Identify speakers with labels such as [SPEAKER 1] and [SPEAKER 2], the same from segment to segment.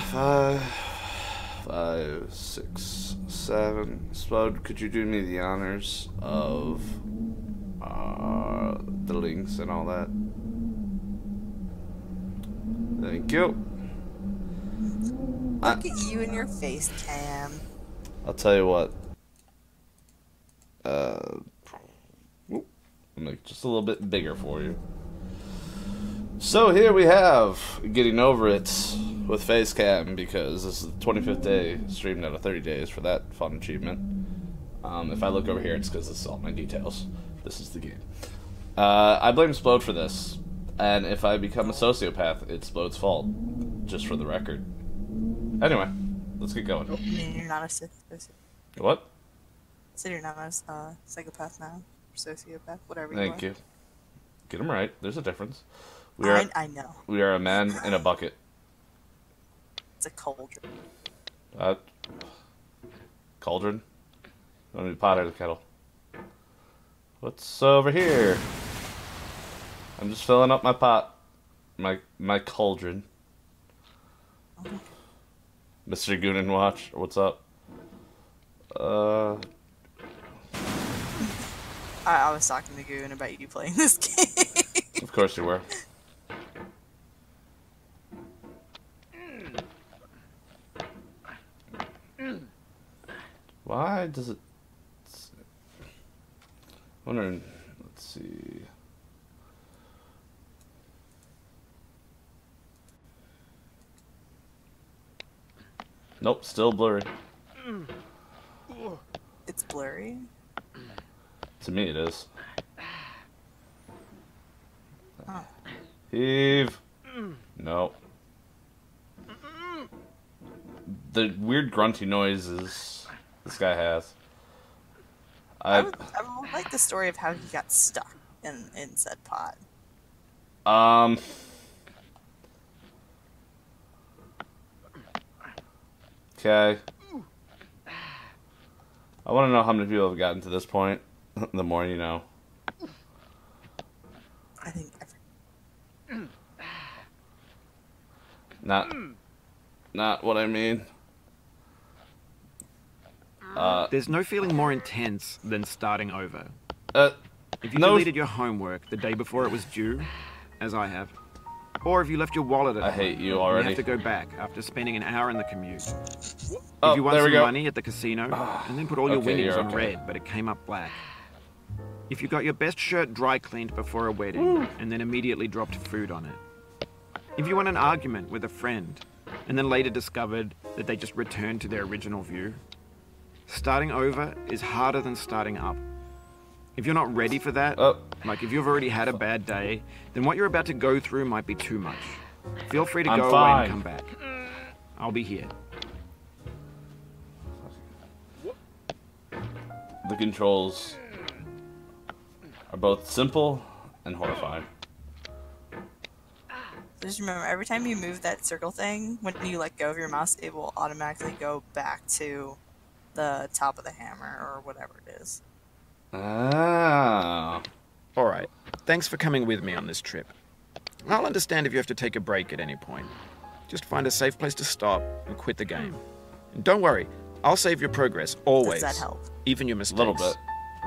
[SPEAKER 1] 5, 6, 7. Spode, could you do me the honors of the links and all that? Thank you.
[SPEAKER 2] Look at you and your face cam.
[SPEAKER 1] I'll tell you what. I'll make it just a little bit bigger for you. So here we have Getting Over It with Facecam, because this is the 25th day streamed out of 30 days for that fun achievement. If I look over here, it's because this is all my details. This is the game. I blame Splode for this, and if I become a sociopath, it's Splode's fault, just for the record. Anyway, let's get going.
[SPEAKER 2] You're not a sociopath.
[SPEAKER 1] What?
[SPEAKER 2] So you're not a psychopath now, or sociopath, whatever.
[SPEAKER 1] Thank you. Get them right. There's a difference.
[SPEAKER 2] I know.
[SPEAKER 1] We are a man in a bucket.
[SPEAKER 2] It's a cauldron.
[SPEAKER 1] Cauldron? Don't need a pot or the kettle. What's over here? I'm just filling up my pot. My cauldron.
[SPEAKER 2] Oh.
[SPEAKER 1] Mr. Goonin Watch, what's up?
[SPEAKER 2] I was talking to Goon about you playing this game.
[SPEAKER 1] Of course you were. Why does it... wondering... let's see... Nope, still blurry.
[SPEAKER 2] It's blurry?
[SPEAKER 1] To me it is.
[SPEAKER 2] Huh.
[SPEAKER 1] Heave! No. The weird grunty noises this guy has.
[SPEAKER 2] I would like the story of how he got stuck in said pot.
[SPEAKER 1] Okay. I want to know how many people have gotten to this point. The more you know.
[SPEAKER 2] I think
[SPEAKER 1] Not what I mean.
[SPEAKER 3] There's no feeling more intense than starting over. If you
[SPEAKER 1] no.
[SPEAKER 3] deleted your homework the day before it was due, as I have, or if you left your wallet at home,
[SPEAKER 1] I hate you already.
[SPEAKER 3] You have to go back after spending an hour in the commute.
[SPEAKER 1] Oh,
[SPEAKER 3] If you won
[SPEAKER 1] there we
[SPEAKER 3] some
[SPEAKER 1] go.
[SPEAKER 3] money at the casino, and then put all your
[SPEAKER 1] Okay,
[SPEAKER 3] winnings
[SPEAKER 1] you're
[SPEAKER 3] on
[SPEAKER 1] okay.
[SPEAKER 3] red, but it came up black. If you got your best shirt dry cleaned before a wedding, and then immediately dropped food on it. If you won an argument with a friend, and then later discovered that they just returned to their original view. Starting over is harder than starting up. If you're not ready for that, like if you've already had a bad day, then what you're about to go through might be too much. Feel free to
[SPEAKER 1] I'm
[SPEAKER 3] go away
[SPEAKER 1] fine.
[SPEAKER 3] and come back. I'll be here.
[SPEAKER 1] The controls are both simple and horrifying.
[SPEAKER 2] just remember, every time you move that circle thing, when you let go of your mouse, it will automatically go back to the top of the hammer or whatever it is.
[SPEAKER 1] Ah.
[SPEAKER 3] Alright, thanks for coming with me on this trip. I'll understand if you have to take a break at any point. Just find a safe place to stop and quit the game. And don't worry, I'll save your progress, always.
[SPEAKER 2] Does that help?
[SPEAKER 3] Even your
[SPEAKER 1] A
[SPEAKER 3] mistakes.
[SPEAKER 1] little bit.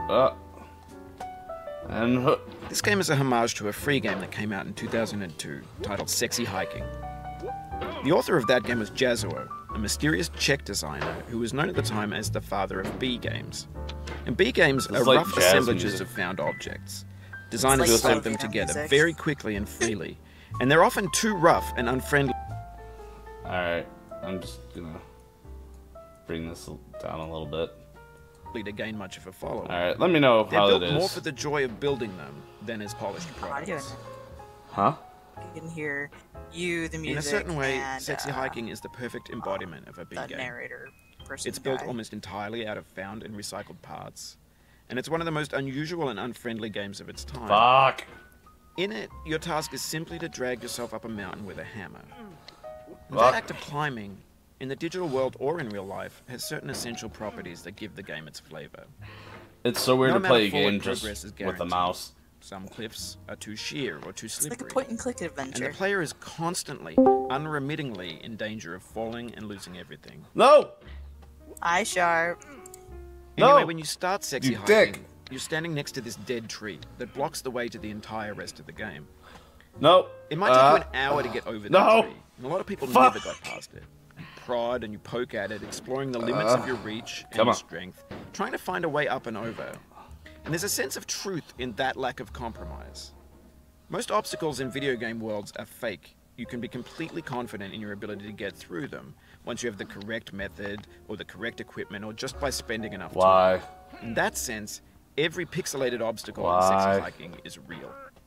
[SPEAKER 1] And
[SPEAKER 3] This game is a homage to a free game that came out in 2002, titled Sexy Hiking. The author of that game was Jazuo, a mysterious Czech designer who was known at the time as the father of B games. And B games
[SPEAKER 1] It's
[SPEAKER 3] are
[SPEAKER 1] like
[SPEAKER 3] rough
[SPEAKER 1] jazz
[SPEAKER 3] assemblages
[SPEAKER 1] music.
[SPEAKER 3] of found objects. Designers
[SPEAKER 2] like
[SPEAKER 3] slap them
[SPEAKER 2] piano
[SPEAKER 3] together
[SPEAKER 2] music.
[SPEAKER 3] very quickly and freely, and they're often too rough and unfriendly
[SPEAKER 1] alright, I'm just gonna bring this down a little bit.
[SPEAKER 3] to gain much of a following.
[SPEAKER 1] Alright, let me know
[SPEAKER 3] They're
[SPEAKER 1] how
[SPEAKER 3] built
[SPEAKER 1] it
[SPEAKER 3] more
[SPEAKER 1] is.
[SPEAKER 3] for the joy of building them than as polished
[SPEAKER 2] How are you doing?
[SPEAKER 3] products.
[SPEAKER 1] Huh?
[SPEAKER 2] You can hear you, the music,
[SPEAKER 3] In a certain way,
[SPEAKER 2] and,
[SPEAKER 3] Sexy Hiking is the perfect embodiment of a B
[SPEAKER 2] the
[SPEAKER 3] game.
[SPEAKER 2] narrator person.
[SPEAKER 3] It's built
[SPEAKER 2] guy.
[SPEAKER 3] almost entirely out of found and recycled parts, and it's one of the most unusual and unfriendly games of its time.
[SPEAKER 1] Fuck.
[SPEAKER 3] In it, your task is simply to drag yourself up a mountain with a hammer. And
[SPEAKER 1] Fuck.
[SPEAKER 3] that act of climbing, in the digital world or in real life, has certain essential properties that give the game its flavor.
[SPEAKER 1] It's so weird
[SPEAKER 3] No
[SPEAKER 1] to play a
[SPEAKER 3] amount of forward
[SPEAKER 1] game just
[SPEAKER 3] progress is
[SPEAKER 1] with a
[SPEAKER 3] guaranteed.
[SPEAKER 1] mouse.
[SPEAKER 3] Some cliffs are too sheer or too
[SPEAKER 2] It's
[SPEAKER 3] slippery.
[SPEAKER 2] like a point-and-click
[SPEAKER 3] And
[SPEAKER 2] adventure.
[SPEAKER 3] the player is constantly, unremittingly in danger of falling and losing everything.
[SPEAKER 1] No!
[SPEAKER 2] Eye sharp.
[SPEAKER 1] No!
[SPEAKER 3] Anyway, when you start sexy
[SPEAKER 1] You
[SPEAKER 3] hiking,
[SPEAKER 1] dick.
[SPEAKER 3] you're standing next to this dead tree that blocks the way to the entire rest of the game.
[SPEAKER 1] No.
[SPEAKER 3] It might take you an hour to get over
[SPEAKER 1] no.
[SPEAKER 3] that tree, and a lot of people
[SPEAKER 1] Fuck.
[SPEAKER 3] never got past it. You prod and you poke at it, exploring the limits of your reach and
[SPEAKER 1] Come
[SPEAKER 3] your
[SPEAKER 1] on.
[SPEAKER 3] strength, trying to find a way up and over. And there's a sense of truth in that lack of compromise. Most obstacles in video game worlds are fake. You can be completely confident in your ability to get through them once you have the correct method or the correct equipment or just by spending enough
[SPEAKER 1] Why?
[SPEAKER 3] time. In that sense, every pixelated obstacle in
[SPEAKER 1] Why?
[SPEAKER 3] sexy hiking is real.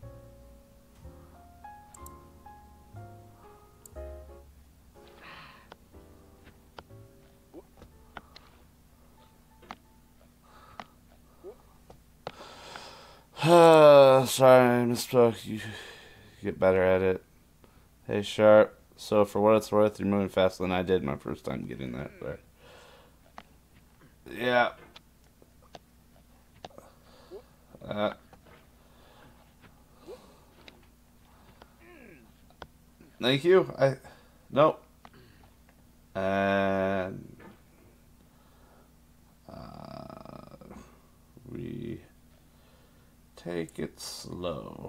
[SPEAKER 1] Sorry, I misspoke. You get better at it. Hey, Sharp. So, for what it's worth, you're moving faster than I did my first time getting there. But yeah. Thank you. Nope. And we take it slow.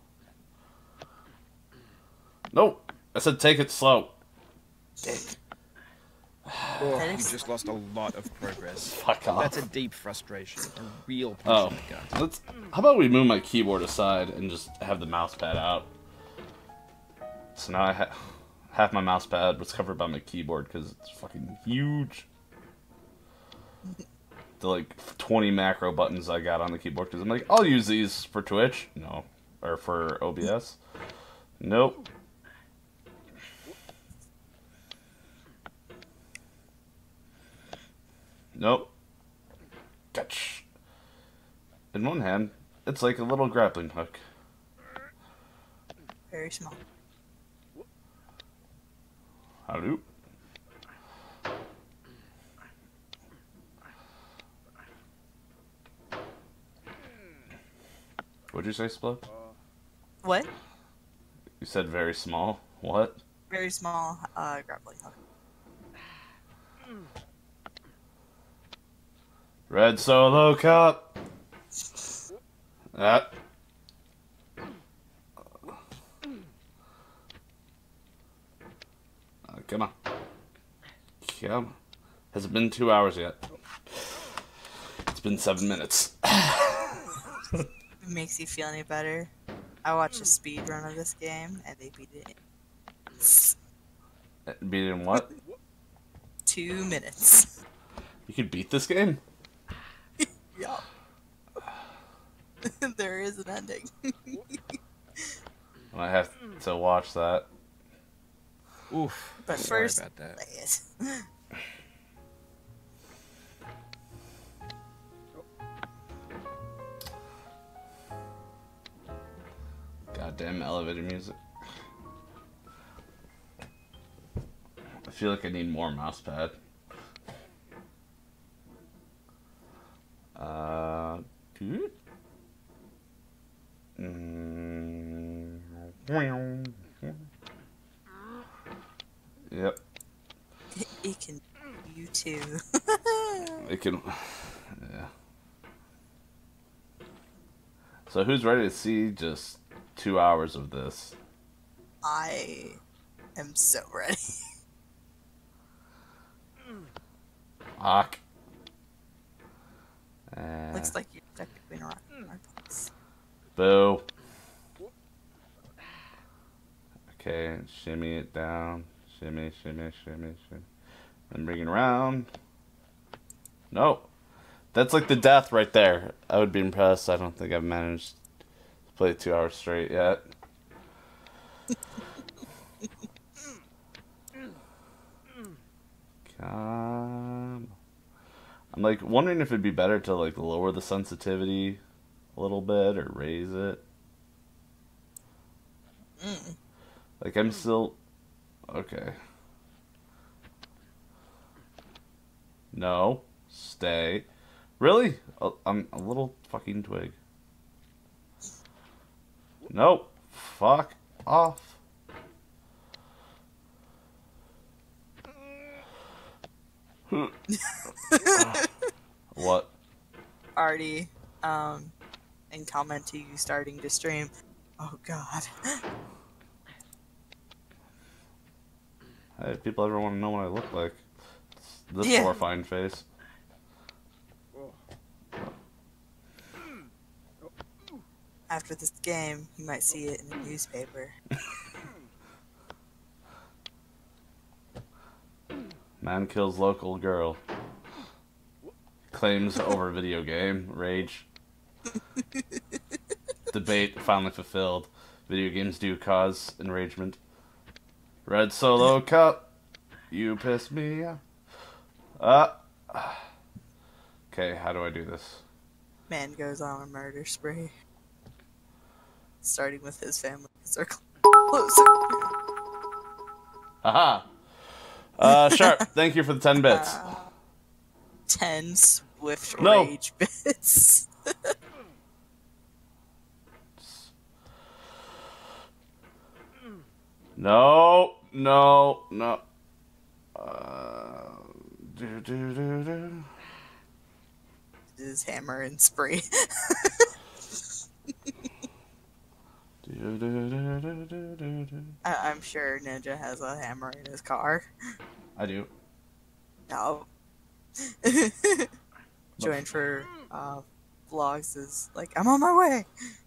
[SPEAKER 1] Nope. I said take it slow. Dick.
[SPEAKER 3] Oh, you just lost a lot of progress.
[SPEAKER 1] Fuck off.
[SPEAKER 3] That's a deep frustration, a real punch
[SPEAKER 1] Oh,
[SPEAKER 3] in the gut.
[SPEAKER 1] how about we move my keyboard aside and just have the mouse pad out? So now I half my mouse pad was covered by my keyboard because it's fucking huge. The like 20 macro buttons I got on the keyboard because I'm like, I'll use these for Twitch. No, or for OBS. Nope. Nope. Catch. In one hand, it's like a little grappling hook.
[SPEAKER 2] Very small.
[SPEAKER 1] Howdy. What'd you say, Split?
[SPEAKER 2] What?
[SPEAKER 1] You said very small. What?
[SPEAKER 2] Very small grappling hook.
[SPEAKER 1] Red Solo Cup. That. Come on. Come on. Has it been 2 hours yet? It's been 7 minutes.
[SPEAKER 2] If it makes you feel any better, I watched a speed run of this game and they beat it in
[SPEAKER 1] Beat it in what?
[SPEAKER 2] 2 minutes.
[SPEAKER 1] You could beat this game?
[SPEAKER 2] Yeah. There is an ending.
[SPEAKER 1] I have to watch that.
[SPEAKER 3] Oof.
[SPEAKER 2] But
[SPEAKER 3] sorry
[SPEAKER 2] first,
[SPEAKER 3] about that.
[SPEAKER 2] play it.
[SPEAKER 1] Goddamn elevator music. I feel like I need more mouse pad. Dude. Yep.
[SPEAKER 2] It can you too.
[SPEAKER 1] It can. Yeah. So who's ready to see just 2 hours of this?
[SPEAKER 2] I am so ready.
[SPEAKER 1] Fuck.
[SPEAKER 2] Looks like you're technically in a rock place.
[SPEAKER 1] Boo. Okay, shimmy it down. Shimmy, shimmy, shimmy, shimmy. And bring it around. No. That's like the death right there. I would be impressed. I don't think I've managed to play 2 hours straight yet. Come. I'm like wondering if it'd be better to like lower the sensitivity a little bit or raise it. Like I'm still okay. No, stay. Really? I'm a little fucking twig. Nope. Fuck off. What?
[SPEAKER 2] Already, and comment to you starting to stream. Oh God.
[SPEAKER 1] Hey, if people ever want to know what I look like, it's this
[SPEAKER 2] Yeah.
[SPEAKER 1] horrifying face.
[SPEAKER 2] After this game, you might see it in the newspaper.
[SPEAKER 1] Man kills local girl. Claims over video game. Rage. Debate finally fulfilled. Video games do cause enragement. Red Solo Cup. You piss me off. Okay, how do I do this?
[SPEAKER 2] Man goes on a murder spree. Starting with his family circle. Closer.
[SPEAKER 1] Haha. Sharp, thank you for the 10 bits.
[SPEAKER 2] 10 swift
[SPEAKER 1] No.
[SPEAKER 2] rage bits.
[SPEAKER 1] No, no, no.
[SPEAKER 2] His hammer and spree. I'm sure Ninja has a hammer in his car.
[SPEAKER 1] I do.
[SPEAKER 2] No. Join for vlogs is like, I'm on my way.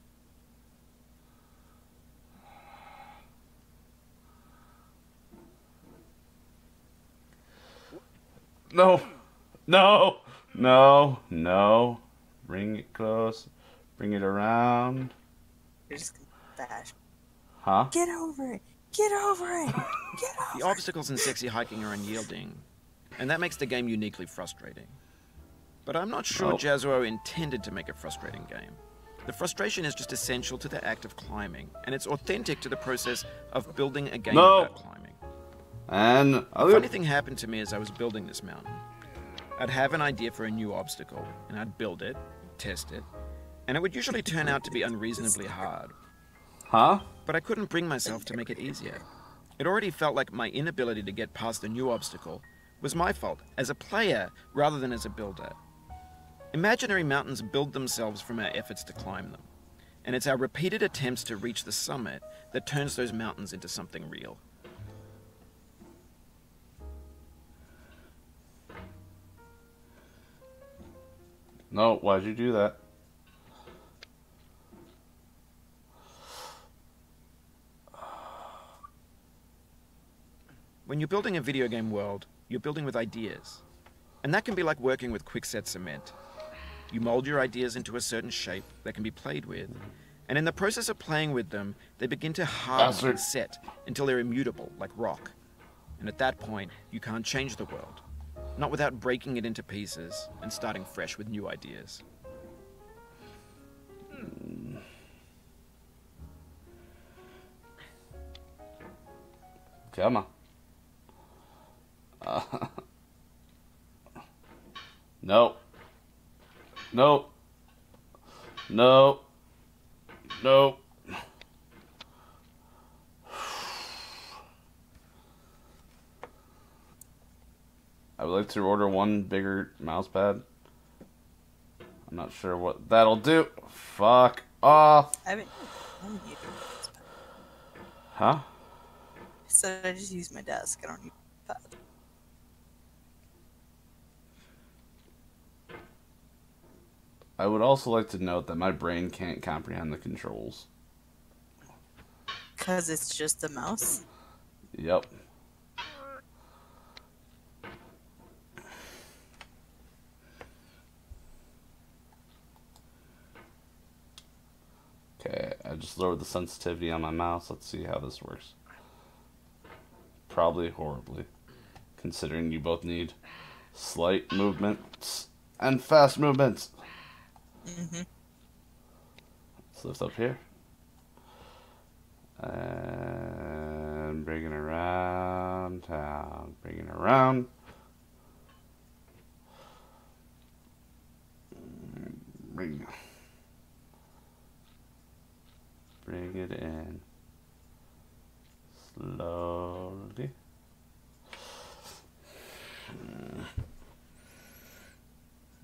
[SPEAKER 1] No, no, no, no. Bring it close. Bring it around.
[SPEAKER 2] You're just gonna bash.
[SPEAKER 1] Huh?
[SPEAKER 2] Get over it. Get over it. Get over
[SPEAKER 3] The obstacles in sexy hiking are unyielding, and that makes the game uniquely frustrating. But I'm not sure
[SPEAKER 1] Oh.
[SPEAKER 3] Jazuo intended to make a frustrating game. The frustration is just essential to the act of climbing, and it's authentic to the process of building a game
[SPEAKER 1] No.
[SPEAKER 3] about climbing.
[SPEAKER 1] And
[SPEAKER 3] A funny thing happened to me as I was building this mountain. I'd have an idea for a new obstacle, and I'd build it, test it, and it would usually turn out to be unreasonably hard.
[SPEAKER 1] Huh?
[SPEAKER 3] But I couldn't bring myself to make it easier. It already felt like my inability to get past the new obstacle was my fault as a player rather than as a builder. Imaginary mountains build themselves from our efforts to climb them, and it's our repeated attempts to reach the summit that turns those mountains into something real.
[SPEAKER 1] No, why'd you do that?
[SPEAKER 3] When you're building a video game world, you're building with ideas. And that can be like working with quickset cement. You mold your ideas into a certain shape that can be played with, and in the process of playing with them, they begin to harden and set until they're immutable, like rock. And at that point, you can't change the world. Not without breaking it into pieces and starting fresh with new ideas.
[SPEAKER 1] Come on. No. No. No. No. I would like to order one bigger mouse pad. I'm not sure what that'll do. Fuck off.
[SPEAKER 2] I haven't either.
[SPEAKER 1] Huh?
[SPEAKER 2] So I just use my desk. I don't need a pad.
[SPEAKER 1] I would also like to note that my brain can't comprehend the controls.
[SPEAKER 2] Because it's just a mouse.
[SPEAKER 1] Yep. Okay, I just lowered the sensitivity on my mouse. Let's see how this works. Probably horribly, considering you both need slight movements and fast movements.
[SPEAKER 2] Mm-hmm.
[SPEAKER 1] Let's lift up here. And bring it around town. Bring it around. Bring it in. Slowly.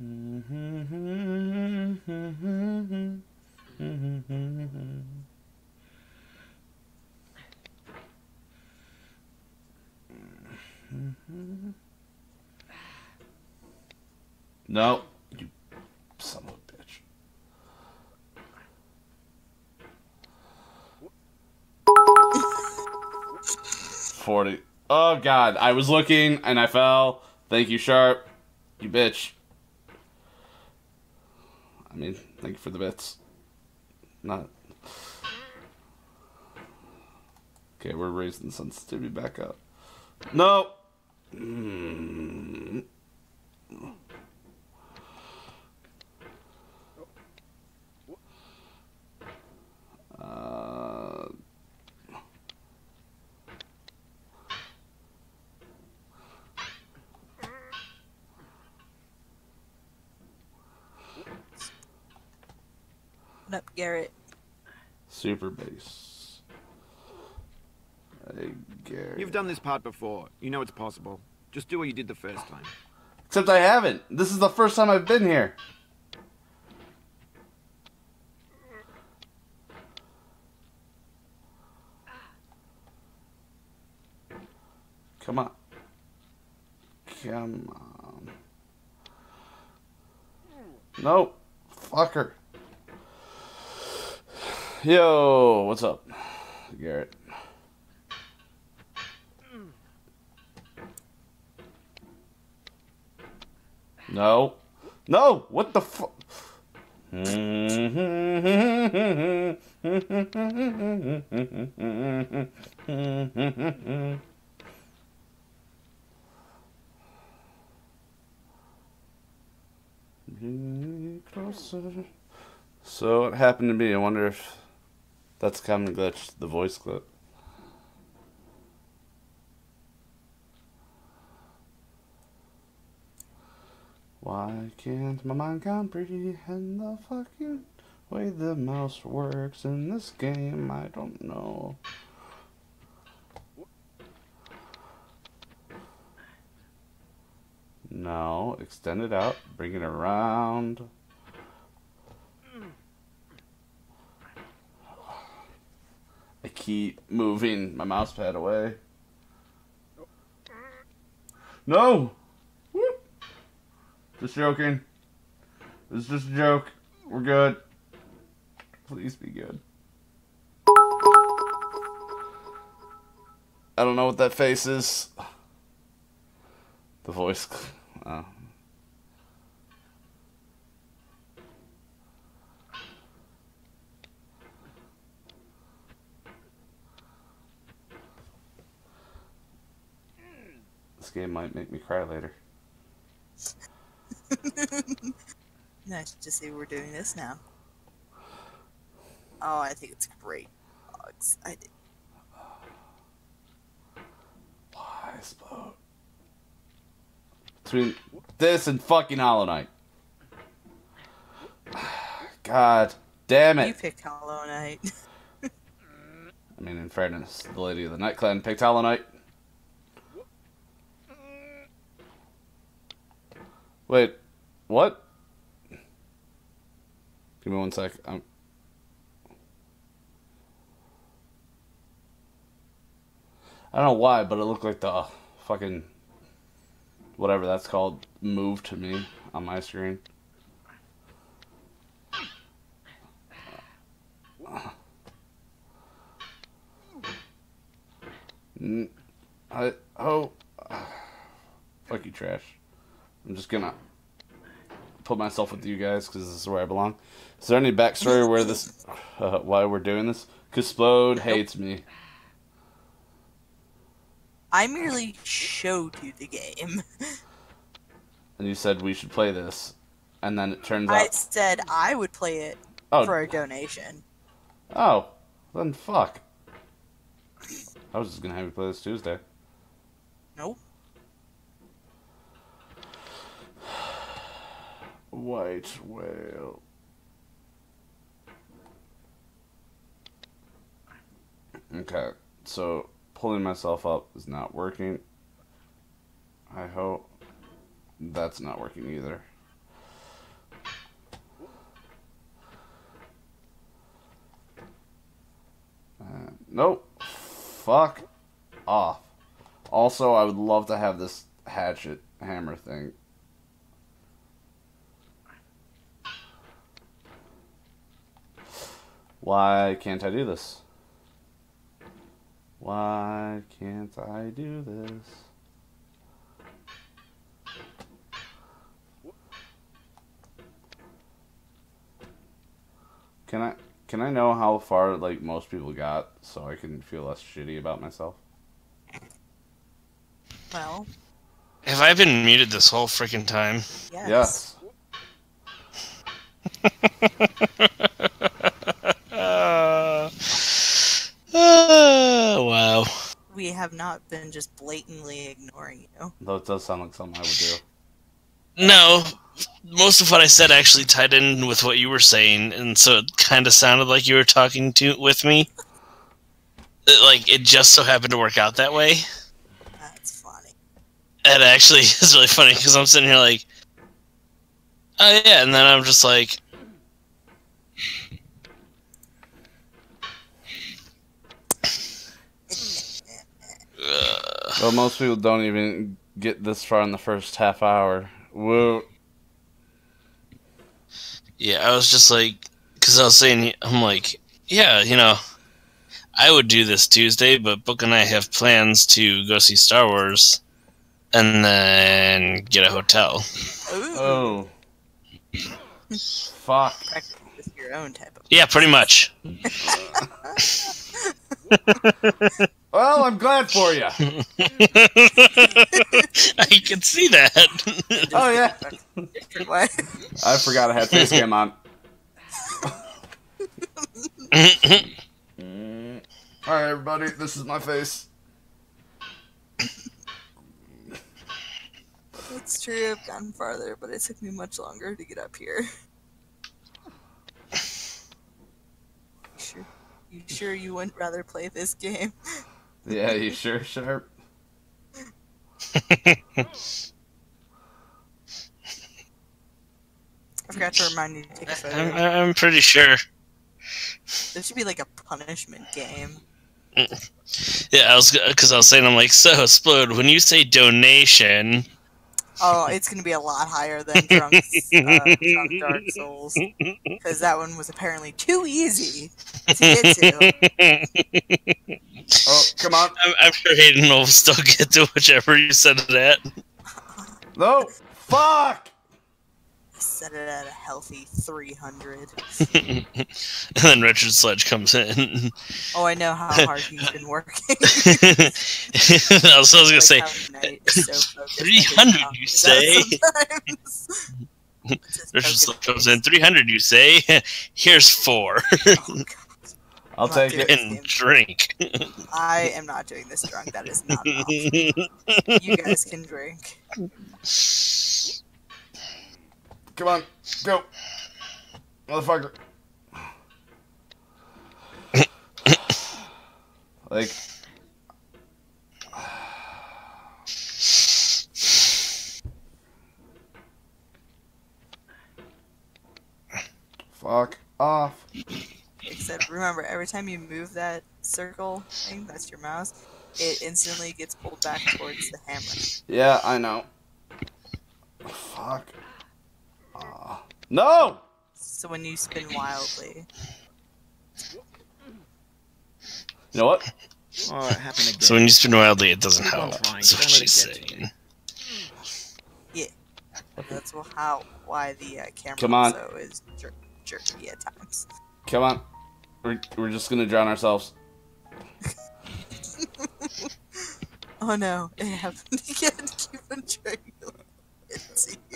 [SPEAKER 1] No, you son of a bitch. $40. Oh god, I was looking and I fell. Thank you, Sharp. You bitch. I mean, thank you for the bits. Not. Okay, we're raising the sensitivity back up. No.
[SPEAKER 2] What up, Garrett?
[SPEAKER 1] Super bass. Hey, Gary.
[SPEAKER 3] You've done this part before. You know it's possible. Just do what you did the first time.
[SPEAKER 1] Except I haven't. This is the first time I've been here. Come on. Come on. Nope. Fucker. Yo, what's up, Garrett? No. No! What the fuck? Closer. So what happened to me? I wonder if that's a common glitch, the voice clip. Why can't my mind comprehend the fucking way the mouse works in this game? I don't know. No, extend it out, bring it around. I keep moving my mouse pad away. No! Just joking. It's just a joke. We're good. Please be good. I don't know what that face is. The voice. Oh. This game might make me cry later.
[SPEAKER 2] Nice to see we're doing this now. Oh, I think it's great. Oh, excited.
[SPEAKER 1] Why explode? Between this and fucking Hollow Knight. God damn it.
[SPEAKER 2] You picked Hollow Knight.
[SPEAKER 1] I mean, in fairness, the Lady of the Night Clan picked Hollow Knight. Wait, what? Give me 1 sec. I don't know why, but it looked like the fucking whatever that's called moved to me on my screen. Fuck you, trash. I'm just gonna put myself with you guys because this is where I belong. Is there any backstory where this, why we're doing this? Explode hates me.
[SPEAKER 2] I merely showed you the game.
[SPEAKER 1] And you said we should play this, and then it turns
[SPEAKER 2] I
[SPEAKER 1] out.
[SPEAKER 2] said I would play it for a donation.
[SPEAKER 1] Oh, then fuck. I was just gonna have you play this Tuesday.
[SPEAKER 2] Nope.
[SPEAKER 1] White whale. Okay, so pulling myself up is not working. I hope that's not working either. Fuck off. Also, I would love to have this hatchet hammer thing. Why can't I do this? Why can't I do this? Can I know how far like most people got so I can feel less shitty about myself?
[SPEAKER 2] Well,
[SPEAKER 4] Have I been muted this whole freaking time?
[SPEAKER 2] yes.
[SPEAKER 4] Wow.
[SPEAKER 2] We have not been just blatantly ignoring you.
[SPEAKER 1] Though it does sound like something I would do.
[SPEAKER 4] No, most of what I said actually tied in with what you were saying, and so it kind of sounded like you were talking with me. It just so happened to work out that way.
[SPEAKER 2] That's funny.
[SPEAKER 4] It actually is really funny, because I'm sitting here like, oh yeah, and then I'm just like,
[SPEAKER 1] Well, most people don't even get this far in the first half hour. Whoa.
[SPEAKER 4] yeah, I was just like, because I was saying, I'm like, yeah, I would do this Tuesday, but Book and I have plans to go see Star Wars and then get a hotel.
[SPEAKER 2] Ooh.
[SPEAKER 1] Oh. Fuck.
[SPEAKER 2] Practice with your own type of.
[SPEAKER 4] Yeah, pretty much.
[SPEAKER 1] Well, I'm glad for you.
[SPEAKER 4] I can see that.
[SPEAKER 1] Oh, yeah.
[SPEAKER 2] Different way.
[SPEAKER 1] I forgot I had face cam on. Alright, everybody, this is my face.
[SPEAKER 2] It's true, I've gotten farther, but it took me much longer to get up here. You sure you wouldn't rather play this game?
[SPEAKER 1] Yeah, you sure, Sharp?
[SPEAKER 2] I forgot to remind you to take a photo.
[SPEAKER 4] I'm pretty sure.
[SPEAKER 2] This should be like a punishment game.
[SPEAKER 4] Yeah, because I was saying, I'm like, so, Splode, when you say donation...
[SPEAKER 2] Oh, it's gonna be a lot higher than Drunk Dark Souls. Because that one was apparently too easy to get to.
[SPEAKER 1] Oh, come on.
[SPEAKER 4] I'm sure Hayden will still get to whichever you set it at.
[SPEAKER 1] No! Fuck!
[SPEAKER 2] Set it at a healthy 300.
[SPEAKER 4] And then Richard Sledge comes in.
[SPEAKER 2] Oh, I know how hard he's been working.
[SPEAKER 4] I was going to say,
[SPEAKER 2] how Knight is so focused on
[SPEAKER 4] 300
[SPEAKER 2] his
[SPEAKER 4] you say?
[SPEAKER 2] sometimes.
[SPEAKER 4] Richard Sledge comes in, 300 you say? Here's 4.
[SPEAKER 2] Oh, God.
[SPEAKER 1] I'll take it.
[SPEAKER 4] And drink.
[SPEAKER 2] I am not doing this drunk. That is not an option. You guys can drink.
[SPEAKER 1] Come on, go. Motherfucker. Like... Fuck off.
[SPEAKER 2] Except remember, every time you move that circle thing, that's your mouse, it instantly gets pulled back towards the hammer.
[SPEAKER 1] Yeah, I know. Fuck. No!
[SPEAKER 2] So when you spin wildly,
[SPEAKER 1] You know what?
[SPEAKER 3] Oh, it happened again.
[SPEAKER 4] So when you spin wildly, it doesn't
[SPEAKER 3] Keep on
[SPEAKER 4] help.
[SPEAKER 3] trying.
[SPEAKER 4] That's what
[SPEAKER 3] Don't let
[SPEAKER 4] she's
[SPEAKER 3] it get to
[SPEAKER 4] saying.
[SPEAKER 2] that's why the camera
[SPEAKER 1] Come on.
[SPEAKER 2] also is jerky at times.
[SPEAKER 1] Come on. We're just gonna drown ourselves.
[SPEAKER 2] Oh no, it happened again. Keep on trying to see you.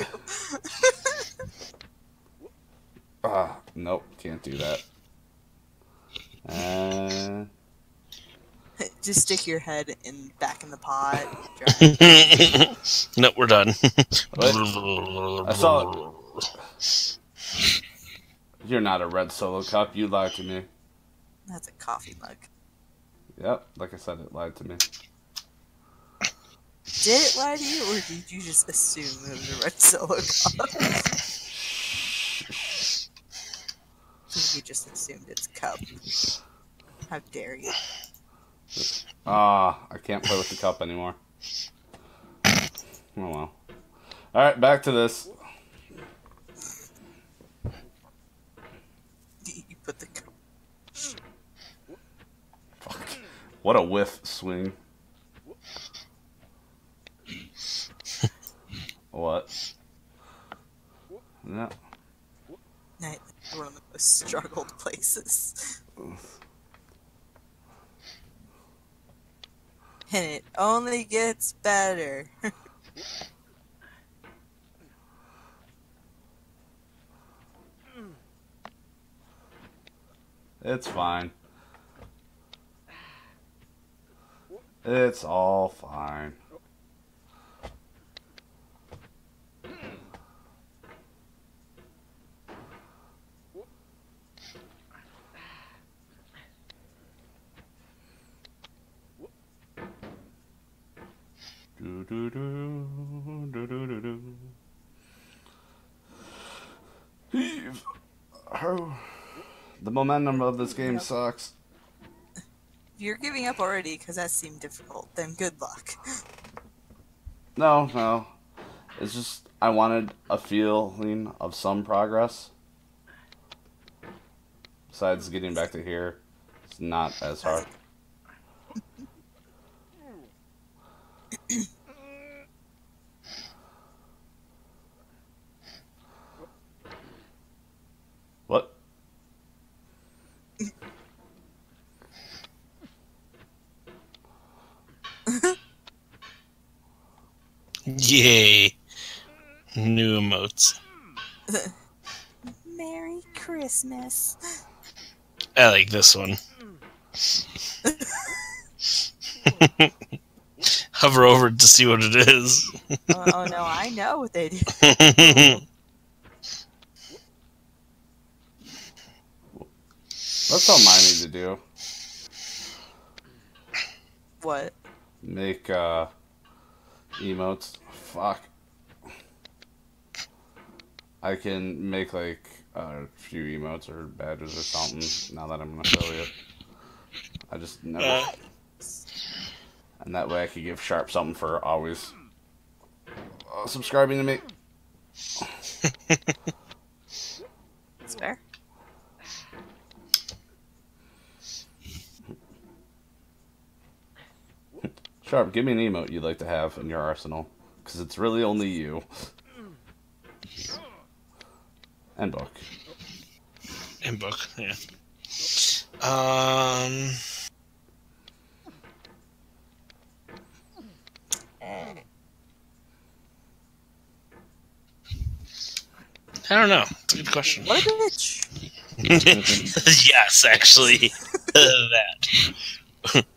[SPEAKER 1] Nope, can't do that.
[SPEAKER 2] Just stick your head back in the pot.
[SPEAKER 4] Nope, we're done.
[SPEAKER 1] I saw it. You're not a red Solo cup. You lied to me.
[SPEAKER 2] That's a coffee mug.
[SPEAKER 1] Yep, like I said, it lied to me.
[SPEAKER 2] Did it lie to you, or did you just assume it was a red Solo cup? You just assumed it's cup. How dare you?
[SPEAKER 1] I can't play with the cup anymore. Oh well. Alright, back to this.
[SPEAKER 2] You put the.
[SPEAKER 1] Fuck. What a whiff swing. What? No.
[SPEAKER 2] Night, one of the most struggled places. And it only gets better.
[SPEAKER 1] It's fine. It's all fine. Do do do do do do do. Heave. Oh, the momentum of this game sucks.
[SPEAKER 2] If you're giving up already because that seemed difficult, then good luck.
[SPEAKER 1] No. It's just I wanted a feeling of some progress. Besides getting back to here, it's not as hard. What?
[SPEAKER 4] Yay. New emotes.
[SPEAKER 2] Merry Christmas.
[SPEAKER 4] I like this one. Hover over to see what it is.
[SPEAKER 2] Oh no, I know what they do.
[SPEAKER 1] That's something I need to do.
[SPEAKER 2] What?
[SPEAKER 1] Make emotes. Fuck. I can make like a few emotes or badges or something now that I'm an affiliate. I just never. And that way I could give Sharp something for always subscribing to me.
[SPEAKER 2] It's fair.
[SPEAKER 1] Sharp, give me an emote you'd like to have in your arsenal. Because it's really only you. And book.
[SPEAKER 4] And book, yeah. I don't know. It's a good question.
[SPEAKER 2] What a bitch.
[SPEAKER 4] Yes, actually. That.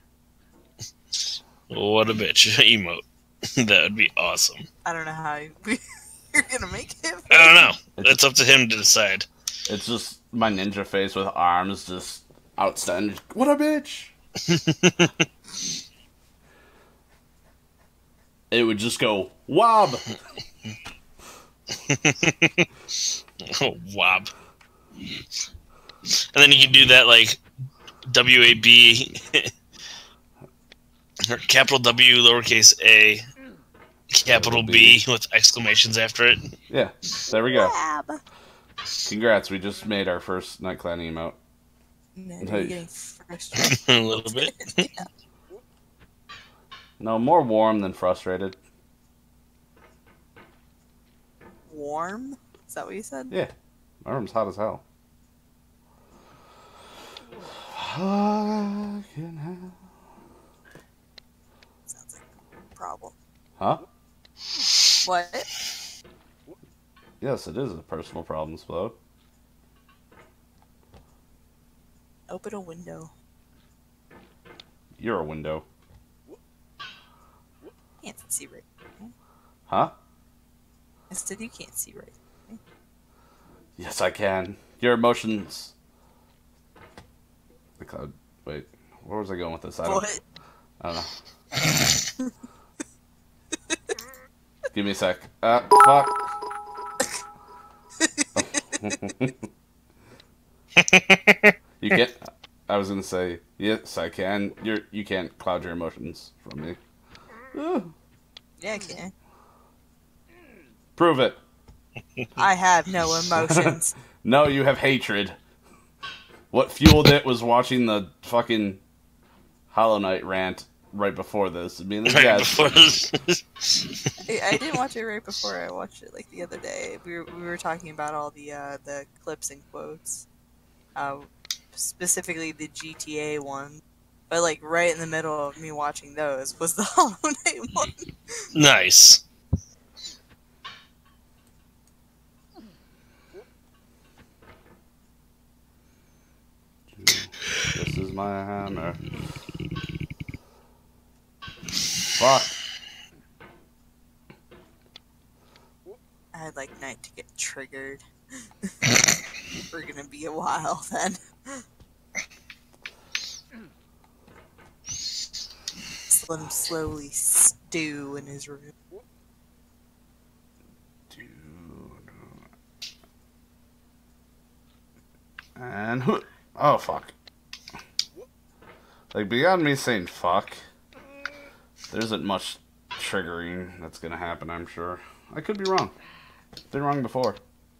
[SPEAKER 4] What a bitch. Emote. That would be awesome.
[SPEAKER 2] I don't know how you're gonna make it.
[SPEAKER 4] I don't know. It's up to him to decide.
[SPEAKER 1] It's just my ninja face with arms just outstanding. What a bitch! It would just go, wob!
[SPEAKER 4] Oh, wob. And then you can do that like W-A-B or capital W, lowercase a, capital B with exclamations after it.
[SPEAKER 1] Yeah, there we go.
[SPEAKER 2] Lab.
[SPEAKER 1] Congrats, we just made our first Night Clan emote.
[SPEAKER 2] Man,
[SPEAKER 1] Hey.
[SPEAKER 2] you're getting frustrated.
[SPEAKER 4] A little bit.
[SPEAKER 2] Yeah.
[SPEAKER 1] No, more warm than frustrated.
[SPEAKER 2] Warm? Is that what you said?
[SPEAKER 1] Yeah, my room's hot as hell. Fucking hell.
[SPEAKER 2] Sounds like a problem.
[SPEAKER 1] Huh?
[SPEAKER 2] What?
[SPEAKER 1] Yes, it is a personal problem, Splode.
[SPEAKER 2] Open a window.
[SPEAKER 1] You're a window.
[SPEAKER 2] Can't see right.
[SPEAKER 1] Huh?
[SPEAKER 2] I said you can't see right.
[SPEAKER 1] Yes, I can. Your emotions. The cloud. Wait, where was I going with this? I don't know. Give me a sec. Fuck. You can't. I was gonna say yes, I can. You can't cloud your emotions from me.
[SPEAKER 2] Yeah, I can.
[SPEAKER 1] Prove it.
[SPEAKER 2] I have no emotions.
[SPEAKER 1] No, you have hatred. What fueled it was watching the fucking Hollow Knight rant right before this. I mean, yes.
[SPEAKER 2] I didn't watch it right before. I watched it like the other day. We were talking about all the clips and quotes, specifically the GTA one. But like right in the middle of me watching those was the Hollow Knight one.
[SPEAKER 4] Nice.
[SPEAKER 1] This is my hammer. Fuck.
[SPEAKER 2] I'd like Night to get triggered. We're gonna be a while then. Just let him slowly stew in his room.
[SPEAKER 1] And oh fuck. Like beyond me saying fuck, there isn't much triggering that's gonna happen, I'm sure. I could be wrong. Been wrong before.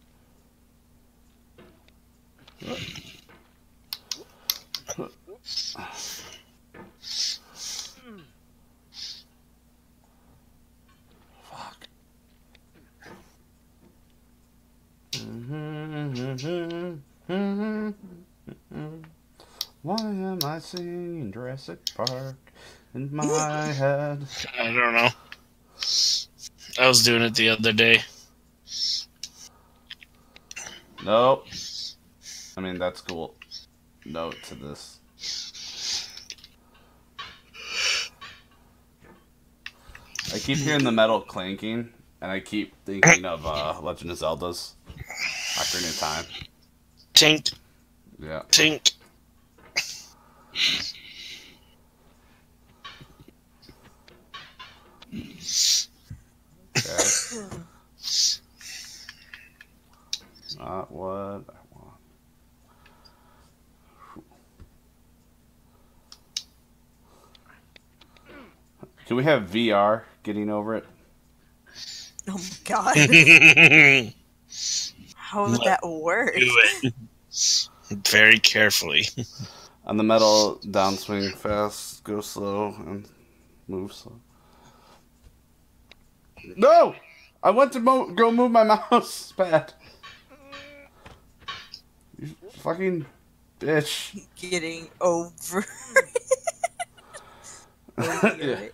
[SPEAKER 1] Fuck. Why am I singing Jurassic Park in my head?
[SPEAKER 4] I don't know. I was doing it the other day.
[SPEAKER 1] Nope. I mean, that's cool. Note to this. I keep hearing the metal clanking, and I keep thinking of Legend of Zelda's Ocarina of Time.
[SPEAKER 4] Tink.
[SPEAKER 1] Yeah.
[SPEAKER 4] Tink.
[SPEAKER 1] Okay. Not what I want. Can we have VR getting over it?
[SPEAKER 2] Oh my god. How would that work?
[SPEAKER 4] Do it. Very carefully.
[SPEAKER 1] On the metal, downswing fast, go slow, and move slow. No! I went to go move my mouse pad. You fucking bitch.
[SPEAKER 2] Getting over.
[SPEAKER 1] Yeah.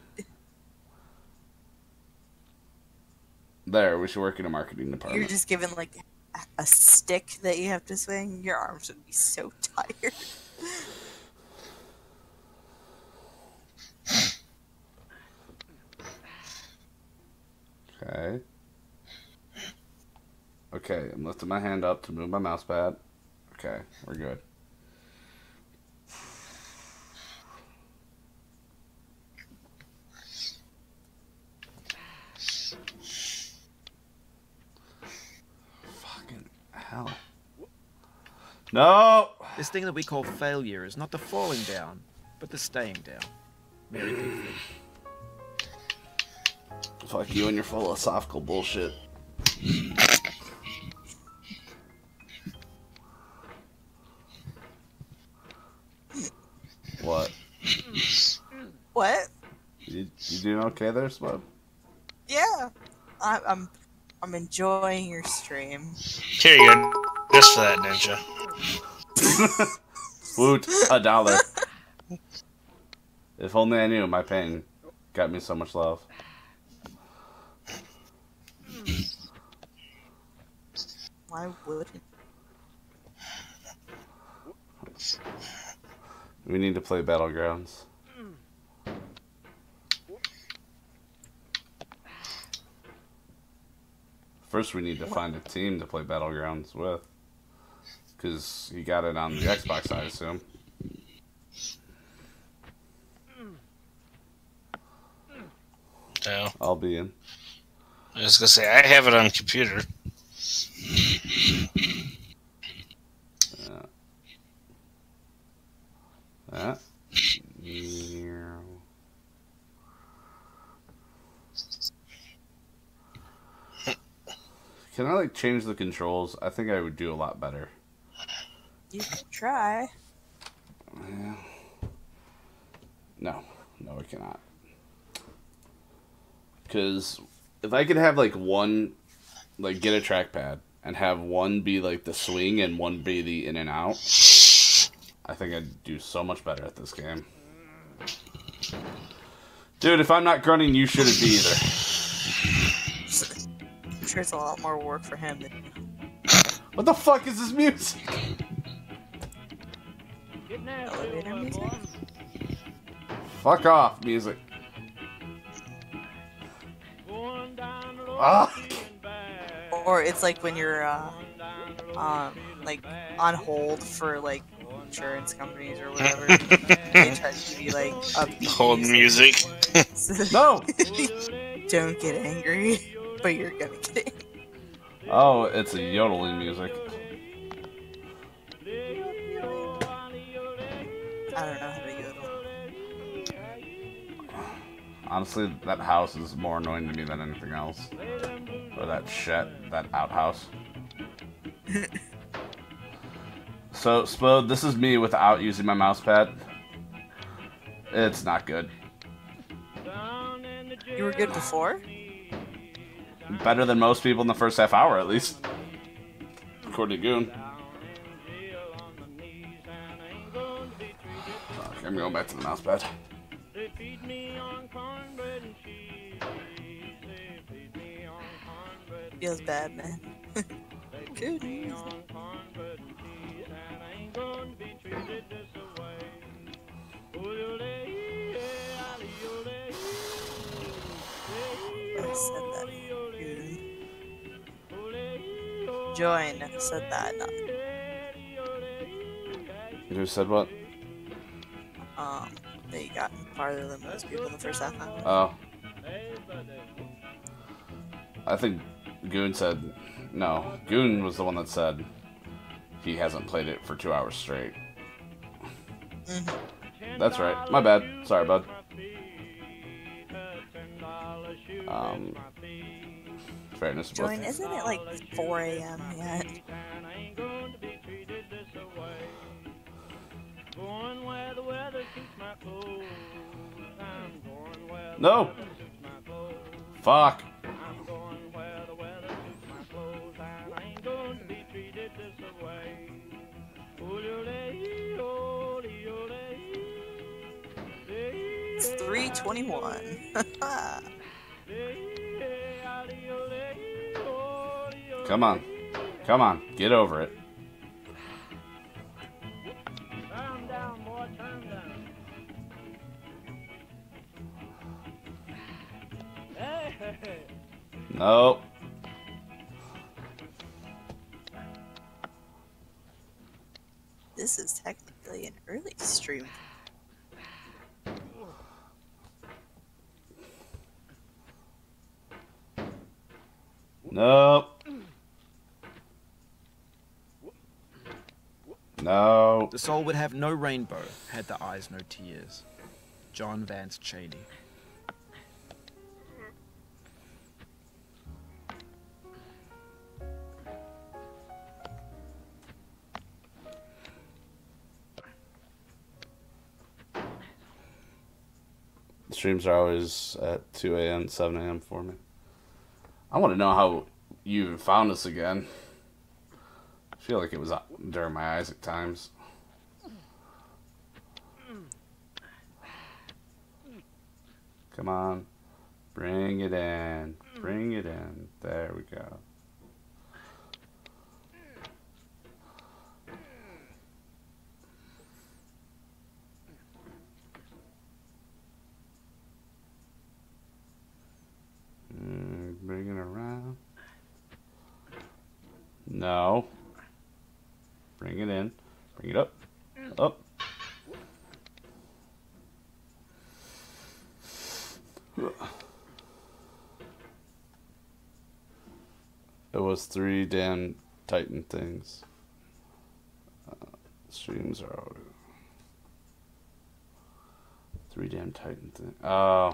[SPEAKER 1] There, we should work in a marketing department.
[SPEAKER 2] You're just given like a stick that you have to swing. Your arms would be so tired.
[SPEAKER 1] Okay. Okay, I'm lifting my hand up to move my mouse pad. Okay, we're good. Fucking hell. No!
[SPEAKER 3] This thing that we call failure is not the falling down, but the staying down. Very deeply.
[SPEAKER 1] Fuck you and your philosophical bullshit. What?
[SPEAKER 2] What?
[SPEAKER 1] You doing okay there, Spud?
[SPEAKER 2] Yeah, I'm enjoying your stream.
[SPEAKER 4] Here you go. Just for that, Ninja.
[SPEAKER 1] Woot, $1. If only I knew my pain got me so much love.
[SPEAKER 2] Why wouldn't?
[SPEAKER 1] We need to play Battlegrounds. First, we need to find a team to play Battlegrounds with. Because you got it on the Xbox, I assume.
[SPEAKER 4] No.
[SPEAKER 1] I'll be in.
[SPEAKER 4] I was gonna say, I have it on computer.
[SPEAKER 1] Yeah. Yeah. Can I like change the controls? I think I would do a lot better.
[SPEAKER 2] You could try.
[SPEAKER 1] Yeah. No, I cannot. Because if I could have like one, like get a trackpad and have one be like the swing and one be the in and out, I think I'd do so much better at this game. Dude, if I'm not grunting, you shouldn't be either.
[SPEAKER 2] I'm sure it's a lot more work for him than you.
[SPEAKER 1] What the fuck is this music?
[SPEAKER 2] Elevator music?
[SPEAKER 1] Fuck off, music. Ah!
[SPEAKER 2] Or it's like when you're like on hold for like insurance companies or whatever. They try to give you like upbeat
[SPEAKER 4] Hold music.
[SPEAKER 1] No!
[SPEAKER 2] Don't get angry, but you're gonna get angry.
[SPEAKER 1] Oh, it's a yodeling music.
[SPEAKER 2] I don't know how to yodel.
[SPEAKER 1] Honestly, that house is more annoying to me than anything else. Or that shit, that outhouse. So, Spode, this is me without using my mouse pad. It's not good.
[SPEAKER 2] You were good before?
[SPEAKER 1] Better than most people in the first half hour, at least. According to Goon. Okay, I'm going back to the mouse pad.
[SPEAKER 2] Feels bad, man. Good. I said that. Good. Join said that. Not,
[SPEAKER 1] Who said what?
[SPEAKER 2] that you got farther than most people in the first half hour.
[SPEAKER 1] Oh. I think Goon said... No, Goon was the one that said he hasn't played it for 2 hours straight. That's right. My bad. Sorry, bud. Fairness.
[SPEAKER 2] Join, isn't it like 4 a.m. yet?
[SPEAKER 1] No! Fuck.
[SPEAKER 2] It's 3:21.
[SPEAKER 1] Come on. Come on. Get over it. Nope.
[SPEAKER 2] This is technically an early stream.
[SPEAKER 1] Nope. No.
[SPEAKER 3] The soul would have no rainbow, had the eyes no tears. John Vance Cheney.
[SPEAKER 1] The streams are always at 2 a.m., 7 a.m. for me. I want to know how you found us again. I feel like it was during my Isaac times. Come on. Bring it in. Bring it in. There we go. Bring it around. No. Bring it in. Bring it up. Up. It was 3 damn Titan things. Streams are always... 3 damn Titan thing. Oh.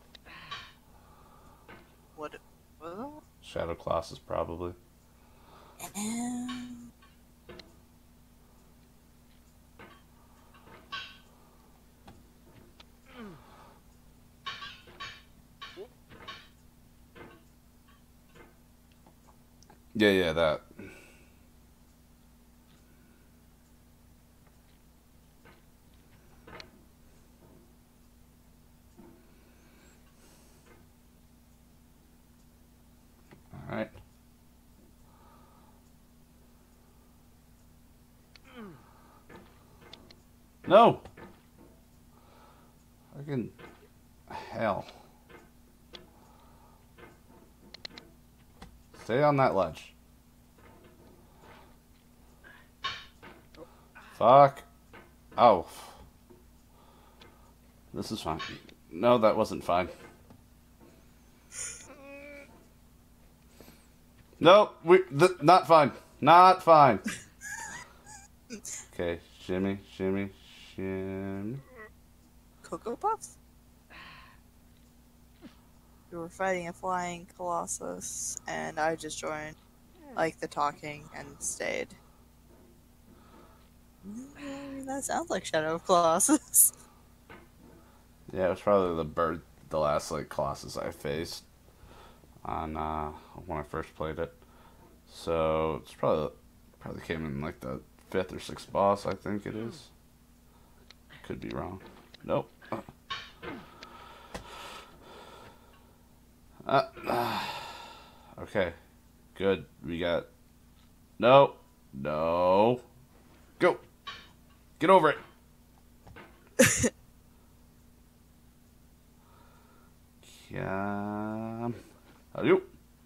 [SPEAKER 2] What?
[SPEAKER 1] Shadow Colossus, probably. Yeah, that. Alright. No! Fucking hell. Stay on that ledge. Fuck. Oh. This is fine. No, that wasn't fine. No, not fine. Not fine. Okay, shimmy, shimmy, shimmy.
[SPEAKER 2] Cocoa Puffs? We were fighting a flying colossus, and I just joined, like, the talking and stayed. I mean, that sounds like Shadow of Colossus.
[SPEAKER 1] Yeah, it was probably the last, like, Colossus I faced on, when I first played it. So, it's probably came in, like, the 5th or 6th boss, I think it is. Could be wrong. Nope. Okay. Good. We got... No. No. Go. Get over it. Come. You.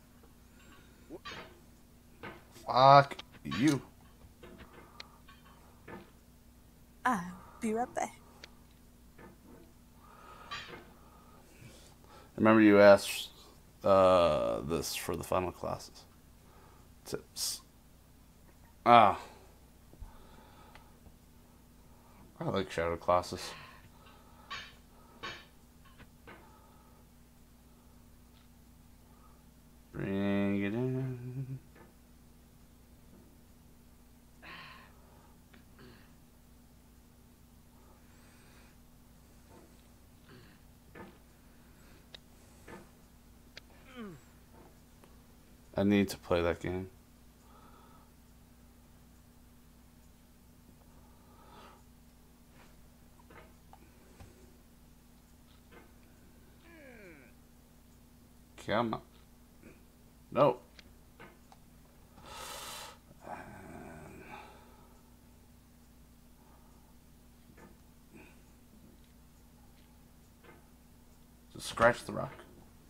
[SPEAKER 1] Fuck you.
[SPEAKER 2] I'll be right back.
[SPEAKER 1] Remember you asked this for the final classes. Tips. I like shadow classes. Bring it in. I need to play that game. Come on. No. Just scratch the rock.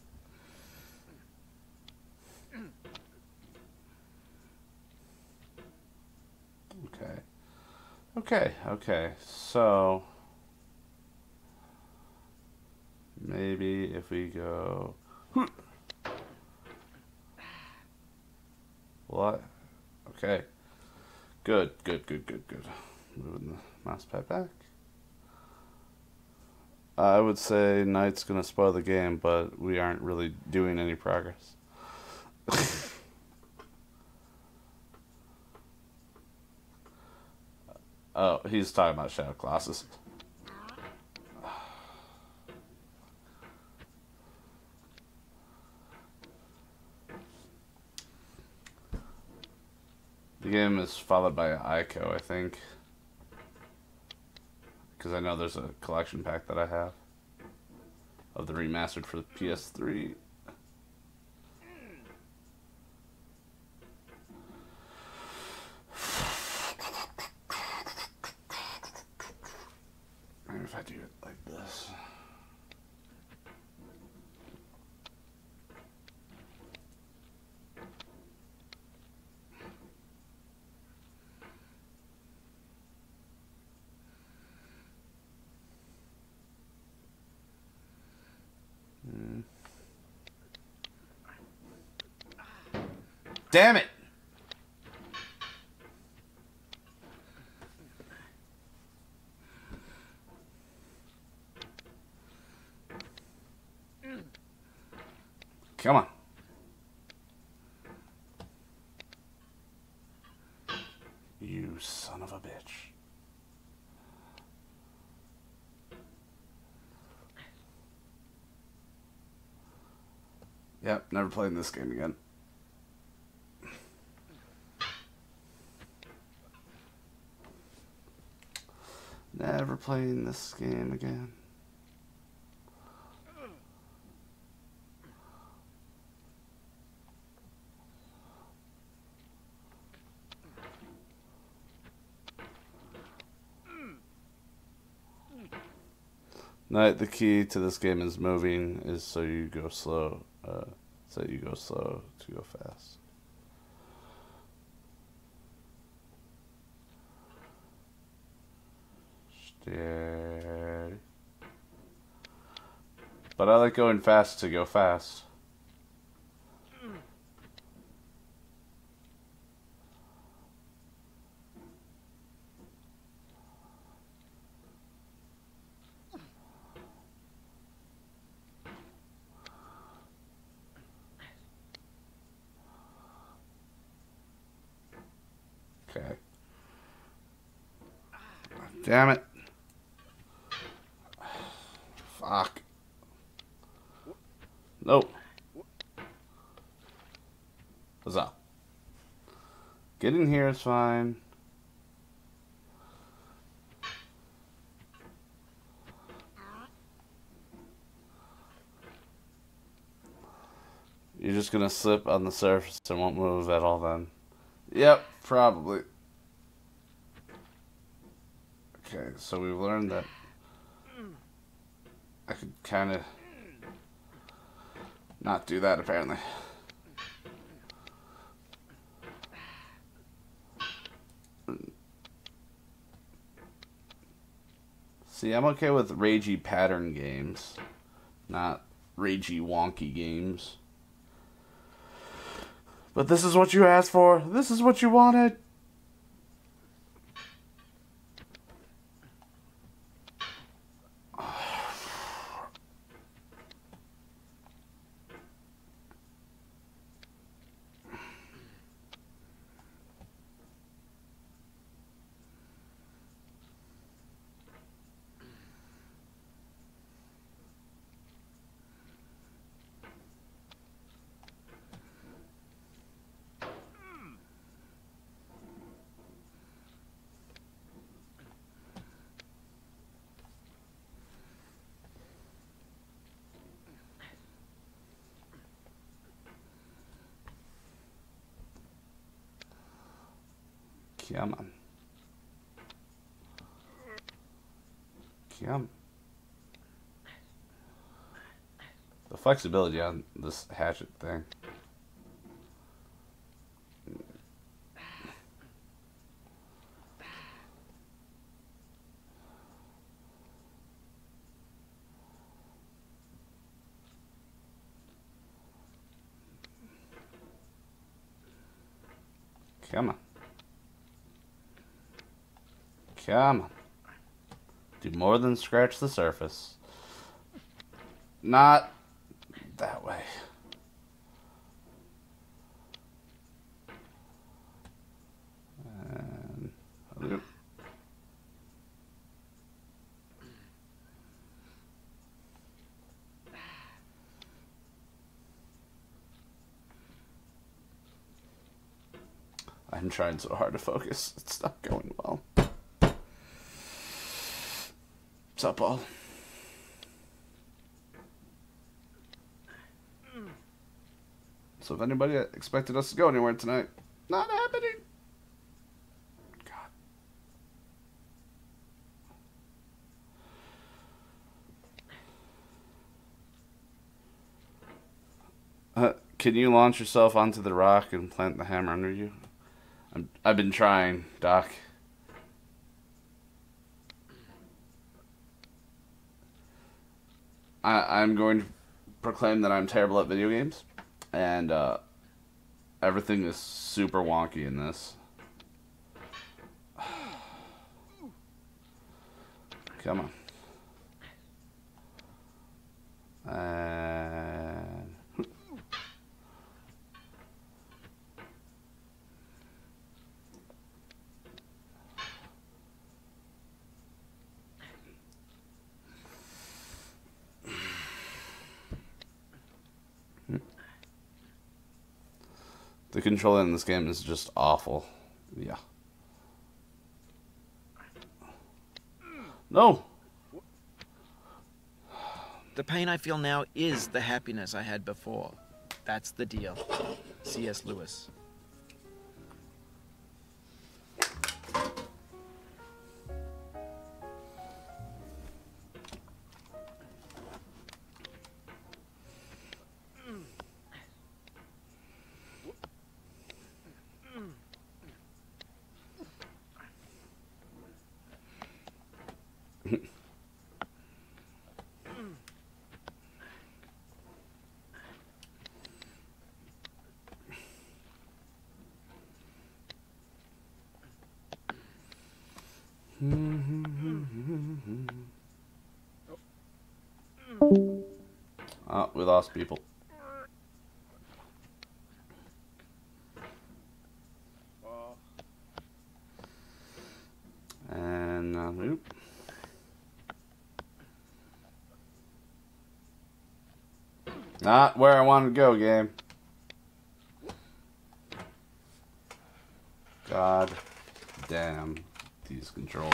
[SPEAKER 1] Okay. So maybe if we go what? Okay. Good. Moving the mouse pad back. I would say Knight's gonna spoil the game, but we aren't really doing any progress. Oh, he's talking about Shadow Colossus. The game is followed by Ico, I think. Because I know there's a collection pack that I have of the remastered for the PS3. Maybe if I do it like this. Damn it! Come on. You son of a bitch. Yep, never playing this game again. Never playing this game again. No, the key to this game is moving, is so you go slow. So you go slow to go fast. Steady. But I like going fast to go fast. Okay. Damn it. Fuck. Nope. What's up? Getting here is fine. You're just gonna slip on the surface and won't move at all then. Yep, probably. Okay, so we've learned that I could kind of not do that apparently. See, I'm okay with ragey pattern games, not ragey wonky games. But this is what you asked for. This is what you wanted. Come on. Come. The flexibility on this hatchet thing. Come on. Come on. Do more than scratch the surface. Not that way. And loop. I'm trying so hard to focus. It's not going well. What's up, Paul? So if anybody expected us to go anywhere tonight, not happening. God. Can you launch yourself onto the rock and plant the hammer under you? I've been trying, Doc. I'm going to proclaim that I'm terrible at video games, and everything is super wonky in this. Come on. And The controlling in this game is just awful. Yeah. No!
[SPEAKER 3] The pain I feel now is the happiness I had before. That's the deal. C.S. Lewis.
[SPEAKER 1] Oh, we lost people. And oop. Not where I wanted to go, game. God damn these controls.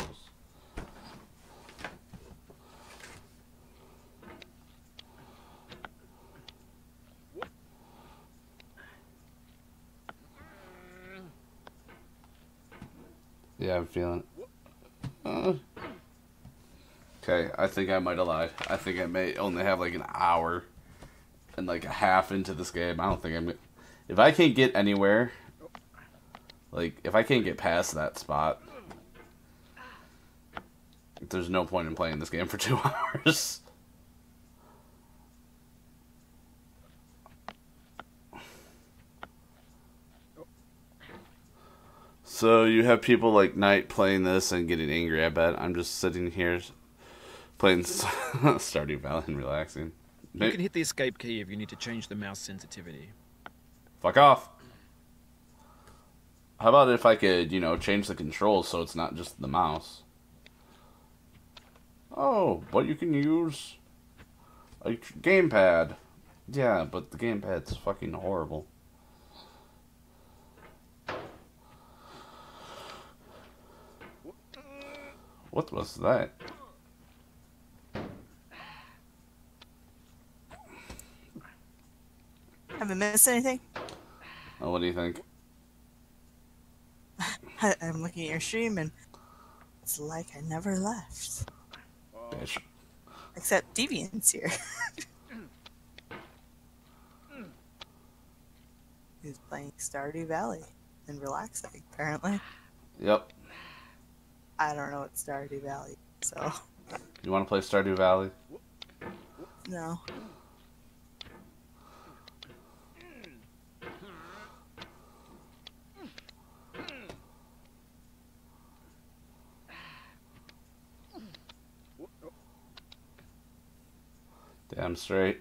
[SPEAKER 1] Yeah, I'm feeling it. Okay, I think I might have lied. I think I may only have like an hour and like a half into this game. I don't think I'm... If I can't get anywhere, like, if I can't get past that spot, there's no point in playing this game for 2 hours. So you have people like Knight playing this and getting angry, I bet. I'm just sitting here playing Stardew Valley and relaxing.
[SPEAKER 3] You can hit the escape key if you need to change the mouse sensitivity.
[SPEAKER 1] Fuck off. How about if I could, you know, change the controls so it's not just the mouse? Oh, but you can use a gamepad. Yeah, but the gamepad's fucking horrible. What was that?
[SPEAKER 2] Haven't missed anything?
[SPEAKER 1] Oh, what do you think?
[SPEAKER 2] I'm looking at your stream and it's like I never left.
[SPEAKER 1] Bitch.
[SPEAKER 2] Except Deviant's here. He's playing Stardew Valley and relaxing, apparently.
[SPEAKER 1] Yep.
[SPEAKER 2] I don't know what Stardew Valley is, so...
[SPEAKER 1] You want to play Stardew Valley?
[SPEAKER 2] No.
[SPEAKER 1] Damn straight.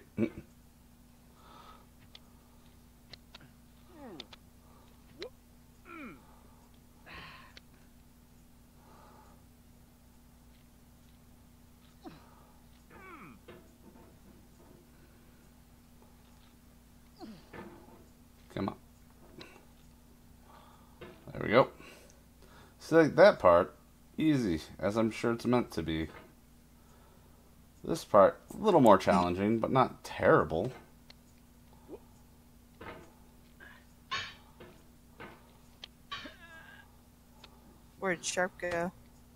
[SPEAKER 1] Come on. There we go. Select that part. Easy, as I'm sure it's meant to be. This part, a little more challenging, but not terrible.
[SPEAKER 2] Where'd Sharp go?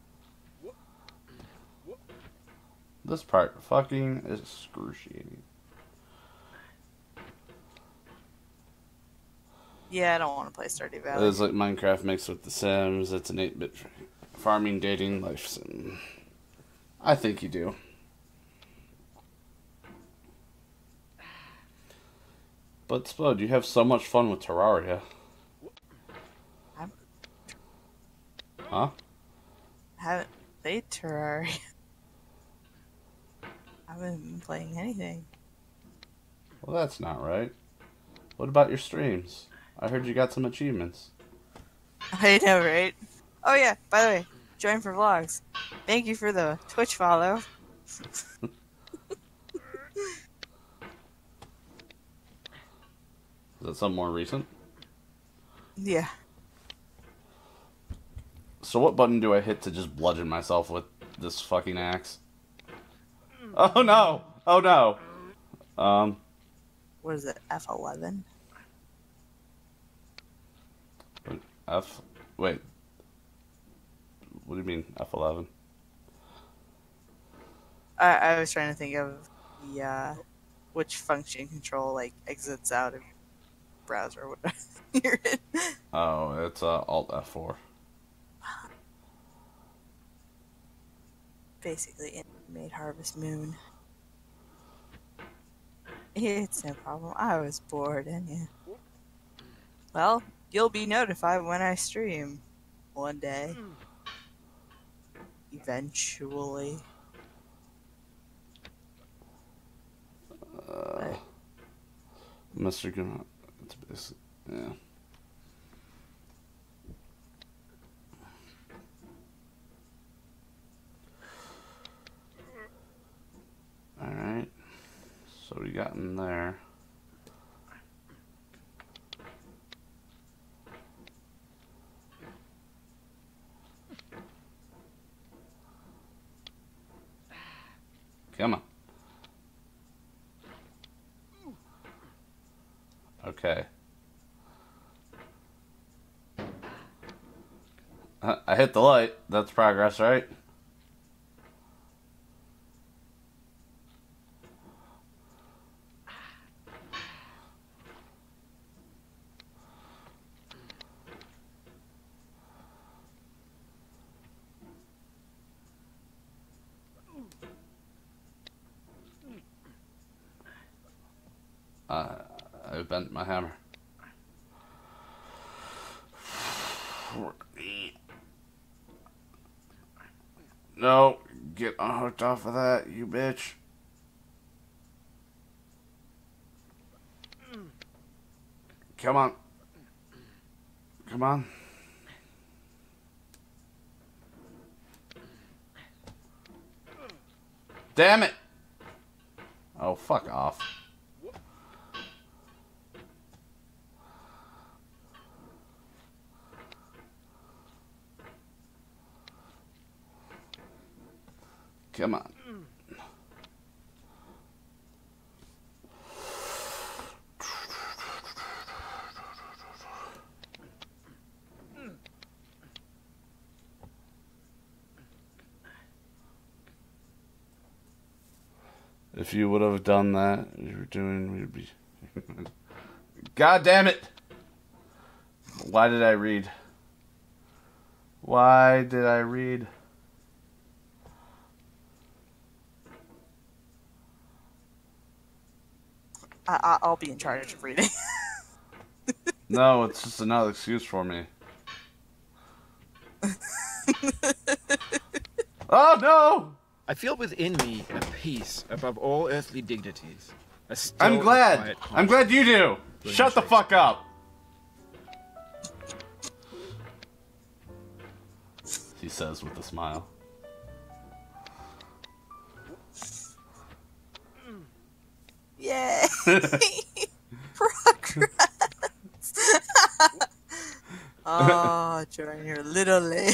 [SPEAKER 1] This part, fucking excruciating.
[SPEAKER 2] Yeah, I don't want to play Stardew Valley.
[SPEAKER 1] It's like Minecraft mixed with The Sims. It's an 8-bit farming, dating, life sim. I think you do. But Splode, you have so much fun with Terraria. Huh?
[SPEAKER 2] I haven't played Terraria. I haven't been playing anything.
[SPEAKER 1] Well, that's not right. What about your streams? I heard you got some achievements.
[SPEAKER 2] I know, right? Oh yeah, by the way, join for vlogs. Thank you for the Twitch follow.
[SPEAKER 1] Is that something more recent?
[SPEAKER 2] Yeah.
[SPEAKER 1] So what button do I hit to just bludgeon myself with this fucking axe? Oh no! Oh no!
[SPEAKER 2] What is it? F11?
[SPEAKER 1] F... Wait. What do you mean, F11?
[SPEAKER 2] I was trying to think of the which function control like exits out of browser or whatever you're in.
[SPEAKER 1] Oh, it's Alt F4.
[SPEAKER 2] Basically, it made Harvest Moon. It's no problem. I was bored, and yeah. Well, you'll be notified when I stream. One day. Eventually.
[SPEAKER 1] Mr. Gonna... It's basically... Yeah. Alright. So we got in there. Come on. Okay. I hit the light. That's progress, right? I bent my hammer. No, get unhooked off of that, you bitch. Come on. Come on. Damn it! Oh, fuck off. Come on. If you would have done that, you were doing, we'd be... God damn it! Why did I read? Why did I read?
[SPEAKER 2] I'll be in charge of reading.
[SPEAKER 1] No, it's just another excuse for me. Oh no!
[SPEAKER 3] I feel within me a peace above all earthly dignities. A still
[SPEAKER 1] I'm
[SPEAKER 3] and
[SPEAKER 1] glad.
[SPEAKER 3] quiet
[SPEAKER 1] I'm glad you do. Shut the fuck up. He says with a smile.
[SPEAKER 2] Yay! Progress! Oh, join your little lane.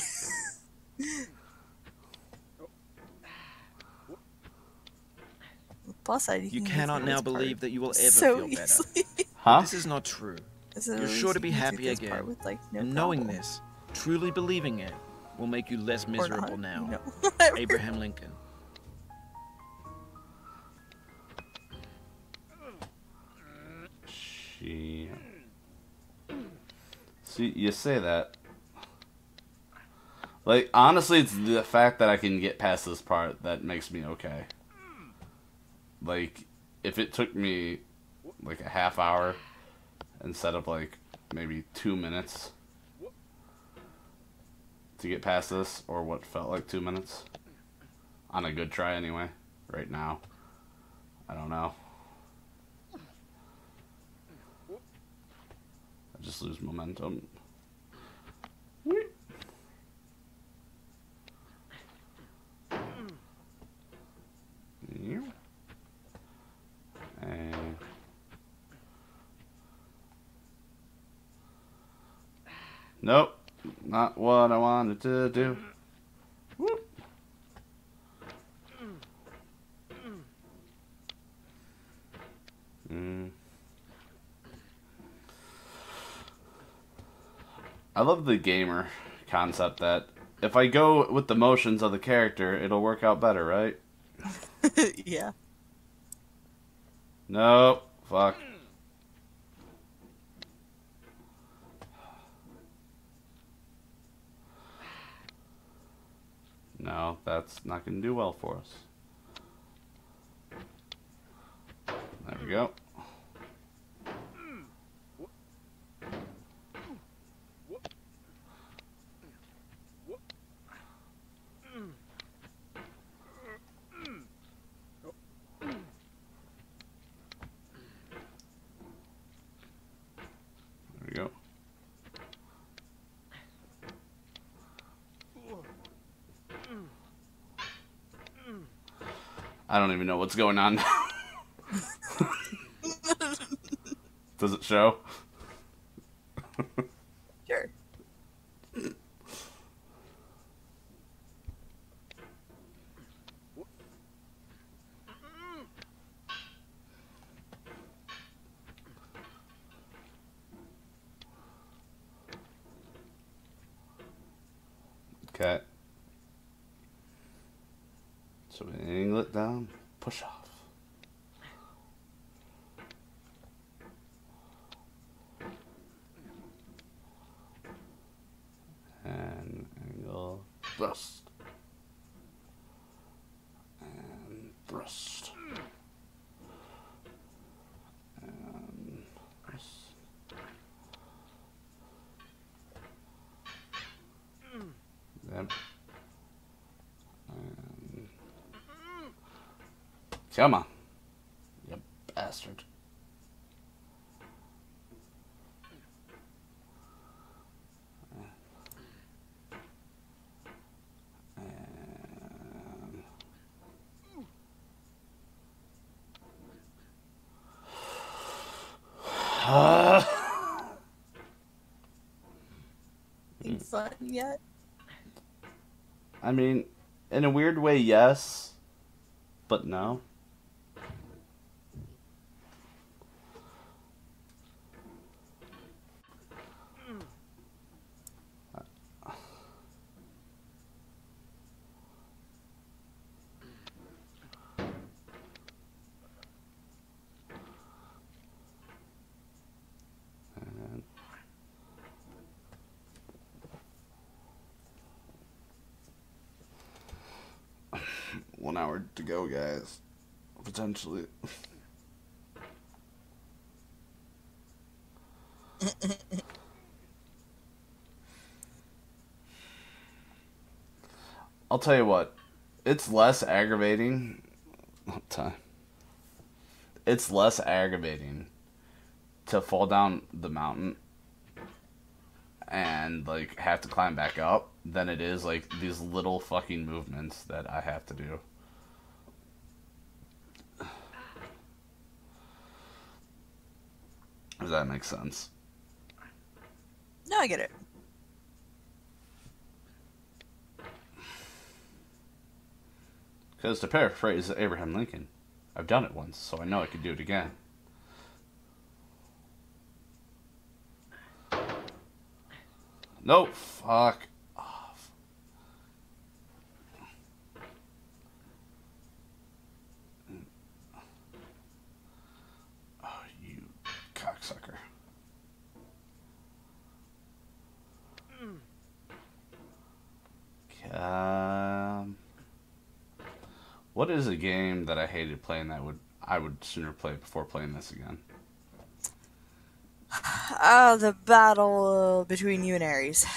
[SPEAKER 2] Plus,
[SPEAKER 3] You cannot now believe that you will ever
[SPEAKER 2] so
[SPEAKER 3] feel better.
[SPEAKER 2] easily.
[SPEAKER 1] Huh?
[SPEAKER 3] This is not true.
[SPEAKER 2] This is
[SPEAKER 3] You're sure to be happy again.
[SPEAKER 2] with, like, no
[SPEAKER 3] And knowing
[SPEAKER 2] problem.
[SPEAKER 3] this, truly believing it, will make you less
[SPEAKER 2] Or
[SPEAKER 3] miserable
[SPEAKER 2] not,
[SPEAKER 3] now.
[SPEAKER 2] you know, whatever.
[SPEAKER 3] Abraham Lincoln.
[SPEAKER 1] She... See, you say that. Like, honestly, it's the fact that I can get past this part that makes me okay. Like, if it took me, like, a half hour instead of, like, maybe 2 minutes to get past this, or what felt like 2 minutes, on a good try anyway, right now, I don't know. I just lose momentum. Nope. Not what I wanted to do. Whoop. I love the gamer concept that if I go with the motions of the character, it'll work out better, right?
[SPEAKER 2] Yeah.
[SPEAKER 1] Nope. Fuck. No, that's not going to do well for us. There we go. There we go. I don't even know what's going on now. Does it show?
[SPEAKER 2] Sure.
[SPEAKER 1] Okay. So we angle it down, push off. And angle, thrust. And thrust. And thrust. Yep. And come on. You bastard.
[SPEAKER 2] Ain't fun yet?
[SPEAKER 1] I mean, in a weird way, yes, but no. And 1 hour to go, guys. Potentially. I'll tell you what. It's less aggravating. Time. It's less aggravating to fall down the mountain and like have to climb back up than it is like these little fucking movements that I have to do. Does that make sense?
[SPEAKER 2] No, I get it.
[SPEAKER 1] Because to paraphrase Abraham Lincoln, I've done it once, so I know I could do it again. No, fuck off. Oh, you cocksucker. What is a game that I hated playing that I would sooner play before playing this again?
[SPEAKER 2] The battle between you and Ares.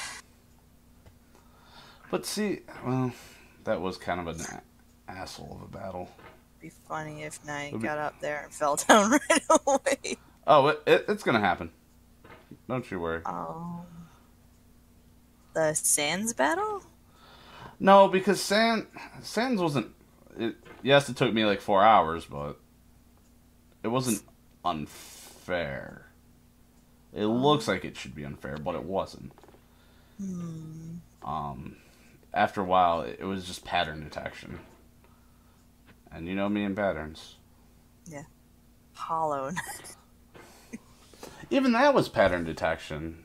[SPEAKER 1] But see, well, that was kind of an asshole of a battle.
[SPEAKER 2] Be funny if Knight got up there and fell down right away.
[SPEAKER 1] Oh, it's gonna happen. Don't you worry.
[SPEAKER 2] The Sands battle?
[SPEAKER 1] No, because Sands wasn't. Yes, it took me like 4 hours, but it wasn't unfair. It looks like it should be unfair, but it wasn't.
[SPEAKER 2] Hmm.
[SPEAKER 1] After a while, it was just pattern detection. And you know me and patterns.
[SPEAKER 2] Yeah. Hollow.
[SPEAKER 1] Even that was pattern detection.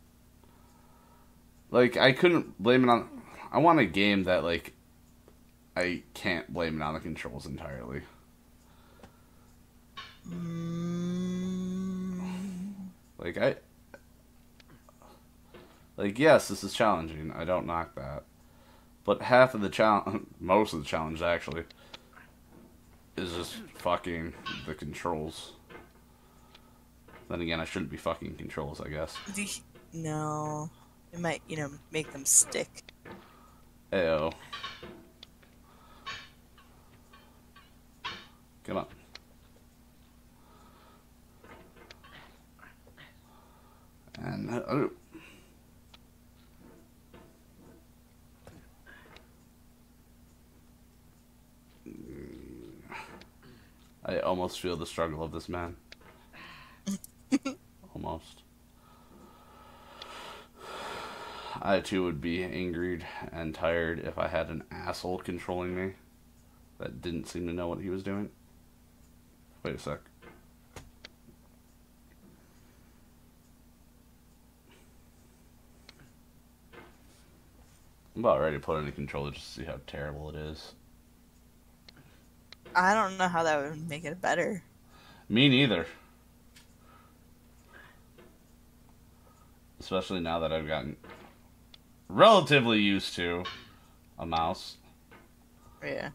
[SPEAKER 1] Like, I couldn't blame it on... I want a game that, like, I can't blame it on the controls entirely. Like, Like, yes, this is challenging. I don't knock that. But half of the challenge... Most of the challenge, actually, is just fucking the controls. Then again, I shouldn't be fucking controls, I guess.
[SPEAKER 2] No. It might, make them stick.
[SPEAKER 1] Ayo. Come on. And... I almost feel the struggle of this man. Almost. I too would be angered and tired if I had an asshole controlling me that didn't seem to know what he was doing. Wait a sec. I'm about ready to put in a controller just to see how terrible it is.
[SPEAKER 2] I don't know how that would make it better.
[SPEAKER 1] Me neither. Especially now that I've gotten relatively used to a mouse.
[SPEAKER 2] Yeah.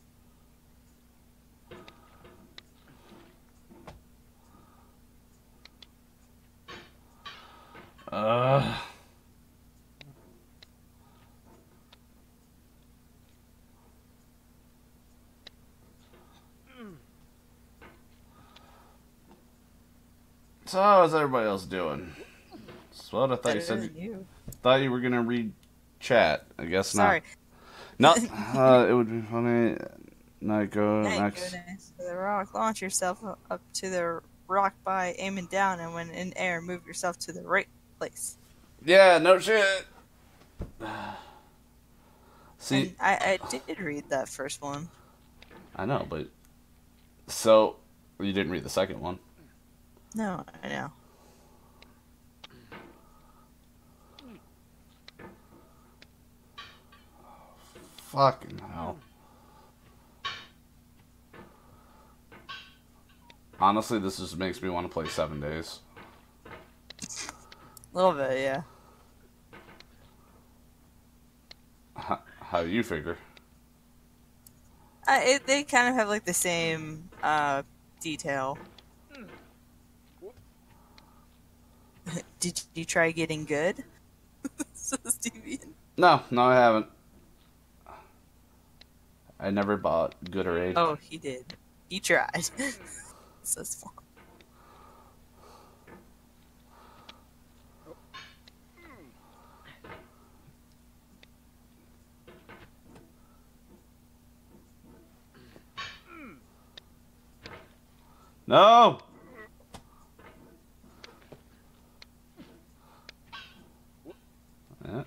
[SPEAKER 1] So how's everybody else doing? Swell, I thought you
[SPEAKER 2] Better
[SPEAKER 1] said
[SPEAKER 2] than you.
[SPEAKER 1] thought you were gonna read chat. I guess
[SPEAKER 2] Sorry.
[SPEAKER 1] not. No, it would be funny. Night go next.
[SPEAKER 2] Go next to the rock. Launch yourself up to the rock by aiming down, and when in air, move yourself to the right place.
[SPEAKER 1] Yeah, no shit. See,
[SPEAKER 2] And I did read that first one.
[SPEAKER 1] I know, but so you didn't read the second one.
[SPEAKER 2] No, I know.
[SPEAKER 1] Fucking hell. Honestly, this just makes me want to play 7 Days.
[SPEAKER 2] A little bit, yeah.
[SPEAKER 1] How do you figure?
[SPEAKER 2] They kind of have like the same detail. Did you try getting good? Says Deviant.
[SPEAKER 1] No, I haven't. I never bought Good or Aid.
[SPEAKER 2] Oh, he did. He tried. Says Fawn.
[SPEAKER 1] No! Yeah.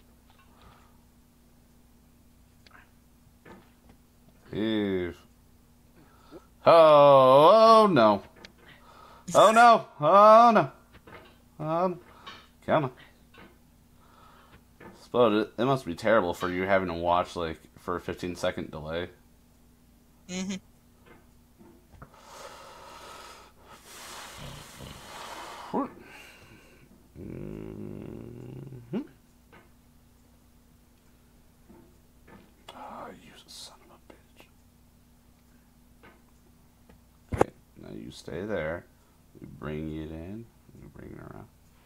[SPEAKER 1] Eve. Oh no. Oh no. Oh no. Come on. But it must be terrible for you having to watch like for a 15-second delay.
[SPEAKER 2] Mm-hmm.
[SPEAKER 1] Mm-hmm. Oh, you son of a bitch. Okay, now you stay there. We bring it in. We bring it around.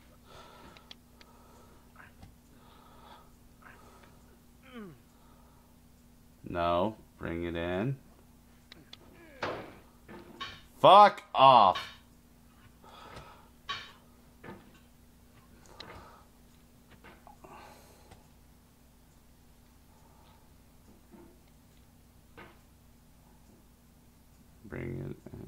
[SPEAKER 1] No, bring it in. Fuck off. Bring it in.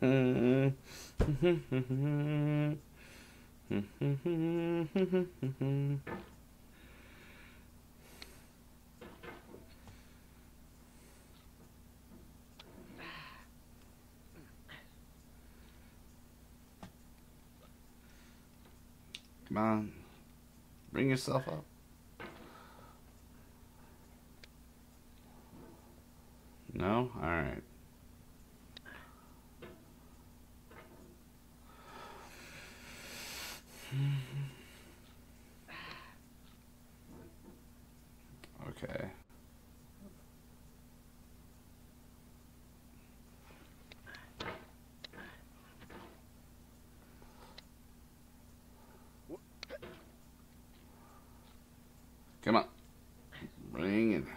[SPEAKER 1] Come on. Bring yourself up. No? Alright. Okay. Come on. Bring it.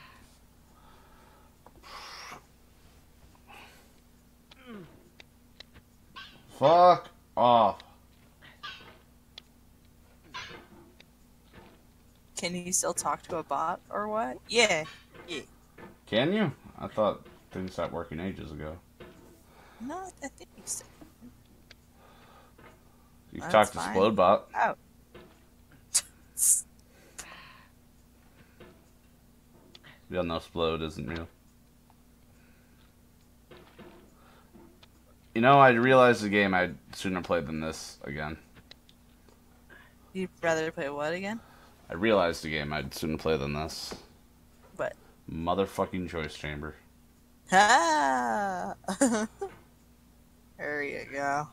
[SPEAKER 1] Fuck off.
[SPEAKER 2] Can you still talk to a bot or what? Yeah. Yeah.
[SPEAKER 1] Can you? I thought things stopped working ages ago.
[SPEAKER 2] No, I think you still.
[SPEAKER 1] You can
[SPEAKER 2] That's
[SPEAKER 1] talk to
[SPEAKER 2] fine.
[SPEAKER 1] Splodebot.
[SPEAKER 2] Oh.
[SPEAKER 1] We all know Splode isn't real. You know, I realized the game I'd sooner play than this again.
[SPEAKER 2] You'd rather play what again?
[SPEAKER 1] I realized the game I'd sooner play than this.
[SPEAKER 2] What?
[SPEAKER 1] Motherfucking Choice Chamber.
[SPEAKER 2] Ah! There you go.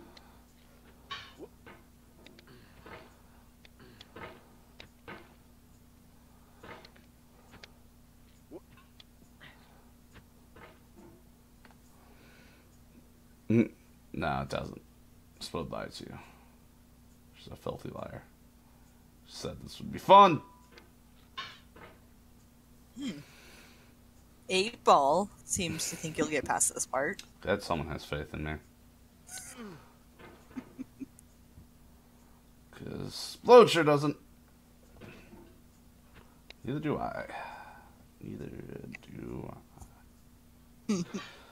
[SPEAKER 1] No, it doesn't. Splode lied to you. She's a filthy liar. She said this would be fun.
[SPEAKER 2] 8-Ball seems to think you'll get past this part.
[SPEAKER 1] That someone has faith in me. Because Splode sure doesn't. Neither do I. Neither do I.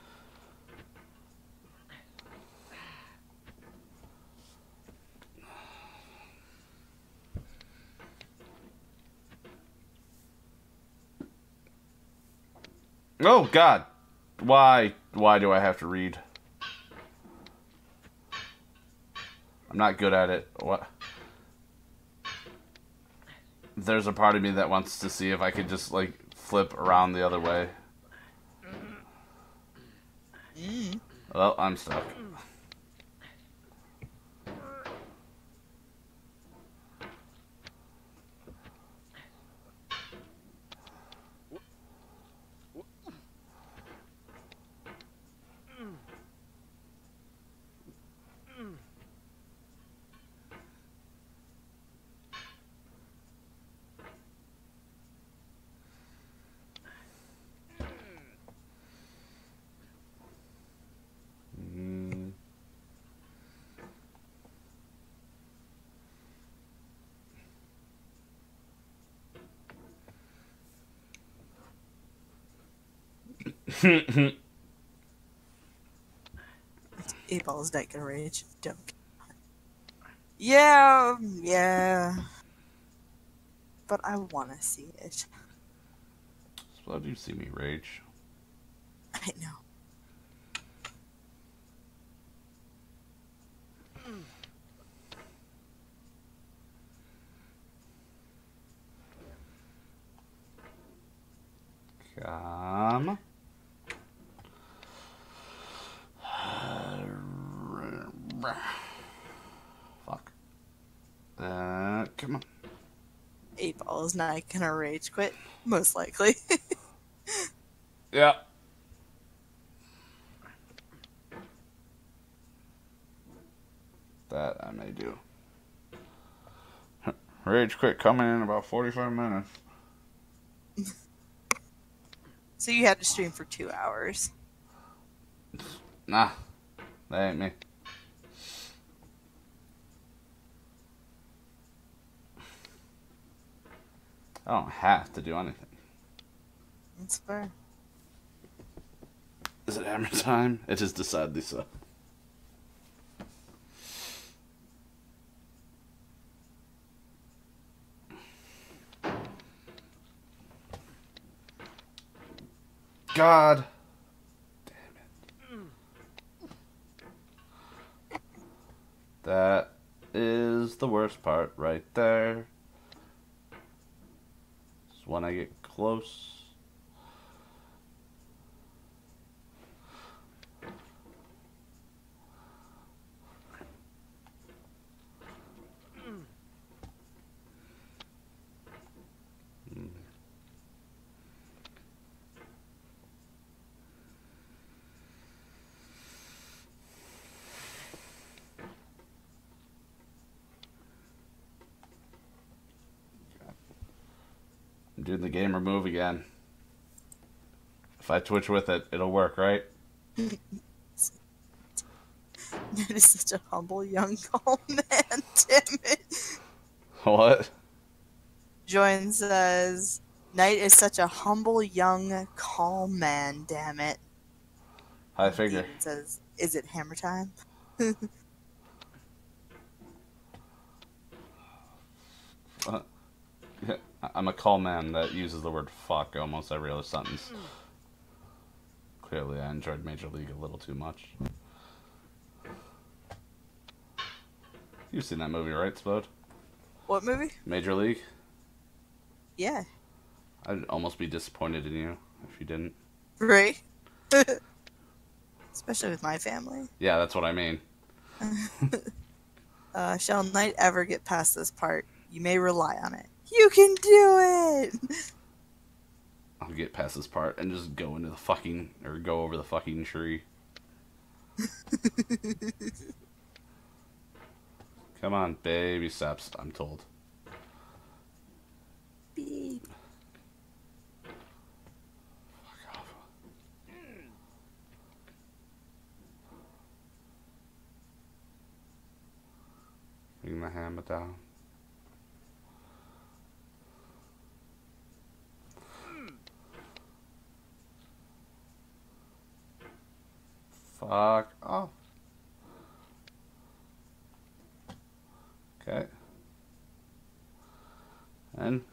[SPEAKER 1] Oh, God. Why do I have to read? I'm not good at it. What? There's a part of me that wants to see if I could just, like, flip around the other way. Well, I'm stuck.
[SPEAKER 2] Ball's not gonna rage. Don't. Yeah. But I want to see it.
[SPEAKER 1] So do you see me rage?
[SPEAKER 2] I know.
[SPEAKER 1] Come. Fuck. Come on.
[SPEAKER 2] 8-Ball is not gonna rage quit. Most likely.
[SPEAKER 1] Yeah. That I may do. Rage quit coming in about 45 minutes.
[SPEAKER 2] So you had to stream for 2 hours.
[SPEAKER 1] Nah, that ain't me. I don't have to do anything.
[SPEAKER 2] That's fair.
[SPEAKER 1] Is it hammer time? It is decidedly so. God damn it. That is the worst part right there. It's when I get close. I'm doing the gamer move again. If I twitch with it, it'll work, right?
[SPEAKER 2] That is such a humble young calm man, damn it.
[SPEAKER 1] What?
[SPEAKER 2] Join says, Knight is such a humble young calm man, damn it.
[SPEAKER 1] I figure.
[SPEAKER 2] Steven says, is it hammer time?
[SPEAKER 1] I'm a call man that uses the word fuck almost every other sentence. Clearly, I enjoyed Major League a little too much. You've seen that movie, right, Spode?
[SPEAKER 2] What movie?
[SPEAKER 1] Major League?
[SPEAKER 2] Yeah.
[SPEAKER 1] I'd almost be disappointed in you if you didn't.
[SPEAKER 2] Right? Especially with my family.
[SPEAKER 1] Yeah, that's what I mean.
[SPEAKER 2] Shall Knight ever get past this part? You may rely on it. You can do it!
[SPEAKER 1] I'll get past this part and just go into the fucking, or go over the fucking tree. Come on, baby steps, I'm told.
[SPEAKER 2] Beep.
[SPEAKER 1] Fuck off. Bring the hammer down. Fuck off. Okay. And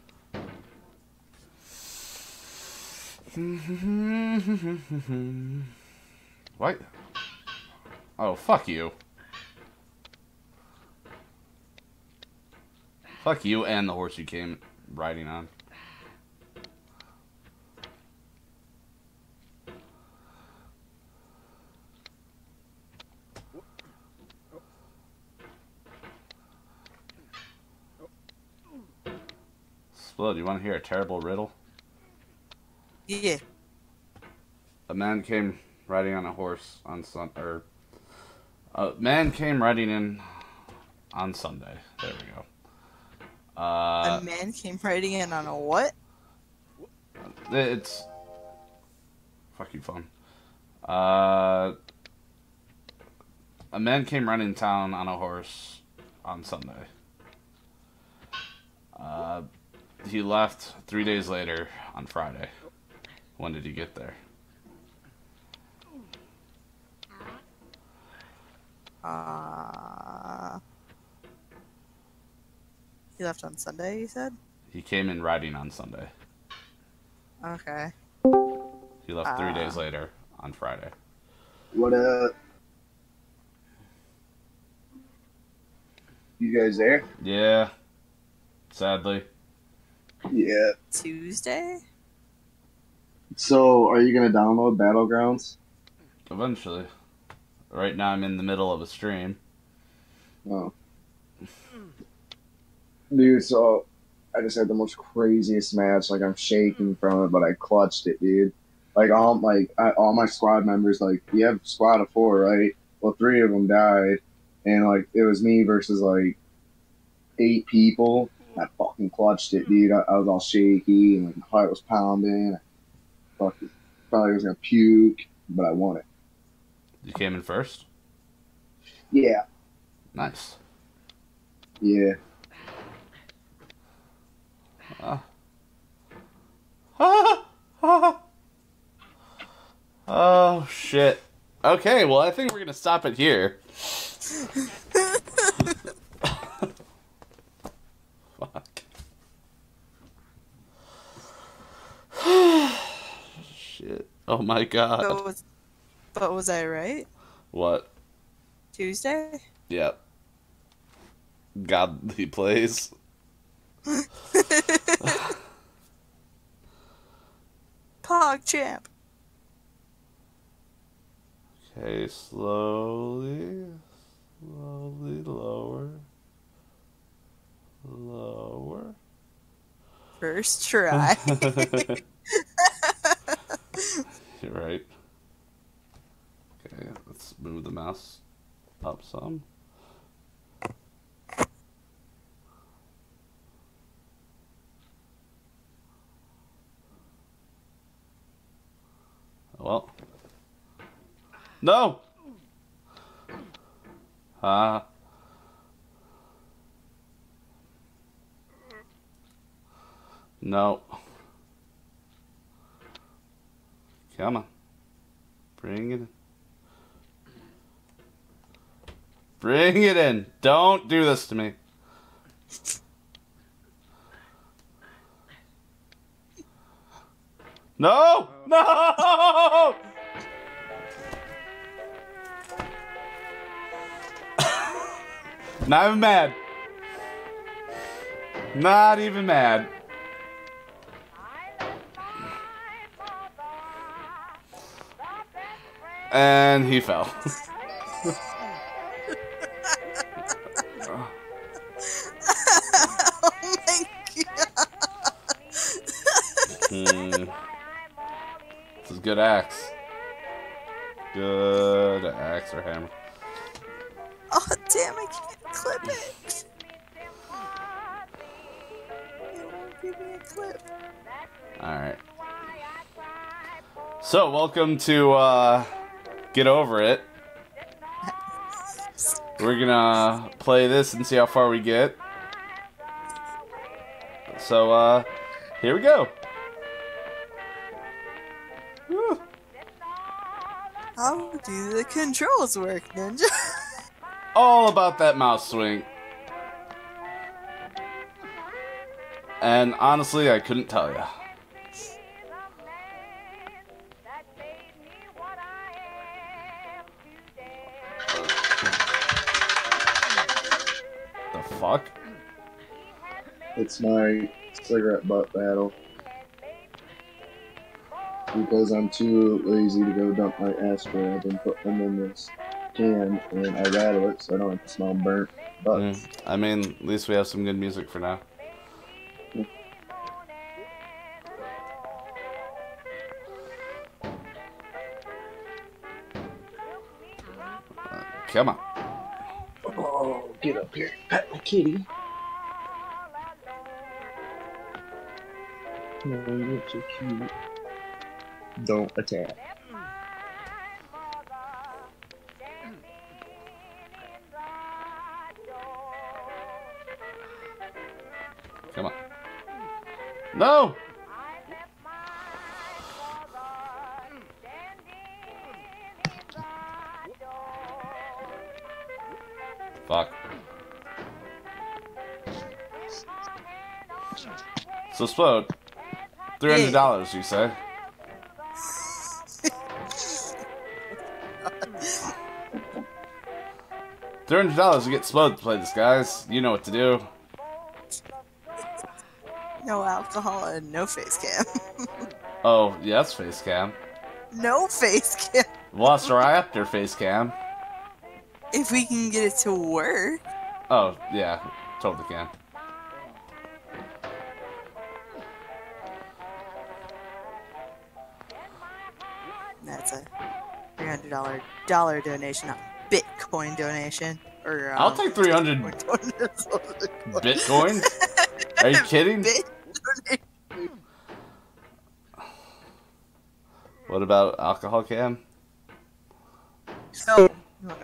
[SPEAKER 1] what? Oh, fuck you. Fuck you and the horse you came riding on. Split, you want to hear a terrible riddle?
[SPEAKER 2] Yeah.
[SPEAKER 1] A man came riding on a horse on a man came riding in on Sunday. There we go.
[SPEAKER 2] A man came riding in on a what?
[SPEAKER 1] It's fuck you, phone. A man came running town on a horse on Sunday. He left 3 days later on Friday. When did he get there?
[SPEAKER 2] He left on Sunday, you said?
[SPEAKER 1] He came in riding on Sunday.
[SPEAKER 2] Okay.
[SPEAKER 1] He left 3 days later on Friday.
[SPEAKER 5] What up? You guys there?
[SPEAKER 1] Yeah. Sadly.
[SPEAKER 5] Yeah.
[SPEAKER 2] Tuesday?
[SPEAKER 5] So, are you gonna download Battlegrounds?
[SPEAKER 1] Eventually. Right now I'm in the middle of a stream.
[SPEAKER 5] Oh. Dude, so I just had the most craziest match. Like, I'm shaking from it, but I clutched it, dude. Like, all my squad members, like, you have a squad of 4, right? Well, 3 of them died, and, like, it was me versus, like, 8 people. I fucking clutched it, dude. I was all shaky, and, like, my heart was pounding. I fucking probably was gonna puke, but I won it.
[SPEAKER 1] You came in first?
[SPEAKER 5] Yeah.
[SPEAKER 1] Nice.
[SPEAKER 5] Yeah.
[SPEAKER 1] Oh, shit. Okay, well, I think we're going to stop it here. Fuck. Shit. Oh my god.
[SPEAKER 2] But was I right?
[SPEAKER 1] What?
[SPEAKER 2] Tuesday?
[SPEAKER 1] Yep. God, he plays.
[SPEAKER 2] PogChamp.
[SPEAKER 1] Okay, slowly lower. Lower.
[SPEAKER 2] First try.
[SPEAKER 1] You're right. Okay, let's move the mouse up some. Well. No! No. Come on. Bring it in. Bring it in. Don't do this to me. No! No! Not even mad. Not even mad. And he fell.
[SPEAKER 2] Oh my god.
[SPEAKER 1] This is good axe. Good axe or hammer.
[SPEAKER 2] Oh damn, I can't clip it. It won't give me a clip.
[SPEAKER 1] Alright. So, welcome to, Get Over It. We're gonna play this and see how far we get. So, here we go. Woo.
[SPEAKER 2] How do the controls work, Ninja?
[SPEAKER 1] All about that mouse swing. And honestly, I couldn't tell you. The fuck?
[SPEAKER 5] It's my cigarette butt battle. Because I'm too lazy to go dump my aspirin, I've been putting them in this can and I rattle it so I don't have to smell burnt butts.
[SPEAKER 1] I mean, at least we have some good music for now. Come on.
[SPEAKER 5] Oh, get up here. Pet my kitty. No, you're so cute. Don't attack.
[SPEAKER 1] Come on. No! Fuck. So, Splode, $300, you say? $300 to get Splode to play this, guys. You know what to do.
[SPEAKER 2] No alcohol and no face cam.
[SPEAKER 1] Oh, yes, face cam.
[SPEAKER 2] No face cam.
[SPEAKER 1] Velociraptor face cam.
[SPEAKER 2] If we can get it to work.
[SPEAKER 1] Oh, yeah, totally can.
[SPEAKER 2] That's a $300 donation, not Bitcoin donation. Or
[SPEAKER 1] I'll take 300 Bitcoins. Are you kidding? What about alcohol cam?
[SPEAKER 2] No.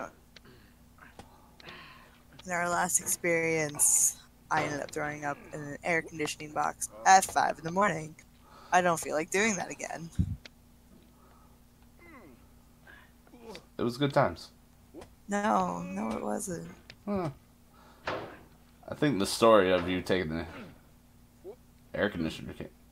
[SPEAKER 2] In our last experience, I ended up throwing up in an air conditioning box at 5 in the morning. I don't feel like doing that again.
[SPEAKER 1] It was good times.
[SPEAKER 2] No, it wasn't.
[SPEAKER 1] Huh. I think the story of you taking the air conditioner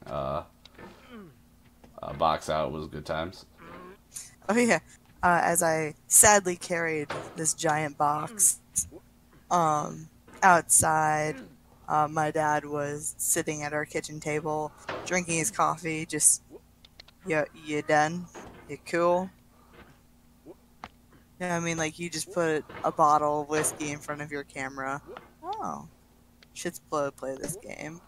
[SPEAKER 1] box out was good times.
[SPEAKER 2] Oh yeah. As I sadly carried this giant box outside, my dad was sitting at our kitchen table, drinking his coffee. Just, you done? You cool? You know what I mean? Like, you just put a bottle of whiskey in front of your camera. Oh, shit's blow, play this game.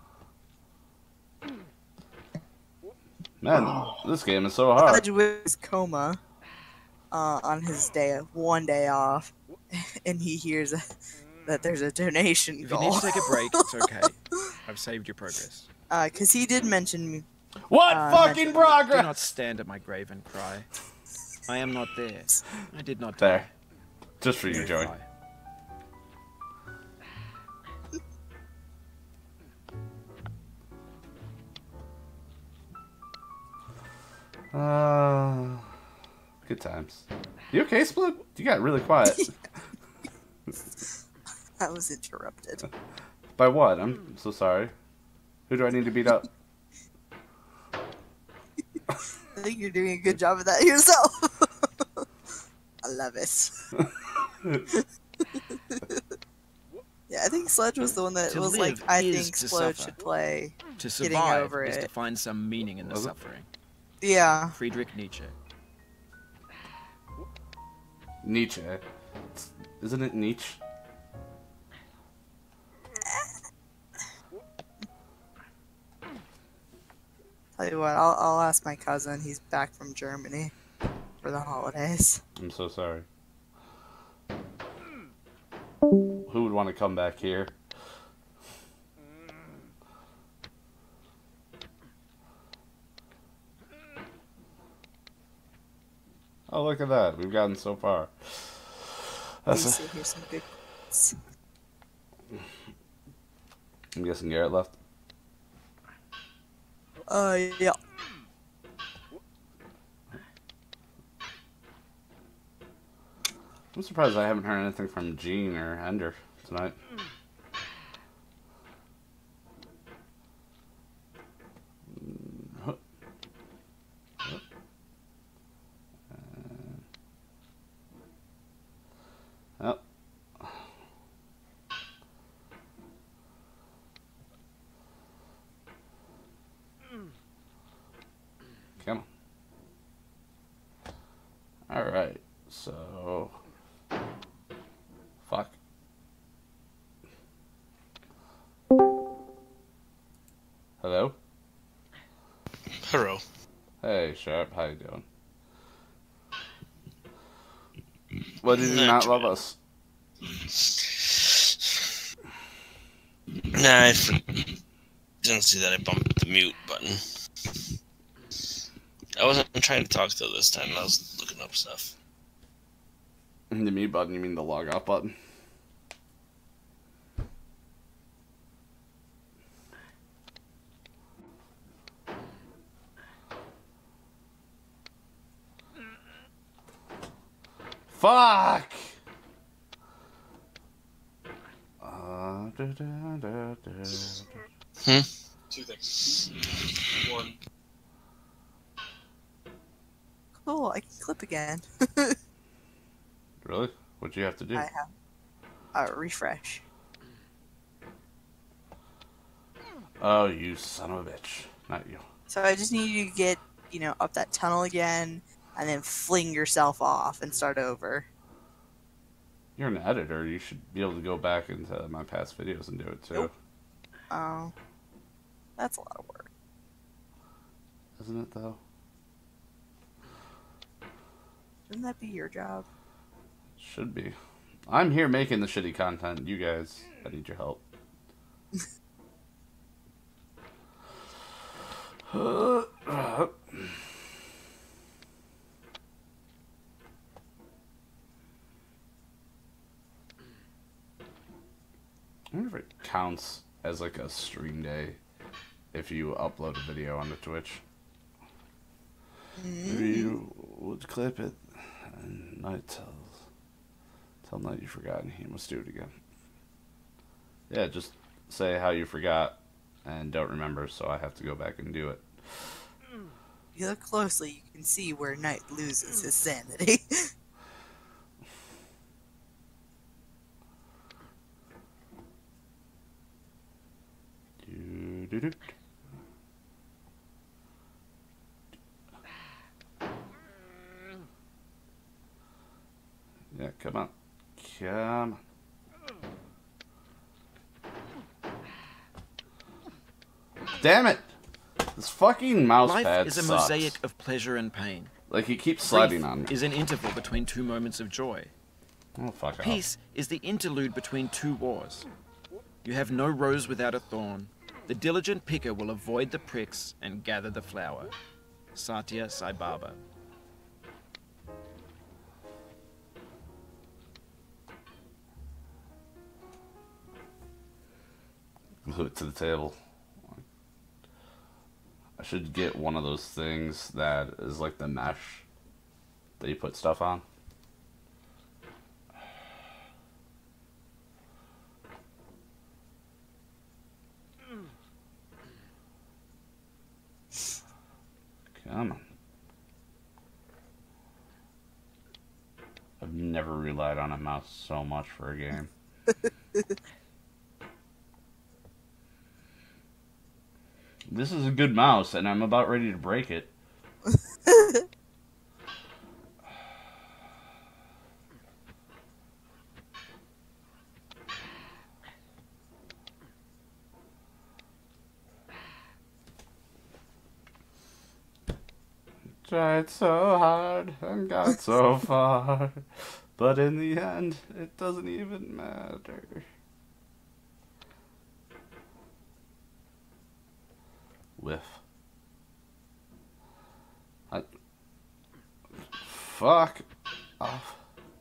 [SPEAKER 1] Man, this game is so hard.
[SPEAKER 2] Judge with his coma on his one day off, and he hears that there's a donation
[SPEAKER 3] If you
[SPEAKER 2] goal.
[SPEAKER 3] need to take a break, it's okay. I've saved your progress.
[SPEAKER 2] Because he did mention me.
[SPEAKER 1] What fucking
[SPEAKER 3] Do
[SPEAKER 1] progress?
[SPEAKER 3] not stand at my grave and cry. I am not there. I did not
[SPEAKER 1] There.
[SPEAKER 3] die.
[SPEAKER 1] Just for you,
[SPEAKER 3] Very
[SPEAKER 1] Joey.
[SPEAKER 3] fly.
[SPEAKER 1] Good times. You okay, Split? You got really quiet.
[SPEAKER 2] I was interrupted.
[SPEAKER 1] By what? I'm so sorry. Who do I need to beat up?
[SPEAKER 2] I think you're doing a good job of that yourself. I love it. Yeah, I think Sledge was the one that
[SPEAKER 3] To
[SPEAKER 2] was
[SPEAKER 3] live
[SPEAKER 2] like, I
[SPEAKER 3] is
[SPEAKER 2] think
[SPEAKER 3] to
[SPEAKER 2] Splode
[SPEAKER 3] suffer.
[SPEAKER 2] should play.
[SPEAKER 3] To
[SPEAKER 2] Getting
[SPEAKER 3] survive
[SPEAKER 2] over
[SPEAKER 3] is
[SPEAKER 2] it.
[SPEAKER 3] to find some meaning in the
[SPEAKER 1] Was it?
[SPEAKER 3] suffering.
[SPEAKER 2] Yeah.
[SPEAKER 3] Friedrich Nietzsche.
[SPEAKER 1] Nietzsche. Isn't it Nietzsche?
[SPEAKER 2] Tell you what, I'll ask my cousin. He's back from Germany for the holidays.
[SPEAKER 1] I'm so sorry. Who would want to come back here? Oh, look at that. We've gotten so far.
[SPEAKER 2] Let me
[SPEAKER 1] That's
[SPEAKER 2] see, here's some good quotes.
[SPEAKER 1] I'm guessing Garrett left.
[SPEAKER 2] Yeah.
[SPEAKER 1] I'm surprised I haven't heard anything from Gene or Ender tonight. Oh. Come on. Alright, so... Fuck. Hello?
[SPEAKER 4] Hello.
[SPEAKER 1] Hey, Sharp, how you doing? Why did you not love us?
[SPEAKER 4] Nah, didn't see that I bumped the mute button. I wasn't trying to talk though this time. I was looking up stuff.
[SPEAKER 1] The mute button, you mean the log off button? Fuck!
[SPEAKER 6] Two things. One,
[SPEAKER 2] Cool, I can clip again.
[SPEAKER 1] Really? What'd you have to do?
[SPEAKER 2] I have. Refresh.
[SPEAKER 1] Oh, you son of a bitch. Not you.
[SPEAKER 2] So I just need you to get, up that tunnel again, and then fling yourself off and start over.
[SPEAKER 1] You're an editor. You should be able to go back into my past videos and do it too.
[SPEAKER 2] Nope. Oh. That's a lot of work.
[SPEAKER 1] Isn't it though?
[SPEAKER 2] Shouldn't that be your job?
[SPEAKER 1] Should be. I'm here making the shitty content. You guys, I need your help. I wonder if it counts as like a stream day if you upload a video onto Twitch. Maybe you would clip it Night tell Night you forgot, and he must do it again. Yeah, just say how you forgot and don't remember, so I have to go back and do it.
[SPEAKER 2] If you look closely, you can see where Knight loses his sanity.
[SPEAKER 1] Do-do-do. Yeah, come on. Come on. Damn it! This fucking mouse
[SPEAKER 3] Life
[SPEAKER 1] pad
[SPEAKER 3] is a
[SPEAKER 1] sucks.
[SPEAKER 3] mosaic of pleasure and pain.
[SPEAKER 1] Like, he keeps sliding
[SPEAKER 3] Grief
[SPEAKER 1] on me.
[SPEAKER 3] is an interval between two moments of joy.
[SPEAKER 1] Oh, fuck off.
[SPEAKER 3] Peace is the interlude between two wars. You have no rose without a thorn. The diligent picker will avoid the pricks and gather the flower. Satya Sai Baba.
[SPEAKER 1] Glue it to the table. I should get one of those things that is like the mesh that you put stuff on. Come on. I've never relied on a mouse so much for a game. This is a good mouse, and I'm about ready to break it. Tried so hard and got so far, but in the end, it doesn't even matter. Whiff. Fuck off.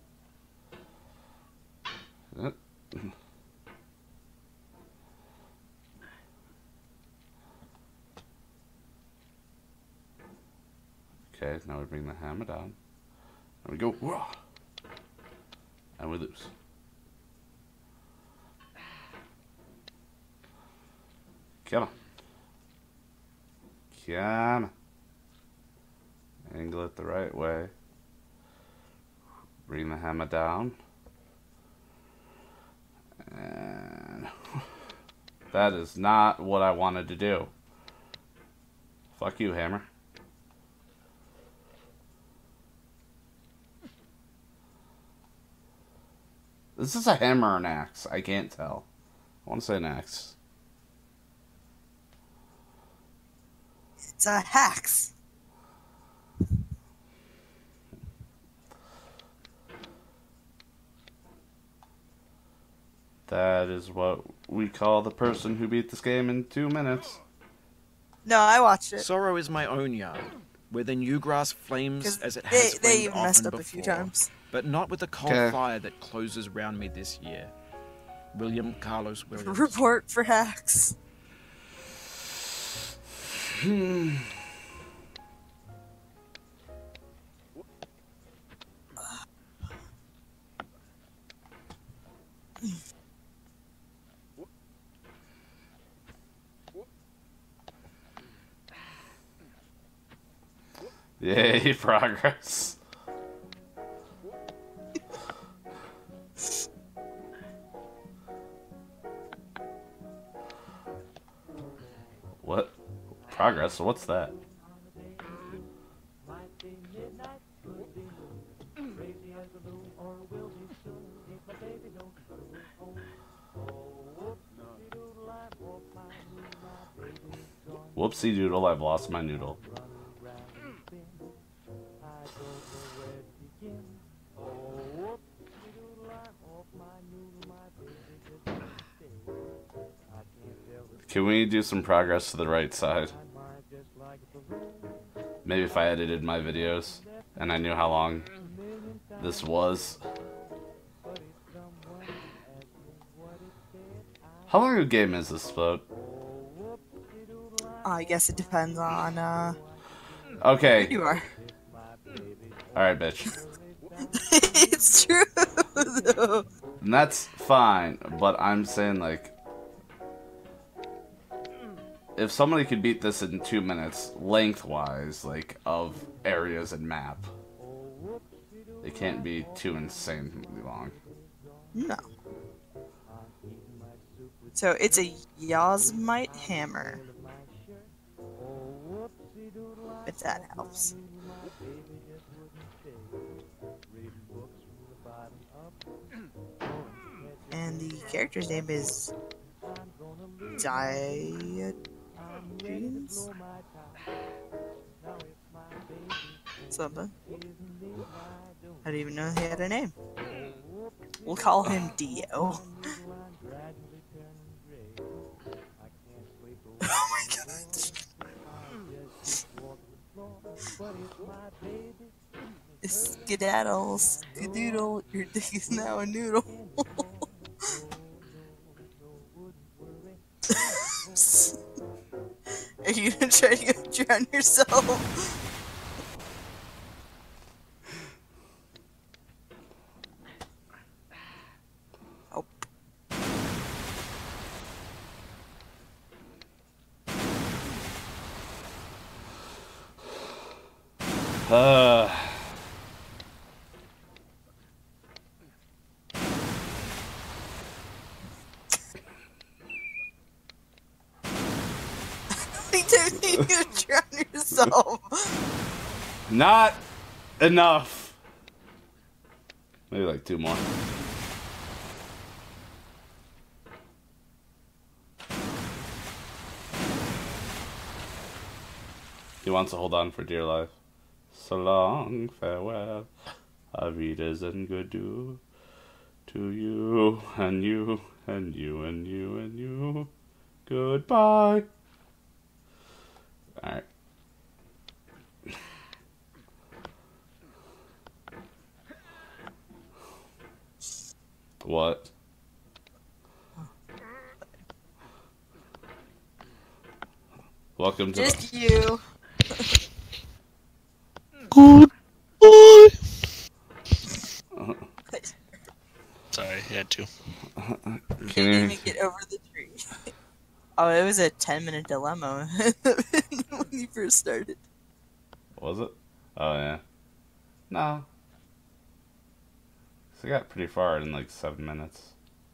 [SPEAKER 1] Okay, now we bring the hammer down. And we go, whoa, and we lose. Come on. Come on. Angle it the right way. Bring the hammer down. And that is not what I wanted to do. Fuck you, hammer. This is a hammer or an axe. I can't tell. I want to say an axe.
[SPEAKER 2] It's a hacks.
[SPEAKER 1] That is what we call the person who beat this game in 2 minutes.
[SPEAKER 2] No, I watched it.
[SPEAKER 3] Sorrow is my own yard, where the new grass flames
[SPEAKER 2] Because
[SPEAKER 3] as it has
[SPEAKER 2] they
[SPEAKER 3] flamed
[SPEAKER 2] even
[SPEAKER 3] often
[SPEAKER 2] messed up
[SPEAKER 3] before,
[SPEAKER 2] a few times.
[SPEAKER 3] but not with the cold
[SPEAKER 1] Okay.
[SPEAKER 3] fire that closes round me this year. William Carlos Williams.
[SPEAKER 2] Report for hacks.
[SPEAKER 1] Yay, progress. What? Progress? What's that? Whoopsie doodle, I've lost my noodle. Can we do some progress to the right side? Maybe if I edited my videos and I knew how long this was. How long a game is this, Spode?
[SPEAKER 2] I guess it depends on
[SPEAKER 1] Okay.
[SPEAKER 2] who you are.
[SPEAKER 1] Alright, bitch.
[SPEAKER 2] It's true, though.
[SPEAKER 1] And that's fine, but I'm saying, like, if somebody could beat this in 2 minutes, lengthwise, like, of areas and map, it can't be too insanely long.
[SPEAKER 2] No. So it's a Yosmite hammer. If that helps. And the character's name is Diogenes? Something. I didn't even know he had a name. We'll call him Dio. Oh my god. Skedaddle, skedoodle, your dick is now a noodle. Are you gonna try to go drown yourself? Oh. You're gonna drown yourself.
[SPEAKER 1] Not enough. Maybe like 2 more. He wants to hold on for dear life. So long, farewell. Avidas and good do to you and you and you and you and you. Goodbye. Alright. What? Welcome to
[SPEAKER 2] Just you.
[SPEAKER 4] Good boy. Sorry, I had to.
[SPEAKER 2] Can't even get over the tree. Oh, it was a 10-minute dilemma when you first started.
[SPEAKER 1] Was it? Oh, yeah. No. So I got pretty far in like 7 minutes.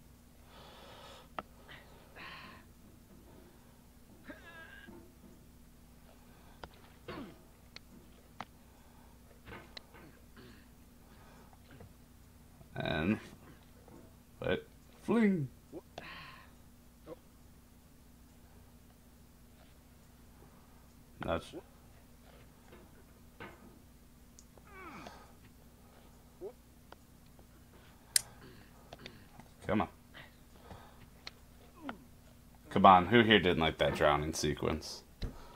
[SPEAKER 1] And... wait. Fling! Nudge. Come on. Come on, who here didn't like that drowning sequence?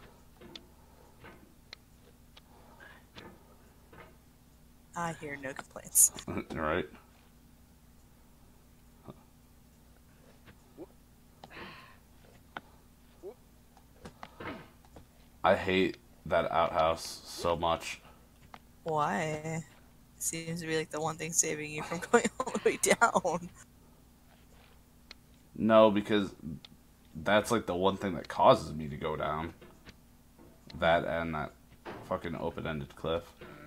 [SPEAKER 2] I hear no complaints.
[SPEAKER 1] Right? I hate that outhouse so much.
[SPEAKER 2] Why? Seems to be like the one thing saving you from going all the way down.
[SPEAKER 1] No, because that's like the one thing that causes me to go down. That and that fucking open-ended cliff.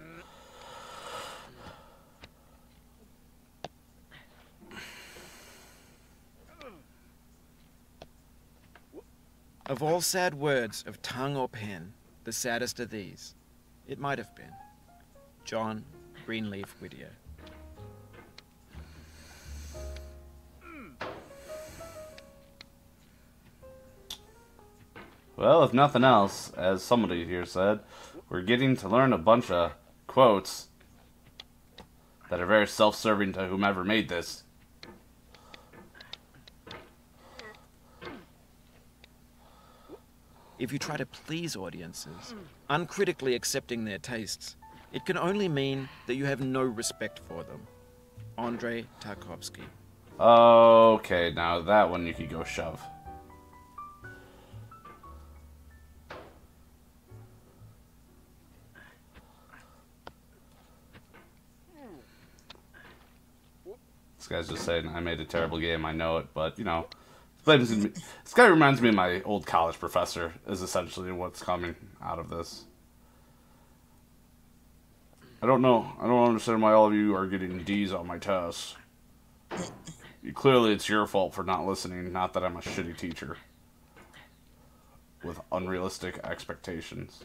[SPEAKER 3] Of all sad words of tongue or pen, the saddest are these. It might have been. John Greenleaf Whittier.
[SPEAKER 1] Well, if nothing else, as somebody here said, we're getting to learn a bunch of quotes that are very self-serving to whomever made this.
[SPEAKER 3] If you try to please audiences, uncritically accepting their tastes, it can only mean that you have no respect for them. Andrei Tarkovsky.
[SPEAKER 1] Okay, now that one you could go shove. guy's just saying I made a terrible game. I know it, but you know, this guy reminds me of my old college professor. Is essentially what's coming out of this. I don't know. I don't understand why all of you are getting D's on my tests. Clearly, it's your fault for not listening. Not that I'm a shitty teacher with unrealistic expectations.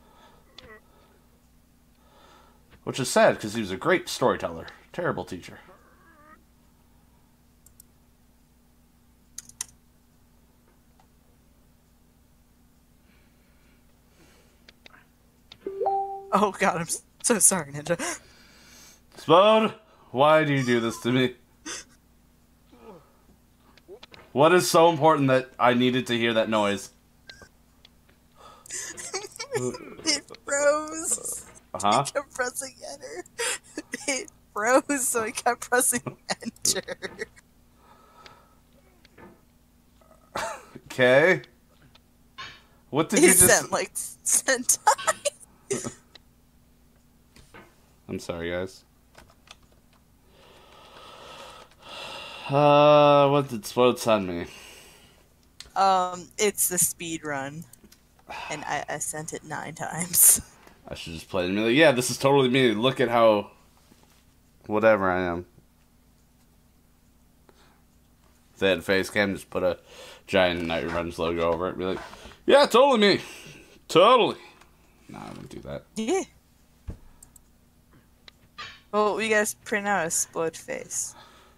[SPEAKER 1] Which is sad, because he was a great storyteller. Terrible teacher.
[SPEAKER 2] Oh god, I'm so sorry, Ninja.
[SPEAKER 1] Spode, why do you do this to me? What is so important that I needed to hear that noise?
[SPEAKER 2] It froze.
[SPEAKER 1] Uh-huh.
[SPEAKER 2] I kept pressing enter. It froze, so I kept pressing enter.
[SPEAKER 1] Okay. What did
[SPEAKER 2] He
[SPEAKER 1] you just...
[SPEAKER 2] sent like 10 times.
[SPEAKER 1] I'm sorry, guys. What did Spode send me?
[SPEAKER 2] It's the speed run. And I sent it 9 times.
[SPEAKER 1] I should just play it and be like, yeah, this is totally me. Look at how... whatever I am. If they had face cam, just put a giant Nightrevenge logo over it and be like, yeah, totally me. Totally. No, I wouldn't do that.
[SPEAKER 2] Yeah. Well, we gotta print out a Spode face.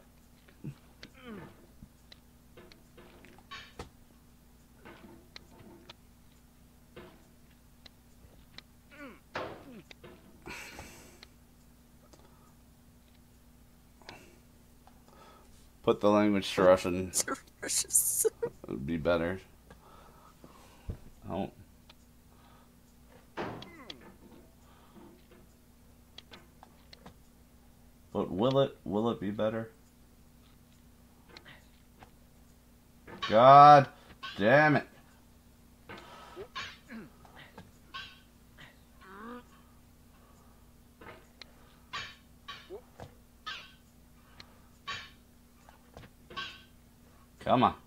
[SPEAKER 1] Put the language to Russian.
[SPEAKER 2] It
[SPEAKER 1] Would be better. Oh. But will it be better? God damn it. Come on.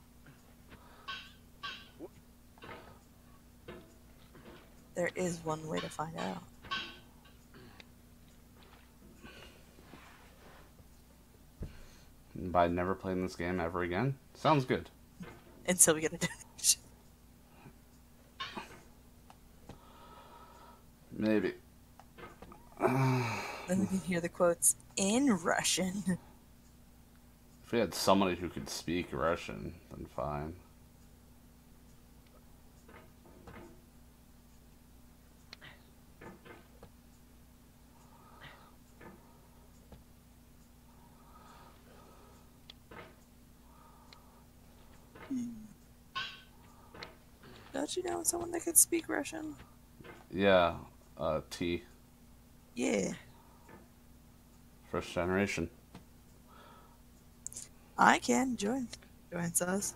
[SPEAKER 2] There is one way to find out.
[SPEAKER 1] By never playing this game ever again? Sounds good.
[SPEAKER 2] Until we get a donation.
[SPEAKER 1] Maybe.
[SPEAKER 2] Then we can hear the quotes in Russian.
[SPEAKER 1] If we had somebody who could speak Russian, then fine.
[SPEAKER 2] Don't you know someone that could speak Russian?
[SPEAKER 1] Yeah, T.
[SPEAKER 2] Yeah.
[SPEAKER 1] First generation.
[SPEAKER 2] I can join us.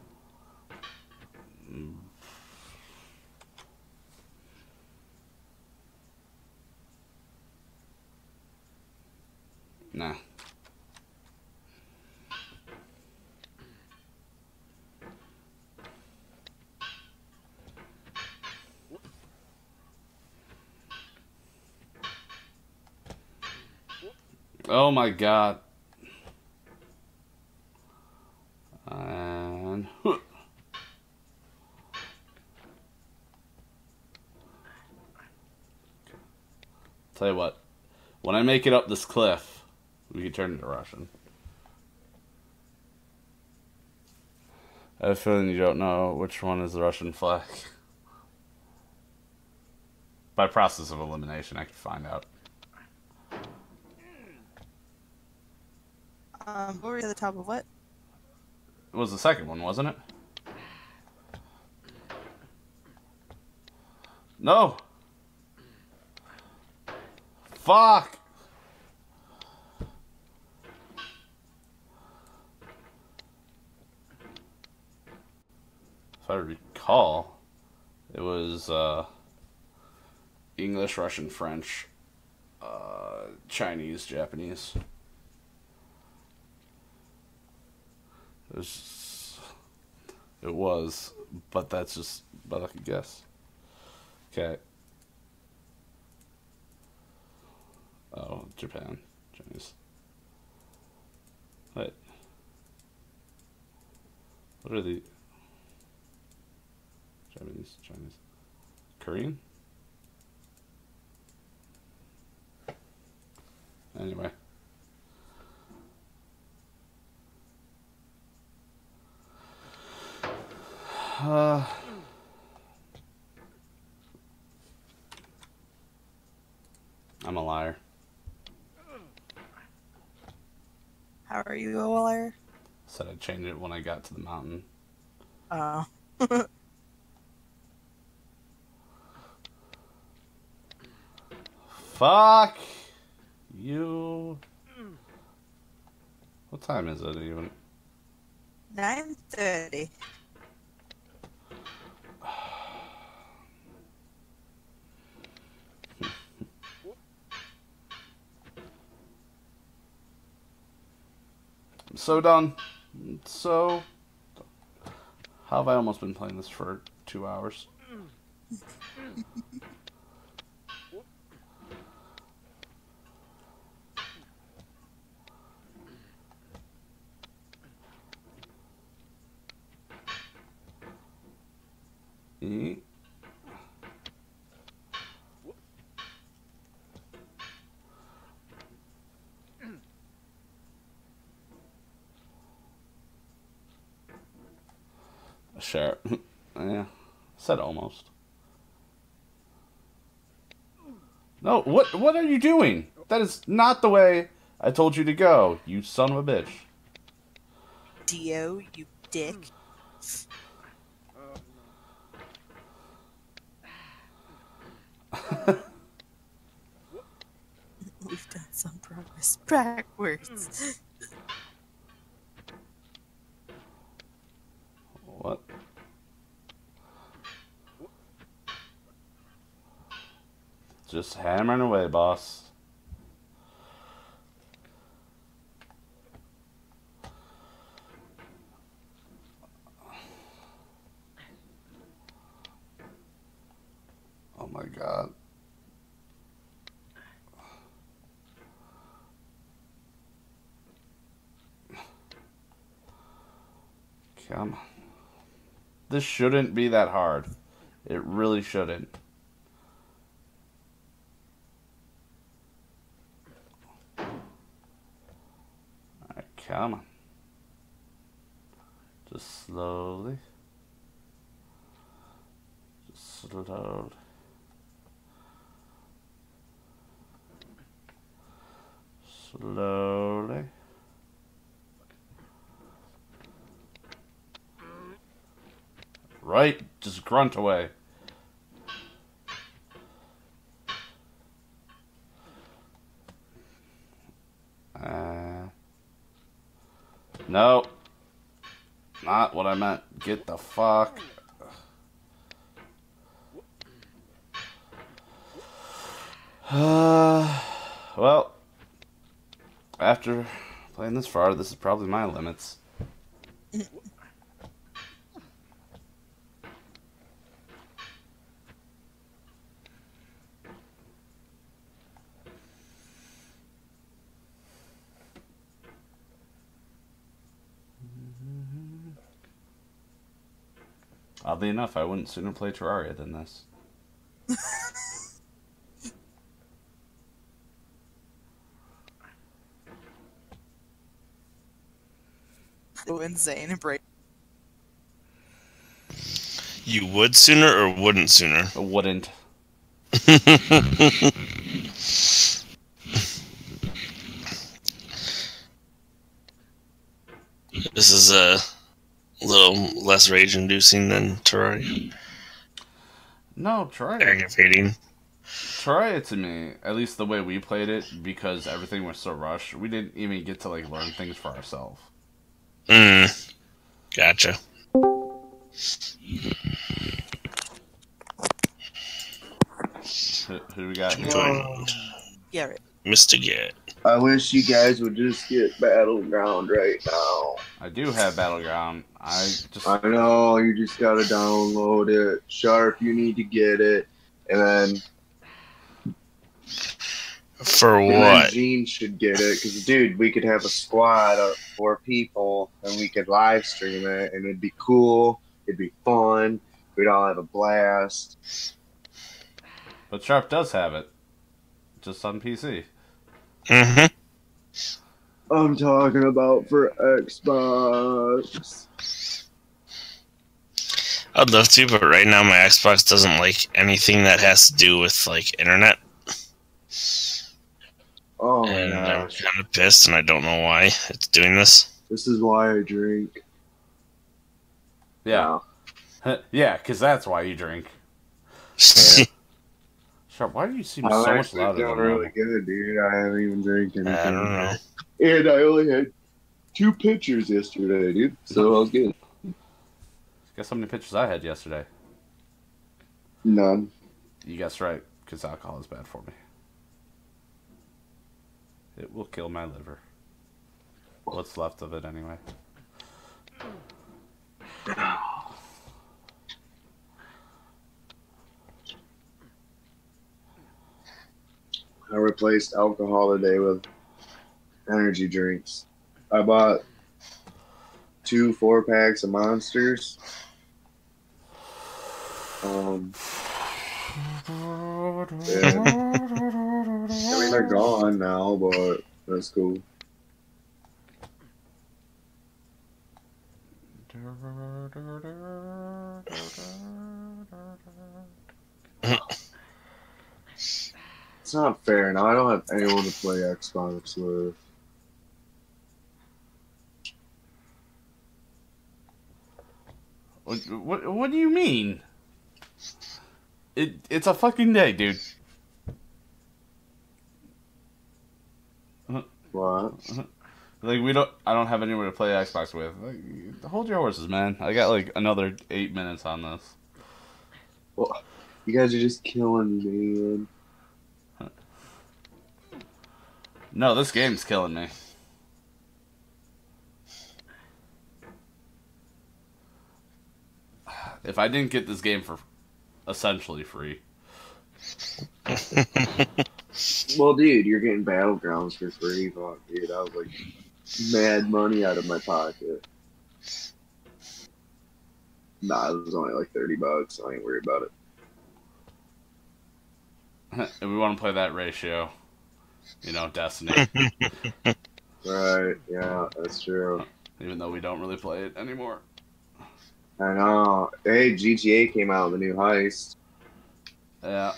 [SPEAKER 1] Nah. Oh my god. And... Tell you what. When I make it up this cliff, we can turn it to Russian. I have a feeling you don't know which one is the Russian flag. By process of elimination, I could find out.
[SPEAKER 2] What were you at the top of what?
[SPEAKER 1] It was the second one, wasn't it? No! Fuck! If I recall, it was English, Russian, French, Chinese, Japanese. It was, but that's just but I could guess. Okay. Oh, Japan. Chinese. Wait. What are the Japanese? Chinese? Korean? Anyway. I'm a liar.
[SPEAKER 2] How are you a liar?
[SPEAKER 1] Said I'd change it when I got to the mountain.
[SPEAKER 2] Oh.
[SPEAKER 1] Fuck you. What time is it even?
[SPEAKER 2] 9:30.
[SPEAKER 1] I'm so done. So, how have I almost been playing this for 2 hours? Sure. Yeah. Said almost. No, what are you doing? That is not the way I told you to go, you son of a bitch.
[SPEAKER 2] Dio, you dick. We've done some progress backwards.
[SPEAKER 1] What? Just hammering away, boss. Oh my god. Come on. This shouldn't be that hard. It really shouldn't. Alright, come on. Just slowly. Just slowly. Slowly. Right? Just grunt away. No. Not what I meant. Get the fuck. Well, after playing this far, this is probably my limits. Oddly enough, I wouldn't sooner play Terraria than this.
[SPEAKER 2] So insane and break.
[SPEAKER 4] You would sooner or wouldn't sooner?
[SPEAKER 1] I wouldn't.
[SPEAKER 4] This is a little less rage-inducing than Terraria.
[SPEAKER 1] No, Terraria.
[SPEAKER 4] Aggravating.
[SPEAKER 1] Terraria to me, at least the way we played it, because everything was so rushed, we didn't even get to like learn things for ourselves.
[SPEAKER 4] Gotcha.
[SPEAKER 1] Who we got?
[SPEAKER 4] Joined.
[SPEAKER 2] Garrett.
[SPEAKER 4] Mr. Garrett.
[SPEAKER 5] I wish you guys would just get Battleground right now.
[SPEAKER 1] I do have Battleground. I
[SPEAKER 5] know, you just gotta download it. Sharp, you need to get it. And then
[SPEAKER 4] For
[SPEAKER 5] And then
[SPEAKER 4] what?
[SPEAKER 5] Gene should get it, because, dude, we could have a squad of 4 people, and we could live stream it, and it'd be cool, it'd be fun, we'd all have a blast.
[SPEAKER 1] But Sharp does have it. Just on PC.
[SPEAKER 4] Mm-hmm.
[SPEAKER 5] I'm talking about for Xbox.
[SPEAKER 4] I'd love to, but right now my Xbox doesn't like anything that has to do with, like, internet.
[SPEAKER 5] Oh my
[SPEAKER 4] And I'm
[SPEAKER 5] gosh.
[SPEAKER 4] kind of pissed, and I don't know why it's doing this.
[SPEAKER 5] This is why I drink.
[SPEAKER 1] Yeah. Yeah, because that's why you drink. Sharp, why do you seem
[SPEAKER 5] I'm
[SPEAKER 1] so much
[SPEAKER 5] actually
[SPEAKER 1] louder
[SPEAKER 5] feeling
[SPEAKER 1] than
[SPEAKER 5] really
[SPEAKER 1] normal?
[SPEAKER 5] good, dude. I haven't even drank anything.
[SPEAKER 4] I don't know.
[SPEAKER 5] And I only had 2 pitchers yesterday, dude. So I was good.
[SPEAKER 1] Guess how many pictures I had yesterday?
[SPEAKER 5] None.
[SPEAKER 1] You guessed right, because alcohol is bad for me. It will kill my liver. What's left of it, anyway.
[SPEAKER 5] I replaced alcohol today with energy drinks. I bought 2 4-packs of Monsters. Yeah. I mean, they're gone now, but that's cool. It's not fair. Now I don't have anyone to play Xbox with.
[SPEAKER 1] What do you mean? It's a fucking day, dude.
[SPEAKER 5] What?
[SPEAKER 1] Like, I don't have anyone to play Xbox with. Like, hold your horses, man. I got like another 8 minutes on this.
[SPEAKER 5] Well, you guys are just killing me, man.
[SPEAKER 1] No, this game's killing me. If I didn't get this game for essentially free.
[SPEAKER 5] Well, dude, you're getting Battlegrounds for free. Fuck, dude, I was like mad money out of my pocket. Nah, it was only like $30, so I ain't worried about it.
[SPEAKER 1] If we want to play that ratio, you know, Destiny.
[SPEAKER 5] Right, yeah, that's true.
[SPEAKER 1] Even though we don't really play it anymore.
[SPEAKER 5] I know. Hey, GTA came out with the new heist.
[SPEAKER 1] Yeah.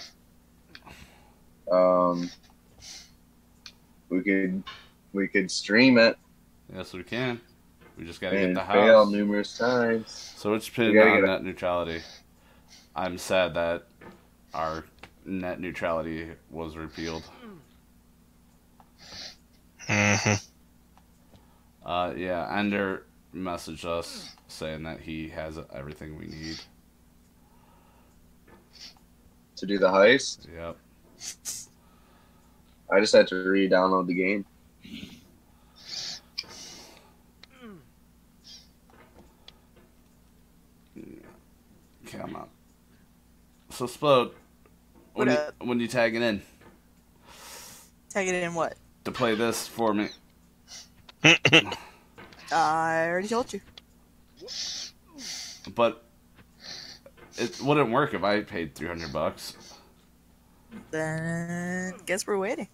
[SPEAKER 5] We could stream it
[SPEAKER 1] Yes, we can. We just gotta get
[SPEAKER 5] and
[SPEAKER 1] the
[SPEAKER 5] fail
[SPEAKER 1] house.
[SPEAKER 5] numerous times.
[SPEAKER 1] So which pin
[SPEAKER 5] gotta
[SPEAKER 1] on
[SPEAKER 5] get
[SPEAKER 1] net neutrality? I'm sad that our net neutrality was repealed.
[SPEAKER 4] Mm-hmm.
[SPEAKER 1] Yeah, Ender messaged us saying that he has everything we need.
[SPEAKER 5] To do the heist,
[SPEAKER 1] Yep.
[SPEAKER 5] I just had to re-download the game.
[SPEAKER 1] Okay, I'm up. So Splode,
[SPEAKER 2] What up?
[SPEAKER 1] when you tagging in
[SPEAKER 2] Tag it in what?
[SPEAKER 1] to play this for me?
[SPEAKER 2] I already told you.
[SPEAKER 1] But it wouldn't work if I paid $300.
[SPEAKER 2] Then guess we're waiting.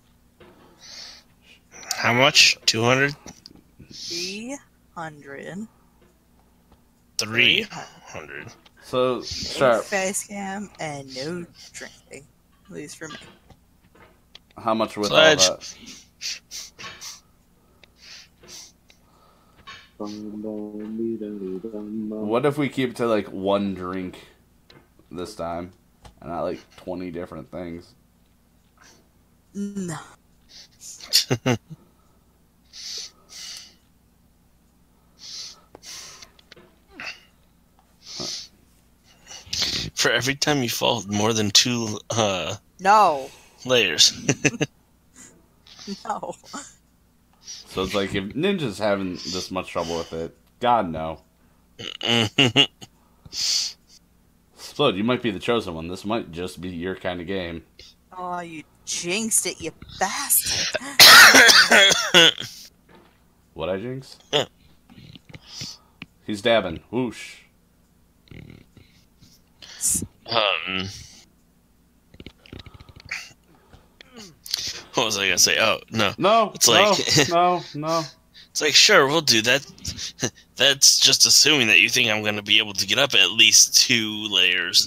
[SPEAKER 4] How much? 200?
[SPEAKER 2] 300.
[SPEAKER 4] 300.
[SPEAKER 1] So Sharp,
[SPEAKER 2] Face cam and no drinking. At least for me.
[SPEAKER 1] how much with
[SPEAKER 4] Pledge.
[SPEAKER 1] all that? What if we keep it to like 1 drink this time, and not like 20 different things?
[SPEAKER 2] No.
[SPEAKER 4] For every time you fall more than 2
[SPEAKER 2] No.
[SPEAKER 4] layers.
[SPEAKER 2] No.
[SPEAKER 1] So it's like if Ninja's having this much trouble with it, God no. Explode, you might be the chosen one. This might just be your kind of game.
[SPEAKER 2] Oh, you jinxed it, you bastard.
[SPEAKER 1] What I jinx? He's dabbing. Whoosh.
[SPEAKER 4] What was I gonna say? Oh no.
[SPEAKER 1] No.
[SPEAKER 4] It's like
[SPEAKER 1] no.
[SPEAKER 4] It's like, sure, we'll do that. That's just assuming that you think I'm gonna be able to get up at least 2 layers.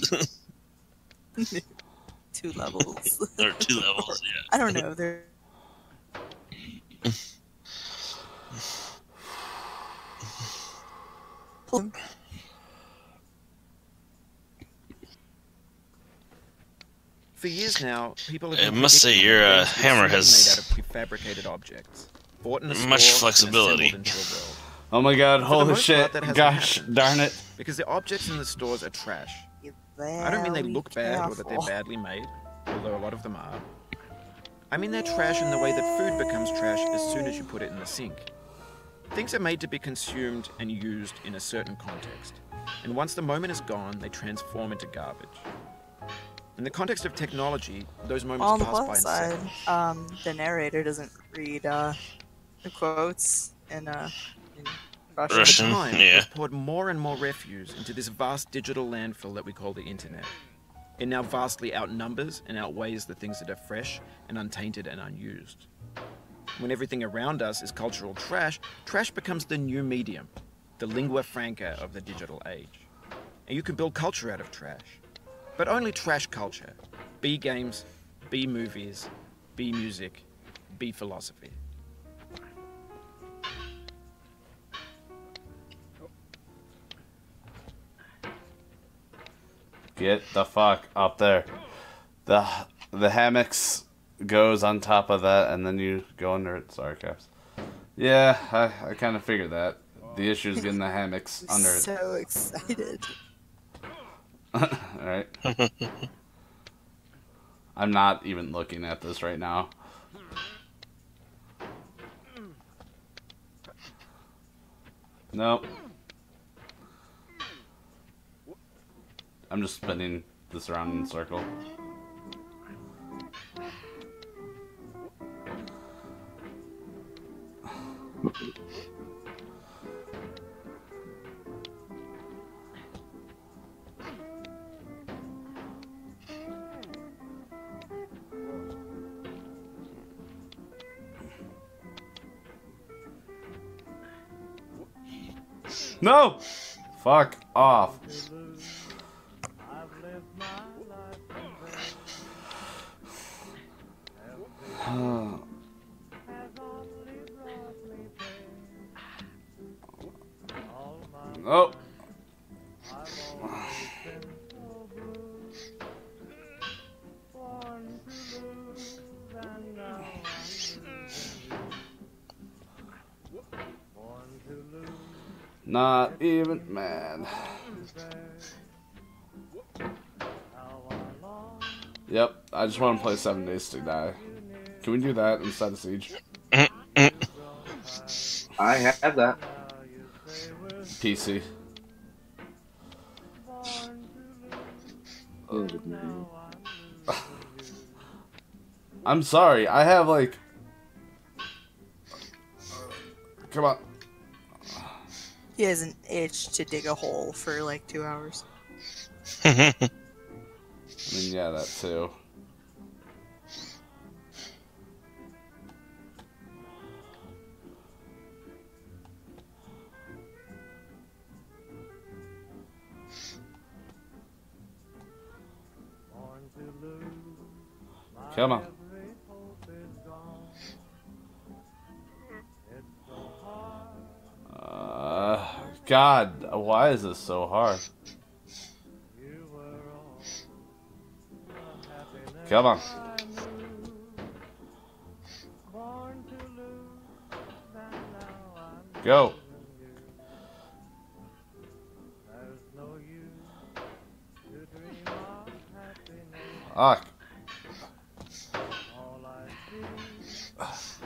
[SPEAKER 2] 2 levels.
[SPEAKER 4] Or 2 levels, yeah.
[SPEAKER 2] I don't know. They're
[SPEAKER 3] For years now, people have
[SPEAKER 4] I
[SPEAKER 3] been
[SPEAKER 4] must say,
[SPEAKER 3] predicting
[SPEAKER 4] your
[SPEAKER 3] that things
[SPEAKER 4] hammer
[SPEAKER 3] will soon
[SPEAKER 4] has
[SPEAKER 3] be made out of prefabricated objects, bought in a
[SPEAKER 4] much
[SPEAKER 3] store and
[SPEAKER 4] flexibility.
[SPEAKER 3] assembled into a world.
[SPEAKER 1] Oh my god,
[SPEAKER 3] For the
[SPEAKER 1] holy
[SPEAKER 3] most
[SPEAKER 1] shit.
[SPEAKER 3] part, that hasn't
[SPEAKER 1] Gosh,
[SPEAKER 3] happened.
[SPEAKER 1] darn it.
[SPEAKER 3] Because the objects in the stores are trash. I
[SPEAKER 2] I
[SPEAKER 3] don't mean they look bad or that they're badly made, although a lot of them are. I mean they're trash in the way that food becomes trash as soon as you put it in the sink. Things are made to be consumed and used in a certain context, and once the moment is gone, they transform into garbage. In the context of technology, those moments
[SPEAKER 2] On the
[SPEAKER 3] pass by
[SPEAKER 2] plus
[SPEAKER 3] in
[SPEAKER 2] side,
[SPEAKER 3] seconds.
[SPEAKER 2] the narrator doesn't read the quotes in Russian.
[SPEAKER 4] Russian.
[SPEAKER 3] Over time,
[SPEAKER 4] Yeah.
[SPEAKER 3] we've poured more and more refuse into this vast digital landfill that we call the internet. It now vastly outnumbers and outweighs the things that are fresh and untainted and unused. When everything around us is cultural trash, trash becomes the new medium, the lingua franca of the digital age. And you can build culture out of trash. But only trash culture. B games, B movies, B music, B philosophy.
[SPEAKER 1] Get the fuck up there. The hammocks goes on top of that, and then you go under it. Sorry, Caps. Yeah, I kind of figured that. The issue is getting the hammocks under it.
[SPEAKER 2] So excited.
[SPEAKER 1] Alright. I'm not even looking at this right now. Nope. I'm just spinning this around in a circle. No! Fuck off. Oh. Not even mad. Yep, I just want to play 7 Days to Die. Can we do that instead of Siege?
[SPEAKER 5] I have that.
[SPEAKER 1] PC. I'm sorry, I have like... Come on.
[SPEAKER 2] He has an itch to dig a hole for like 2 hours.
[SPEAKER 1] I mean, yeah, that too. Come on. God, why is this so hard? Come on. Go. Fuck.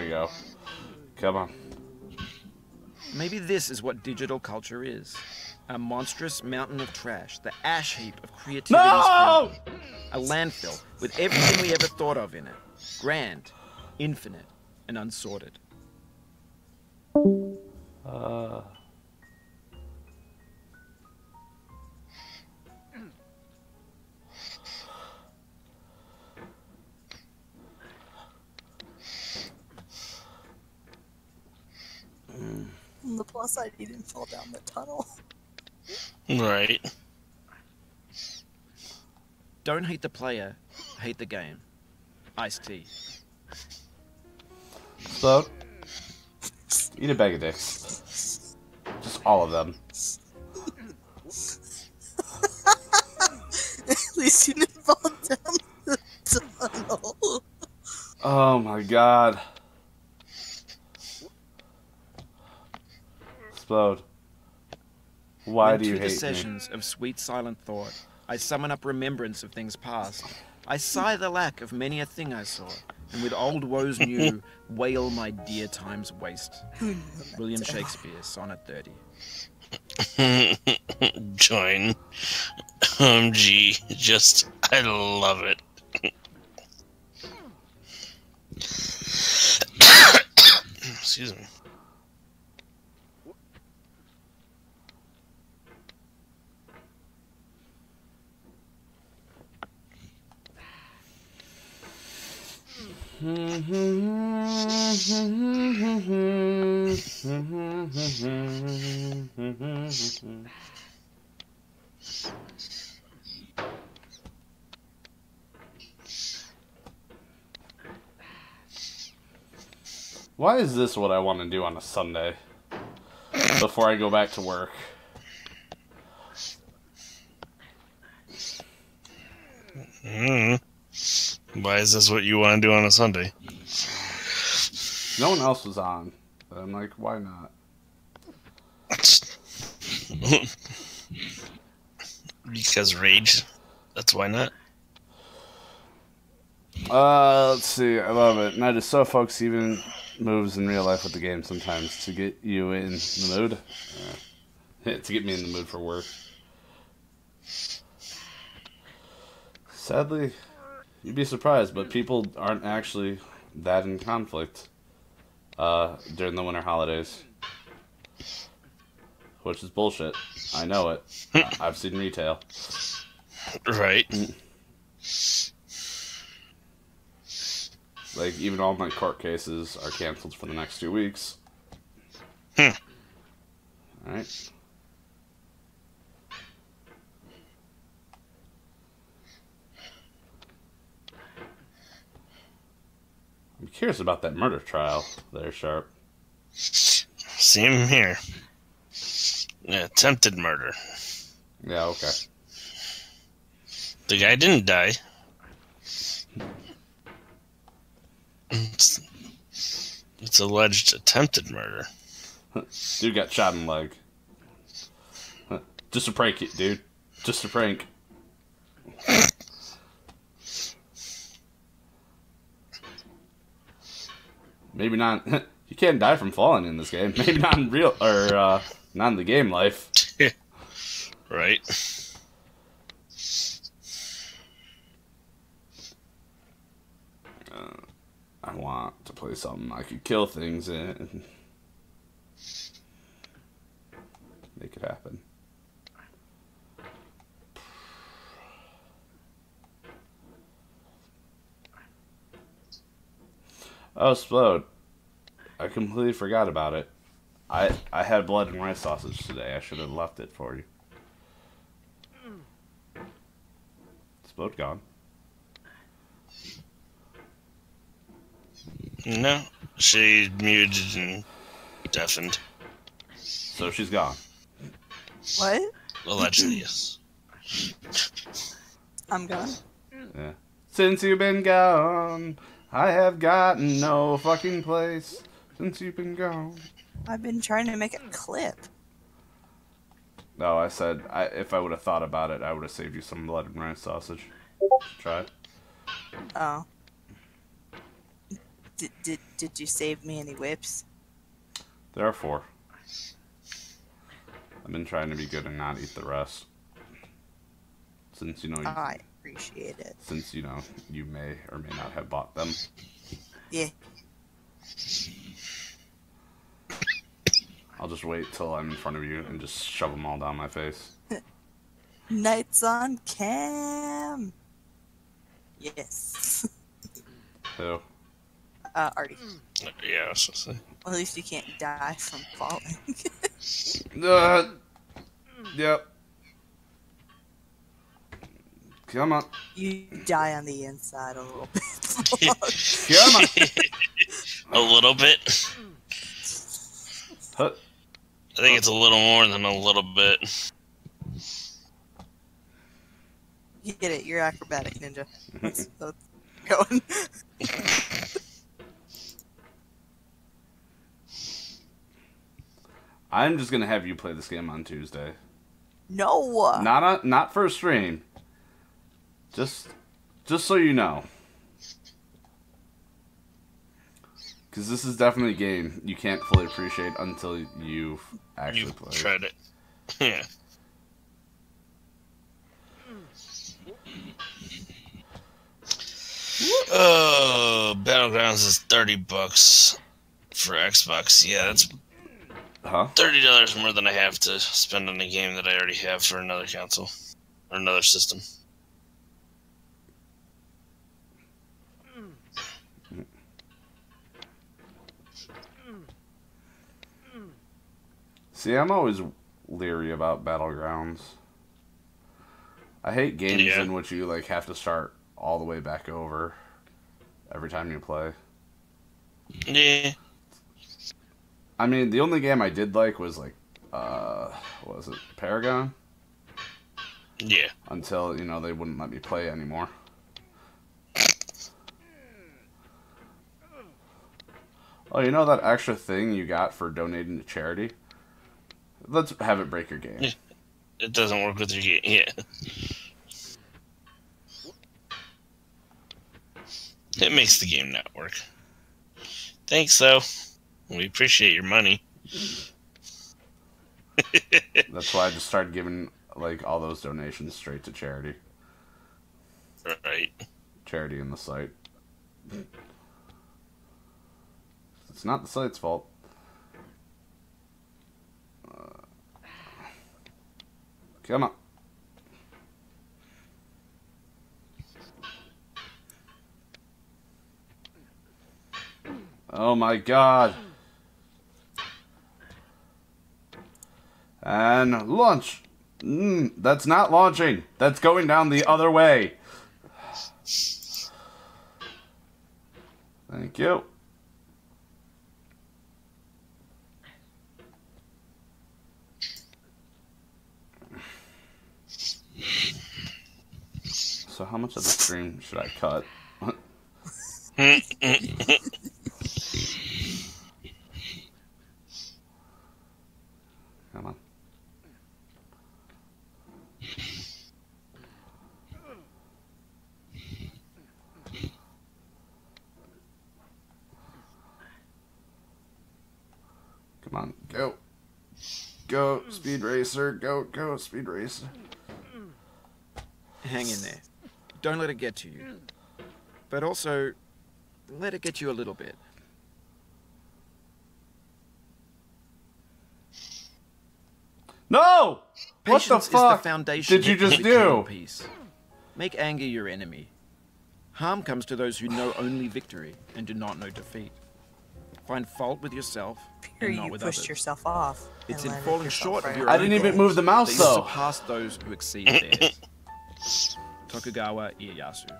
[SPEAKER 1] we go. Come on.
[SPEAKER 3] Maybe this is what digital culture is. A monstrous mountain of trash, the ash heap of creativity's
[SPEAKER 1] No!
[SPEAKER 3] fountain. A landfill with everything we ever thought of in it. Grand, infinite, and unsorted.
[SPEAKER 2] On the plus side, he didn't fall down the tunnel.
[SPEAKER 4] Right.
[SPEAKER 3] Don't hate the player, hate the game. Iced tea.
[SPEAKER 1] So, eat a bag of dicks. Just all of them.
[SPEAKER 2] At least you didn't fall down the tunnel.
[SPEAKER 1] Oh my god. Explode. Why
[SPEAKER 3] When
[SPEAKER 1] do you
[SPEAKER 3] to the
[SPEAKER 1] hate
[SPEAKER 3] sessions of sweet silent thought, I summon up remembrance of things past. I sigh the lack of many a thing I saw, and with old woes new, wail my dear time's waste. William Shakespeare, Sonnet 30.
[SPEAKER 4] Join. OMG. Just, I love it. Excuse me.
[SPEAKER 1] Why is this what I want to do on a Sunday? Before I go back to work.
[SPEAKER 4] Why is this what you want to do on a Sunday?
[SPEAKER 1] No one else was on. But I'm like, why not?
[SPEAKER 4] Because rage. That's why not.
[SPEAKER 1] Let's see. I love it. Night is so folks even moves in real life with the game sometimes to get you in the mood. To get me in the mood for work. Sadly, you'd be surprised, but people aren't actually that in conflict during the winter holidays. Which is bullshit. I know it. I've seen retail.
[SPEAKER 4] Right.
[SPEAKER 1] Like, even all my court cases are canceled for the next 2 weeks.
[SPEAKER 4] Hmm.
[SPEAKER 1] Alright. I'm curious about that murder trial there, Sharp.
[SPEAKER 4] Same here. Yeah, attempted murder.
[SPEAKER 1] Yeah, okay.
[SPEAKER 4] The guy didn't die. It's alleged attempted murder.
[SPEAKER 1] Dude got shot in the leg. Just a prank, dude. Just a prank. Maybe not. You can't die from falling in this game. Maybe not in real, or not in the game life.
[SPEAKER 4] Right.
[SPEAKER 1] I want to play something I could kill things in and make it happen. Oh, Explode. I completely forgot about it. I had blood and rice sausage today. I should have left it for you. Explode gone.
[SPEAKER 4] No. She muted and deafened.
[SPEAKER 1] So she's gone.
[SPEAKER 2] What?
[SPEAKER 4] Allegedly, yes.
[SPEAKER 2] I'm gone.
[SPEAKER 1] Yeah. Since you've been gone, I have gotten no fucking place. Since you've been gone.
[SPEAKER 2] I've been trying to make a clip.
[SPEAKER 1] No, I said if I would have thought about it, I would have saved you some blood and rice sausage. Try it.
[SPEAKER 2] Oh. Did you save me any whips?
[SPEAKER 1] There are 4. I've been trying to be good and not eat the rest. Since, you know...
[SPEAKER 2] I appreciate it.
[SPEAKER 1] Since, you know, you may or may not have bought them.
[SPEAKER 2] Yeah.
[SPEAKER 1] I'll just wait till I'm in front of you and just shove them all down my face.
[SPEAKER 2] Nights on cam. Yes.
[SPEAKER 1] Who?
[SPEAKER 2] Artie.
[SPEAKER 4] Yeah, I was supposed to say.
[SPEAKER 2] Well, at least you can't die from falling.
[SPEAKER 1] Yep. Come on.
[SPEAKER 2] You die on the inside a little bit.
[SPEAKER 1] Come on.
[SPEAKER 4] A little bit.
[SPEAKER 1] Huh.
[SPEAKER 4] I think it's a little more than a little bit.
[SPEAKER 2] You get it. You're acrobatic ninja. Let's going.
[SPEAKER 1] I'm just gonna have you play this game on Tuesday.
[SPEAKER 2] No.
[SPEAKER 1] Not for a stream. Just so you know. Because this is definitely a game you can't fully appreciate until you've actually played.
[SPEAKER 4] Tried it. Yeah. Oh, Battlegrounds is $30 for Xbox. Yeah, that's
[SPEAKER 1] Huh?
[SPEAKER 4] $30 more than I have to spend on a game that I already have for another console or another system.
[SPEAKER 1] See, I'm always leery about Battlegrounds. I hate games in which you like have to start all the way back over every time you play.
[SPEAKER 4] Yeah.
[SPEAKER 1] I mean, the only game I did like was like, what was it, Paragon?
[SPEAKER 4] Yeah.
[SPEAKER 1] Until, you know, they wouldn't let me play anymore. Oh, you know that extra thing you got for donating to charity? Let's have it break your game.
[SPEAKER 4] Yeah. It doesn't work with your game. Yeah. It makes the game not work. Thanks, though. We appreciate your money.
[SPEAKER 1] That's why I just started giving, like, all those donations straight to charity.
[SPEAKER 4] Right.
[SPEAKER 1] Charity in the site. It's not the site's fault. Come on. Oh my god. And launch. That's not launching. That's going down the other way. Thank you. So how much of the stream should I cut? Come on. Come on, go. Go, Speed Racer. Go, Speed Racer.
[SPEAKER 3] Hang in there. Don't let it get to you. But also, let it get you a little bit.
[SPEAKER 1] No! What the
[SPEAKER 3] Patience
[SPEAKER 1] fuck
[SPEAKER 3] is the foundation
[SPEAKER 1] did you
[SPEAKER 3] of
[SPEAKER 1] just
[SPEAKER 3] eternal
[SPEAKER 1] do?
[SPEAKER 3] peace. Make anger your enemy. Harm comes to those who know only victory and do not know defeat. Find fault with yourself
[SPEAKER 2] Here
[SPEAKER 3] and not
[SPEAKER 2] you
[SPEAKER 3] with
[SPEAKER 2] pushed
[SPEAKER 3] others.
[SPEAKER 2] yourself off.
[SPEAKER 3] It's
[SPEAKER 2] and
[SPEAKER 3] in
[SPEAKER 2] landed
[SPEAKER 3] falling
[SPEAKER 2] yourself
[SPEAKER 3] short of
[SPEAKER 2] right
[SPEAKER 3] your
[SPEAKER 1] I
[SPEAKER 2] on
[SPEAKER 1] didn't
[SPEAKER 2] the
[SPEAKER 1] even
[SPEAKER 2] goal.
[SPEAKER 1] move the mouse,
[SPEAKER 3] that you
[SPEAKER 1] though.
[SPEAKER 3] surpass those who exceed theirs. Tokugawa Ieyasu.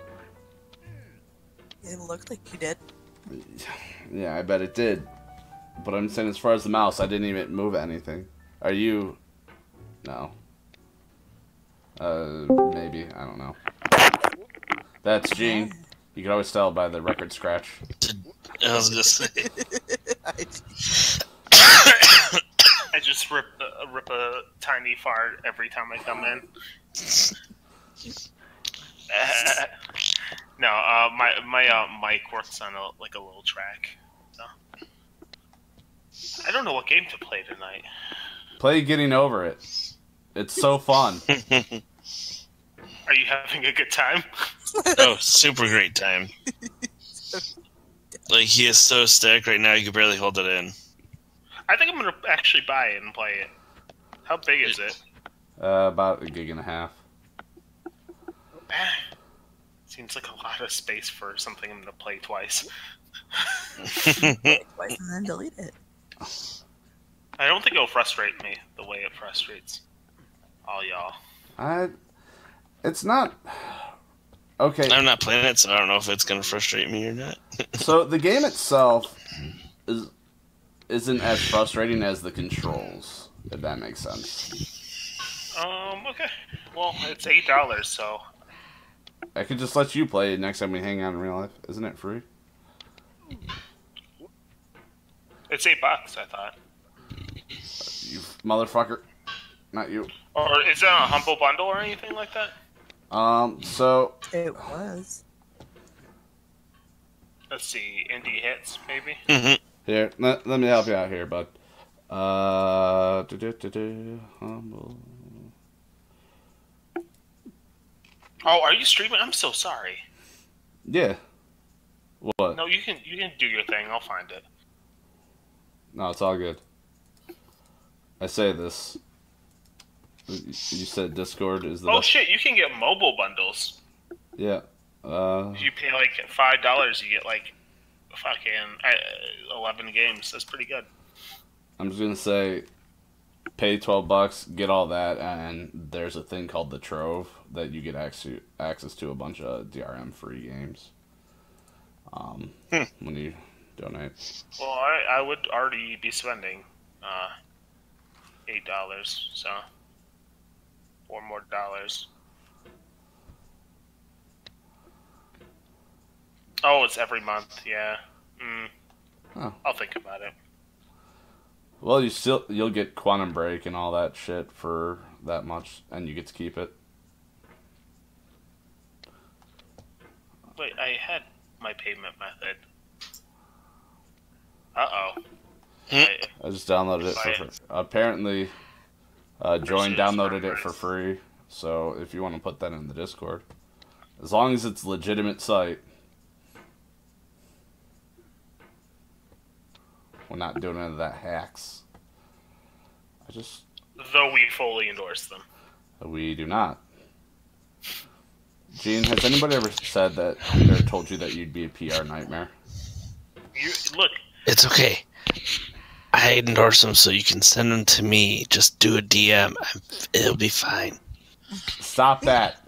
[SPEAKER 2] It looked like you did.
[SPEAKER 1] Yeah, I bet it did. But I'm saying as far as the mouse, I didn't even move anything. Are you... No. Maybe. I don't know. That's Gene. You can always tell by the record scratch.
[SPEAKER 4] I was gonna say.
[SPEAKER 6] I just rip a tiny fart every time I come in. No, my mic works on a little track. So I don't know what game to play tonight.
[SPEAKER 1] Play Getting Over It. It's so fun.
[SPEAKER 6] Are you having a good time?
[SPEAKER 4] Oh, super great time. Like, he is so stacked right now, you can barely hold it in.
[SPEAKER 6] I think I'm gonna actually buy it and play it. How big is it?
[SPEAKER 1] About 1.5 gigs.
[SPEAKER 6] Seems like a lot of space for something I'm gonna play twice.
[SPEAKER 2] Twice and then delete it.
[SPEAKER 6] I don't think it'll frustrate me the way it frustrates all y'all.
[SPEAKER 1] It's not... Okay.
[SPEAKER 4] I'm not playing it, so I don't know if it's going to frustrate me or not.
[SPEAKER 1] So the game itself isn't as frustrating as the controls, if that makes sense.
[SPEAKER 6] Okay. Well, it's $8, so...
[SPEAKER 1] I could just let you play it next time we hang out in real life. Isn't it free?
[SPEAKER 6] It's $8, I thought.
[SPEAKER 1] You motherfucker. Not you.
[SPEAKER 6] Or is it a Humble Bundle or anything like that?
[SPEAKER 1] So...
[SPEAKER 2] It was.
[SPEAKER 6] Let's see, Indie Hits, maybe?
[SPEAKER 1] Here, let me help you out here, bud. Humble...
[SPEAKER 6] Oh, are you streaming? I'm so sorry.
[SPEAKER 1] Yeah. What?
[SPEAKER 6] No, you can do your thing. I'll find it.
[SPEAKER 1] No, it's all good. I say this. You said Discord is the
[SPEAKER 6] Oh
[SPEAKER 1] best.
[SPEAKER 6] shit, you can get mobile bundles.
[SPEAKER 1] Yeah.
[SPEAKER 6] If you pay like $5, you get like fucking 11 games. That's pretty good.
[SPEAKER 1] I'm just gonna say, pay $12, get all that, and there's a thing called the Trove that you get access to a bunch of DRM free games. When you donate.
[SPEAKER 6] Well, I would already be spending $8, so $4 more. Oh, it's every month. Yeah.
[SPEAKER 1] Oh.
[SPEAKER 6] I'll think about it.
[SPEAKER 1] Well, you'll get Quantum Break and all that shit for that much, and you get to keep it.
[SPEAKER 6] Wait, I had my payment method. Uh-oh.
[SPEAKER 1] I just downloaded it for free. Apparently, Join downloaded it for free, so if you want to put that in the Discord. As long as it's a legitimate site. We're not doing any of that hacks.
[SPEAKER 6] Though we fully endorse them.
[SPEAKER 1] We do not. Gene, has anybody ever said that or told you that you'd be a PR nightmare?
[SPEAKER 6] Look.
[SPEAKER 4] It's okay. I endorse them so you can send them to me. Just do a DM. It'll be fine.
[SPEAKER 1] Stop that.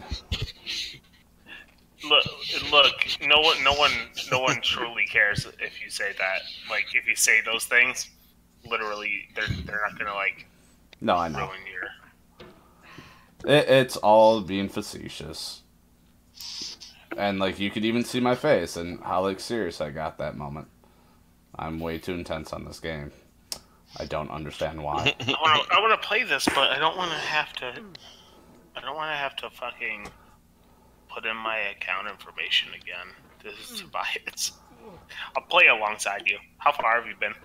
[SPEAKER 6] Look. No one truly cares if you say that. Like, if you say those things, literally, they're not gonna like.
[SPEAKER 1] No, I know.
[SPEAKER 6] Ruin your...
[SPEAKER 1] It's all being facetious. And, like, you could even see my face and how, like, serious I got that moment. I'm way too intense on this game. I don't understand why.
[SPEAKER 6] I want to play this, but I don't want to have to... I don't want to have to fucking put in my account information again to buy it. I'll play alongside you. How far have you been?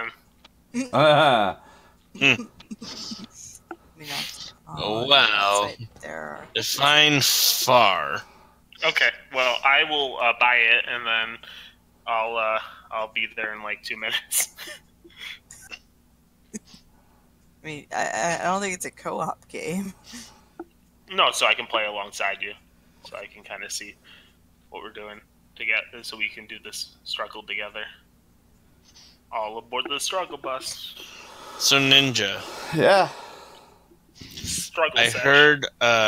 [SPEAKER 4] Oh, wow.
[SPEAKER 2] There.
[SPEAKER 4] Define far.
[SPEAKER 6] Okay, well, I will buy it, and then I'll be there in like 2 minutes.
[SPEAKER 2] I mean, I don't think it's a co-op game.
[SPEAKER 6] No, so I can play alongside you, so I can kind of see what we're doing together, so we can do this struggle together. All aboard the struggle bus.
[SPEAKER 4] So, Ninja.
[SPEAKER 1] Yeah.
[SPEAKER 6] Struggle
[SPEAKER 4] I
[SPEAKER 6] sesh.
[SPEAKER 4] heard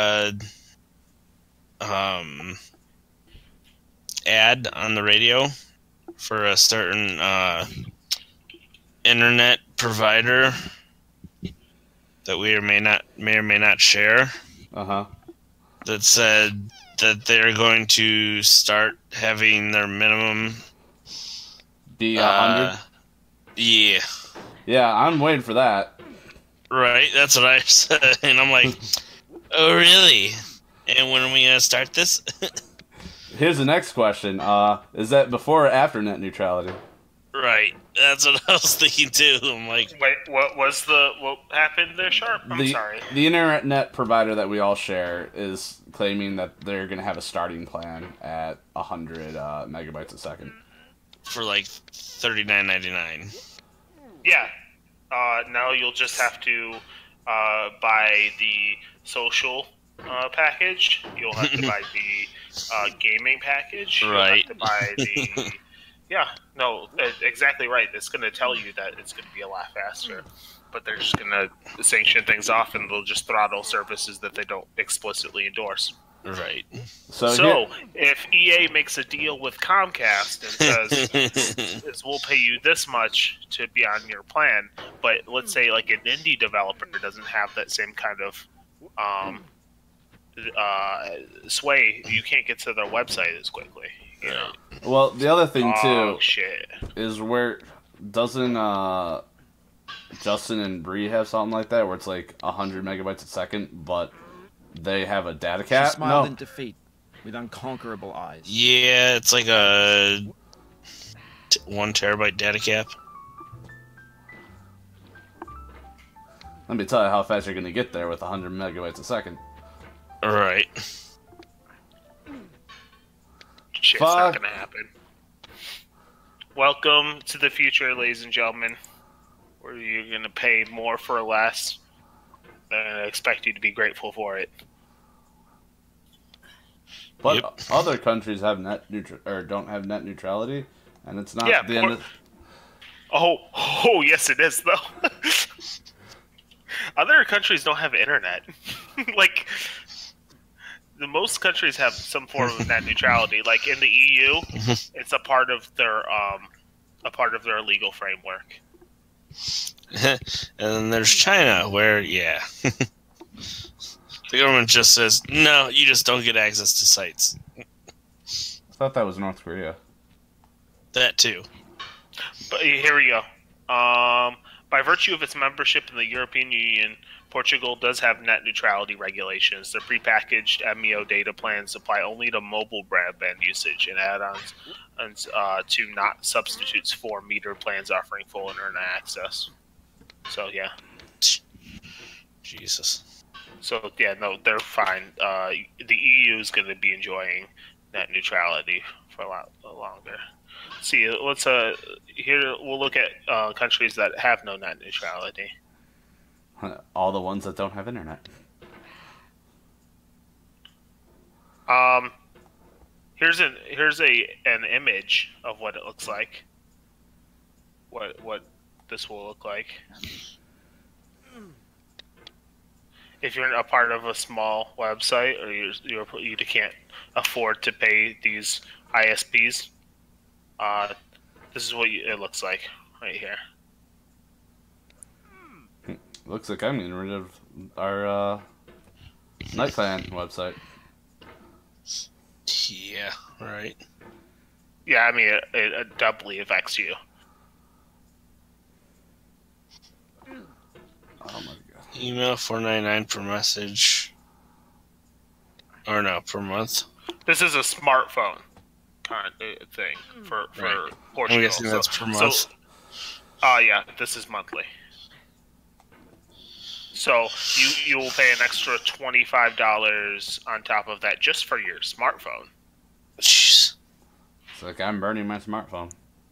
[SPEAKER 4] ad on the radio for a certain internet provider that we may or may not share. That said that they're going to start having their minimum
[SPEAKER 1] be 100.
[SPEAKER 4] Yeah.
[SPEAKER 1] Yeah, I'm waiting for that.
[SPEAKER 4] Right, that's what I said, and I'm like, oh really? And when are we gonna start this?
[SPEAKER 1] Here's the next question. Is that before or after net neutrality?
[SPEAKER 4] Right. That's what I was thinking too. I'm like,
[SPEAKER 6] Wait, what happened there, Sharp? I'm sorry.
[SPEAKER 1] The internet provider that we all share is claiming that they're going to have a starting plan at 100 megabytes a second.
[SPEAKER 4] for like $39.99.
[SPEAKER 6] Yeah. Now you'll just have to buy the social package. You'll have to buy the gaming package.
[SPEAKER 4] Right.
[SPEAKER 6] You'll have to buy the... Yeah, no, exactly right. It's going to tell you that it's going to be a lot faster. But they're just going to sanction things off, and they'll just throttle services that they don't explicitly endorse.
[SPEAKER 4] Right.
[SPEAKER 6] So if EA makes a deal with Comcast and says, we'll pay you this much to be on your plan, but let's say like an indie developer doesn't have that same kind of sway, you can't get to their website as quickly. You know?
[SPEAKER 1] Well, the other thing too
[SPEAKER 6] shit.
[SPEAKER 1] is where doesn't Justin and Bree have something like that where it's like 100 megabytes a second, but they have a data cap?
[SPEAKER 3] She smiled in defeat with unconquerable eyes.
[SPEAKER 4] Yeah, it's like a 1 terabyte data cap.
[SPEAKER 1] Let me tell you how fast you're going to get there with 100 megabytes a second.
[SPEAKER 4] Right.
[SPEAKER 6] Shit's not gonna happen. Welcome to the future, ladies and gentlemen, where you're gonna pay more for less, and I expect you to be grateful for it.
[SPEAKER 1] But other countries have don't have net neutrality, and it's not the end of...
[SPEAKER 6] Oh, yes, it is though. Other countries don't have internet. Like, most countries have some form of net neutrality. Like in the EU, it's a part of their legal framework.
[SPEAKER 4] And then there's China, where the government just says, no, you just don't get access to sites.
[SPEAKER 1] I thought that was North Korea.
[SPEAKER 4] That too.
[SPEAKER 6] But here we go. By virtue of its membership in the European Union, Portugal does have net neutrality regulations. The prepackaged MEO data plans apply only to mobile broadband usage and add-ons to not substitutes for meter plans offering full internet access. So, yeah.
[SPEAKER 4] Jesus.
[SPEAKER 6] So, yeah, no, they're fine. The EU is going to be enjoying net neutrality for a lot longer. See, let's here we'll look at countries that have no net neutrality.
[SPEAKER 1] All the ones that don't have internet.
[SPEAKER 6] Here's an image of what it looks like. What this will look like. If you're a part of a small website or you can't afford to pay these ISPs, this is what it looks like right here.
[SPEAKER 1] Looks like I'm getting rid of our Night Clan website.
[SPEAKER 4] Yeah, right.
[SPEAKER 6] Yeah, I mean, it doubly affects you.
[SPEAKER 1] Oh my god.
[SPEAKER 4] Email $4.99 per message. Or no, per month.
[SPEAKER 6] This is a smartphone kind of thing for
[SPEAKER 4] Right.
[SPEAKER 6] Portugal.
[SPEAKER 4] I'm guessing that's per month.
[SPEAKER 6] So, yeah, this is monthly. So you will pay an extra $25 on top of that just for your smartphone.
[SPEAKER 4] Jeez.
[SPEAKER 1] It's like I'm burning my smartphone.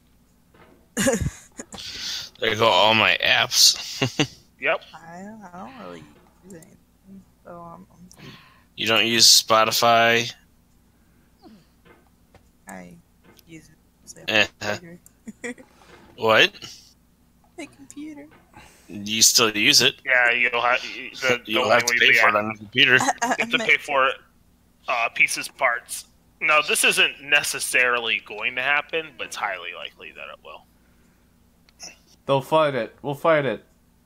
[SPEAKER 4] There go all my apps.
[SPEAKER 6] Yep.
[SPEAKER 2] I don't really use anything, so
[SPEAKER 4] You don't use Spotify?
[SPEAKER 2] I use it.
[SPEAKER 4] What?
[SPEAKER 2] My computer.
[SPEAKER 4] You still use it?
[SPEAKER 6] Yeah, you'll have
[SPEAKER 4] You'll have to pay for it on the computer.
[SPEAKER 6] You have to pay for pieces, parts. Now, this isn't necessarily going to happen, but it's highly likely that it will.
[SPEAKER 1] They'll fight it. We'll fight it.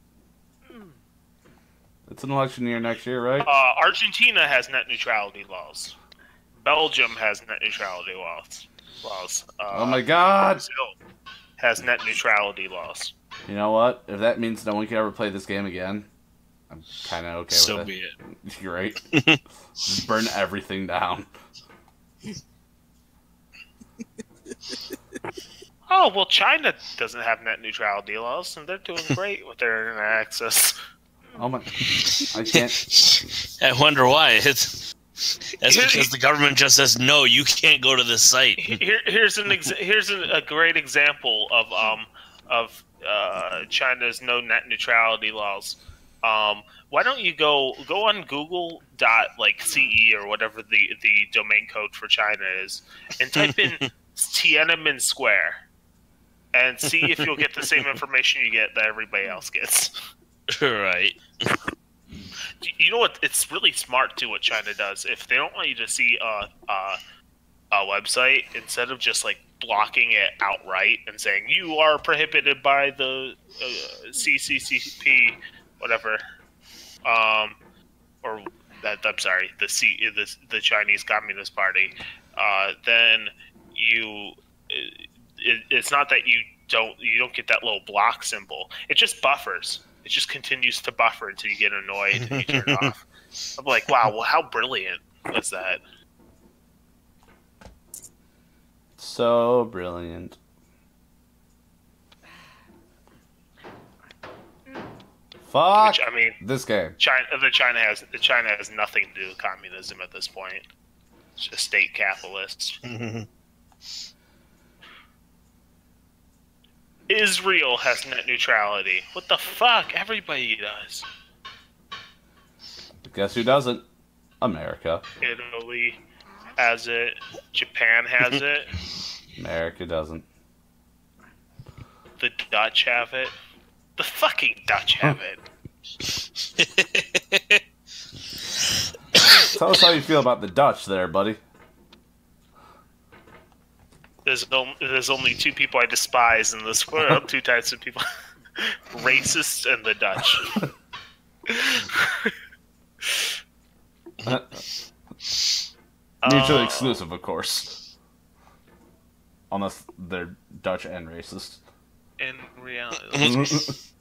[SPEAKER 1] It's an election year next year, right?
[SPEAKER 6] Argentina has net neutrality laws. Belgium has net neutrality laws.
[SPEAKER 1] Oh my god!
[SPEAKER 6] Brazil has net neutrality laws.
[SPEAKER 1] You know what? If that means no one can ever play this game again, I'm kind of okay
[SPEAKER 4] So
[SPEAKER 1] with
[SPEAKER 4] be it.
[SPEAKER 1] You're right. Just burn everything down.
[SPEAKER 6] Oh, well, China doesn't have net neutrality laws, and they're doing great with their internet access.
[SPEAKER 1] Oh my! I can't.
[SPEAKER 4] I wonder why. That's because the government just says no. You can't go to this site.
[SPEAKER 6] Here's a great example of China's no net neutrality laws. Why don't you go on Google.ce or whatever the domain code for China is, and type in Tiananmen Square, and see if you'll get the same information you get that everybody else gets.
[SPEAKER 4] Right.
[SPEAKER 6] You know what? It's really smart too what China does. If they don't want you to see a website, instead of just like blocking it outright and saying you are prohibited by the CCCP, whatever, or that I'm sorry, the Chinese Communist Party, then it's not that you don't get that little block symbol. It just buffers. It just continues to buffer until you get annoyed and you turn it off. I'm like, wow, well, how brilliant was that?
[SPEAKER 1] So brilliant. Fuck.
[SPEAKER 6] Which, I mean,
[SPEAKER 1] this game.
[SPEAKER 6] China has nothing to do with communism at this point. It's just state capitalist. Israel has net neutrality. What the fuck? Everybody does.
[SPEAKER 1] Guess who doesn't? America.
[SPEAKER 6] Italy has it. Japan has it.
[SPEAKER 1] America doesn't.
[SPEAKER 6] The Dutch have it. The fucking Dutch have it.
[SPEAKER 1] Tell us how you feel about the Dutch there, buddy.
[SPEAKER 6] There's only two people I despise in this world. Two types of people. Racists and the Dutch.
[SPEAKER 1] Mutually exclusive, of course. Unless they're Dutch and racist.
[SPEAKER 6] In reality.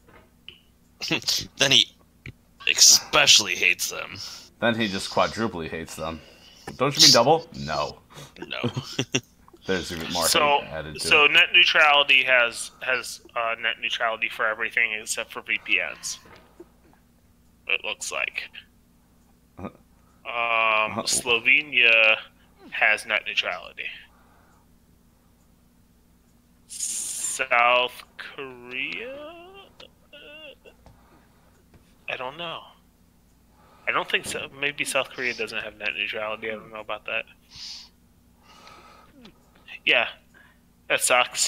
[SPEAKER 4] Then he especially hates them.
[SPEAKER 1] Then he just quadruply hates them. Don't you mean double? No.
[SPEAKER 4] No.
[SPEAKER 1] There's even more hate added to
[SPEAKER 6] so
[SPEAKER 1] it.
[SPEAKER 6] net neutrality has net neutrality for everything except for VPNs. It looks like. Slovenia has net neutrality. South Korea? I don't know. I don't think so. Maybe South Korea doesn't have net neutrality. I don't know about that. Yeah, that sucks.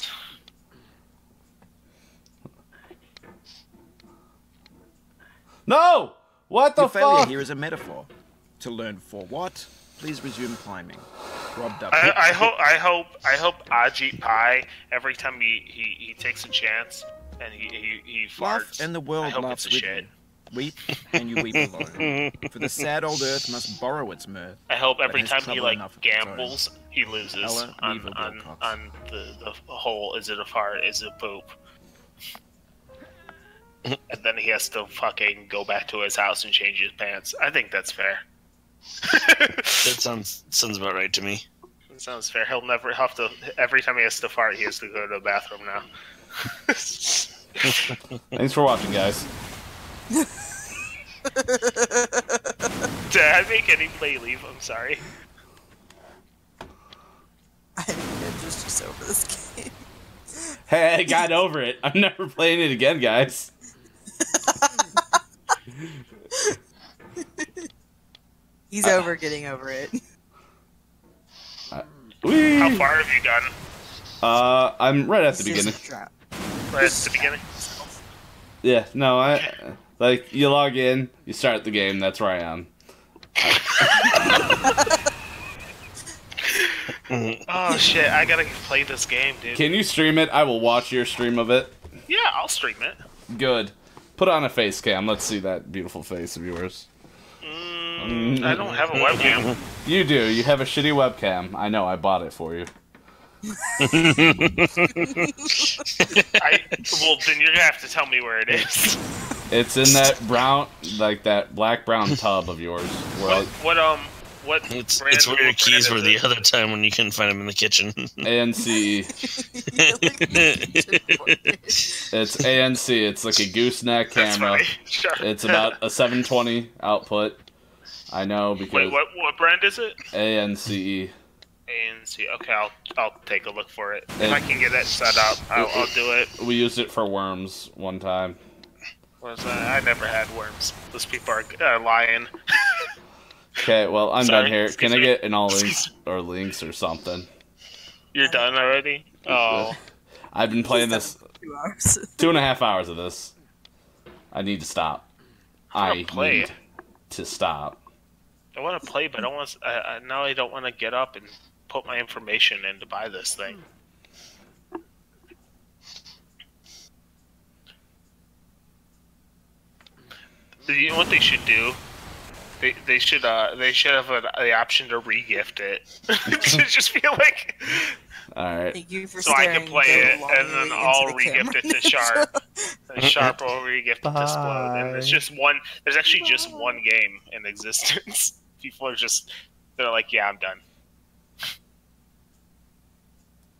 [SPEAKER 1] No! What the
[SPEAKER 3] Your failure
[SPEAKER 1] fuck?
[SPEAKER 3] here is a metaphor. To learn for what, please resume climbing. Robbed up.
[SPEAKER 6] I hope Ajit Pai, every time he takes a chance and he
[SPEAKER 3] Laugh
[SPEAKER 6] farts,
[SPEAKER 3] and the
[SPEAKER 6] I
[SPEAKER 3] world
[SPEAKER 6] hope
[SPEAKER 3] laughs
[SPEAKER 6] it's a
[SPEAKER 3] with
[SPEAKER 6] shit.
[SPEAKER 3] you. Weep and you weep alone. For the sad old earth must borrow its mirth.
[SPEAKER 6] I hope
[SPEAKER 3] but
[SPEAKER 6] every
[SPEAKER 3] has
[SPEAKER 6] time he
[SPEAKER 3] trouble
[SPEAKER 6] like
[SPEAKER 3] enough of its own.
[SPEAKER 6] gambles, he loses
[SPEAKER 3] Ella,
[SPEAKER 6] on
[SPEAKER 3] Weevil, Wilcox.
[SPEAKER 6] the whole is it a fart, is it poop? And then he has to fucking go back to his house and change his pants. I think that's fair.
[SPEAKER 4] That sounds about right to me.
[SPEAKER 6] That sounds fair. He'll never have to. Every time he has to fart, he has to go to the bathroom now.
[SPEAKER 1] Thanks for watching, guys.
[SPEAKER 6] Did I make anybody leave? I'm sorry.
[SPEAKER 2] I think I'm just over this game.
[SPEAKER 1] Hey, I got over it. I'm never playing it again, guys.
[SPEAKER 2] He's over getting over it.
[SPEAKER 1] Whee!
[SPEAKER 6] How far have you gotten?
[SPEAKER 1] I'm right at the beginning.
[SPEAKER 6] Right at the beginning.
[SPEAKER 1] Yeah, no, like, you log in, you start the game, that's where I am.
[SPEAKER 6] Oh shit! I gotta play this game, dude.
[SPEAKER 1] Can you stream it? I will watch your stream of it.
[SPEAKER 6] Yeah, I'll stream it.
[SPEAKER 1] Good. Put on a face cam. Let's see that beautiful face of yours.
[SPEAKER 6] I don't have a webcam.
[SPEAKER 1] You do. You have a shitty webcam. I know. I bought it for you.
[SPEAKER 6] Well, then you're gonna have to tell me where it is.
[SPEAKER 1] It's in that brown, like that black-brown tub of yours. Where
[SPEAKER 6] What
[SPEAKER 4] It's
[SPEAKER 6] brand?
[SPEAKER 4] where your
[SPEAKER 6] what
[SPEAKER 4] keys
[SPEAKER 6] brand
[SPEAKER 4] were
[SPEAKER 6] is
[SPEAKER 4] the
[SPEAKER 6] it?
[SPEAKER 4] other time when you couldn't find them in the kitchen.
[SPEAKER 1] ANC. It's ANC. It's like a gooseneck
[SPEAKER 6] That's
[SPEAKER 1] camera.
[SPEAKER 6] funny. Sure.
[SPEAKER 1] It's about a 720 output. I know because
[SPEAKER 6] Wait, what brand is it?
[SPEAKER 1] ANC.
[SPEAKER 6] ANC. Okay, I'll take a look for it. If I can get it set up, I'll do it.
[SPEAKER 1] We used it for worms one time.
[SPEAKER 6] I never had worms. Those people are lying.
[SPEAKER 1] Okay, well I'm
[SPEAKER 6] Sorry,
[SPEAKER 1] done here.
[SPEAKER 6] excuse
[SPEAKER 1] Can I
[SPEAKER 6] me.
[SPEAKER 1] get an all links or something?
[SPEAKER 6] You're done already? Oh.
[SPEAKER 1] I've been playing this
[SPEAKER 2] 2 hours.
[SPEAKER 1] 2.5 hours of this. I need to stop.
[SPEAKER 6] I play.
[SPEAKER 1] need to stop.
[SPEAKER 6] I want to play, but I don't want. Now I don't want to get up and put my information in to buy this thing. You know what they should do? They should have the option to re-gift it. To just feel like.
[SPEAKER 1] All right.
[SPEAKER 2] Thank you for
[SPEAKER 6] So I
[SPEAKER 2] staring
[SPEAKER 6] can play
[SPEAKER 2] very
[SPEAKER 6] it, and then
[SPEAKER 2] longingly
[SPEAKER 6] I'll
[SPEAKER 2] into the
[SPEAKER 6] re-gift
[SPEAKER 2] camera.
[SPEAKER 6] it to Sharp. And Sharp will re-gift it to Splode. And it's just one. There's actually just one game in existence. People are they're like, yeah, I'm done.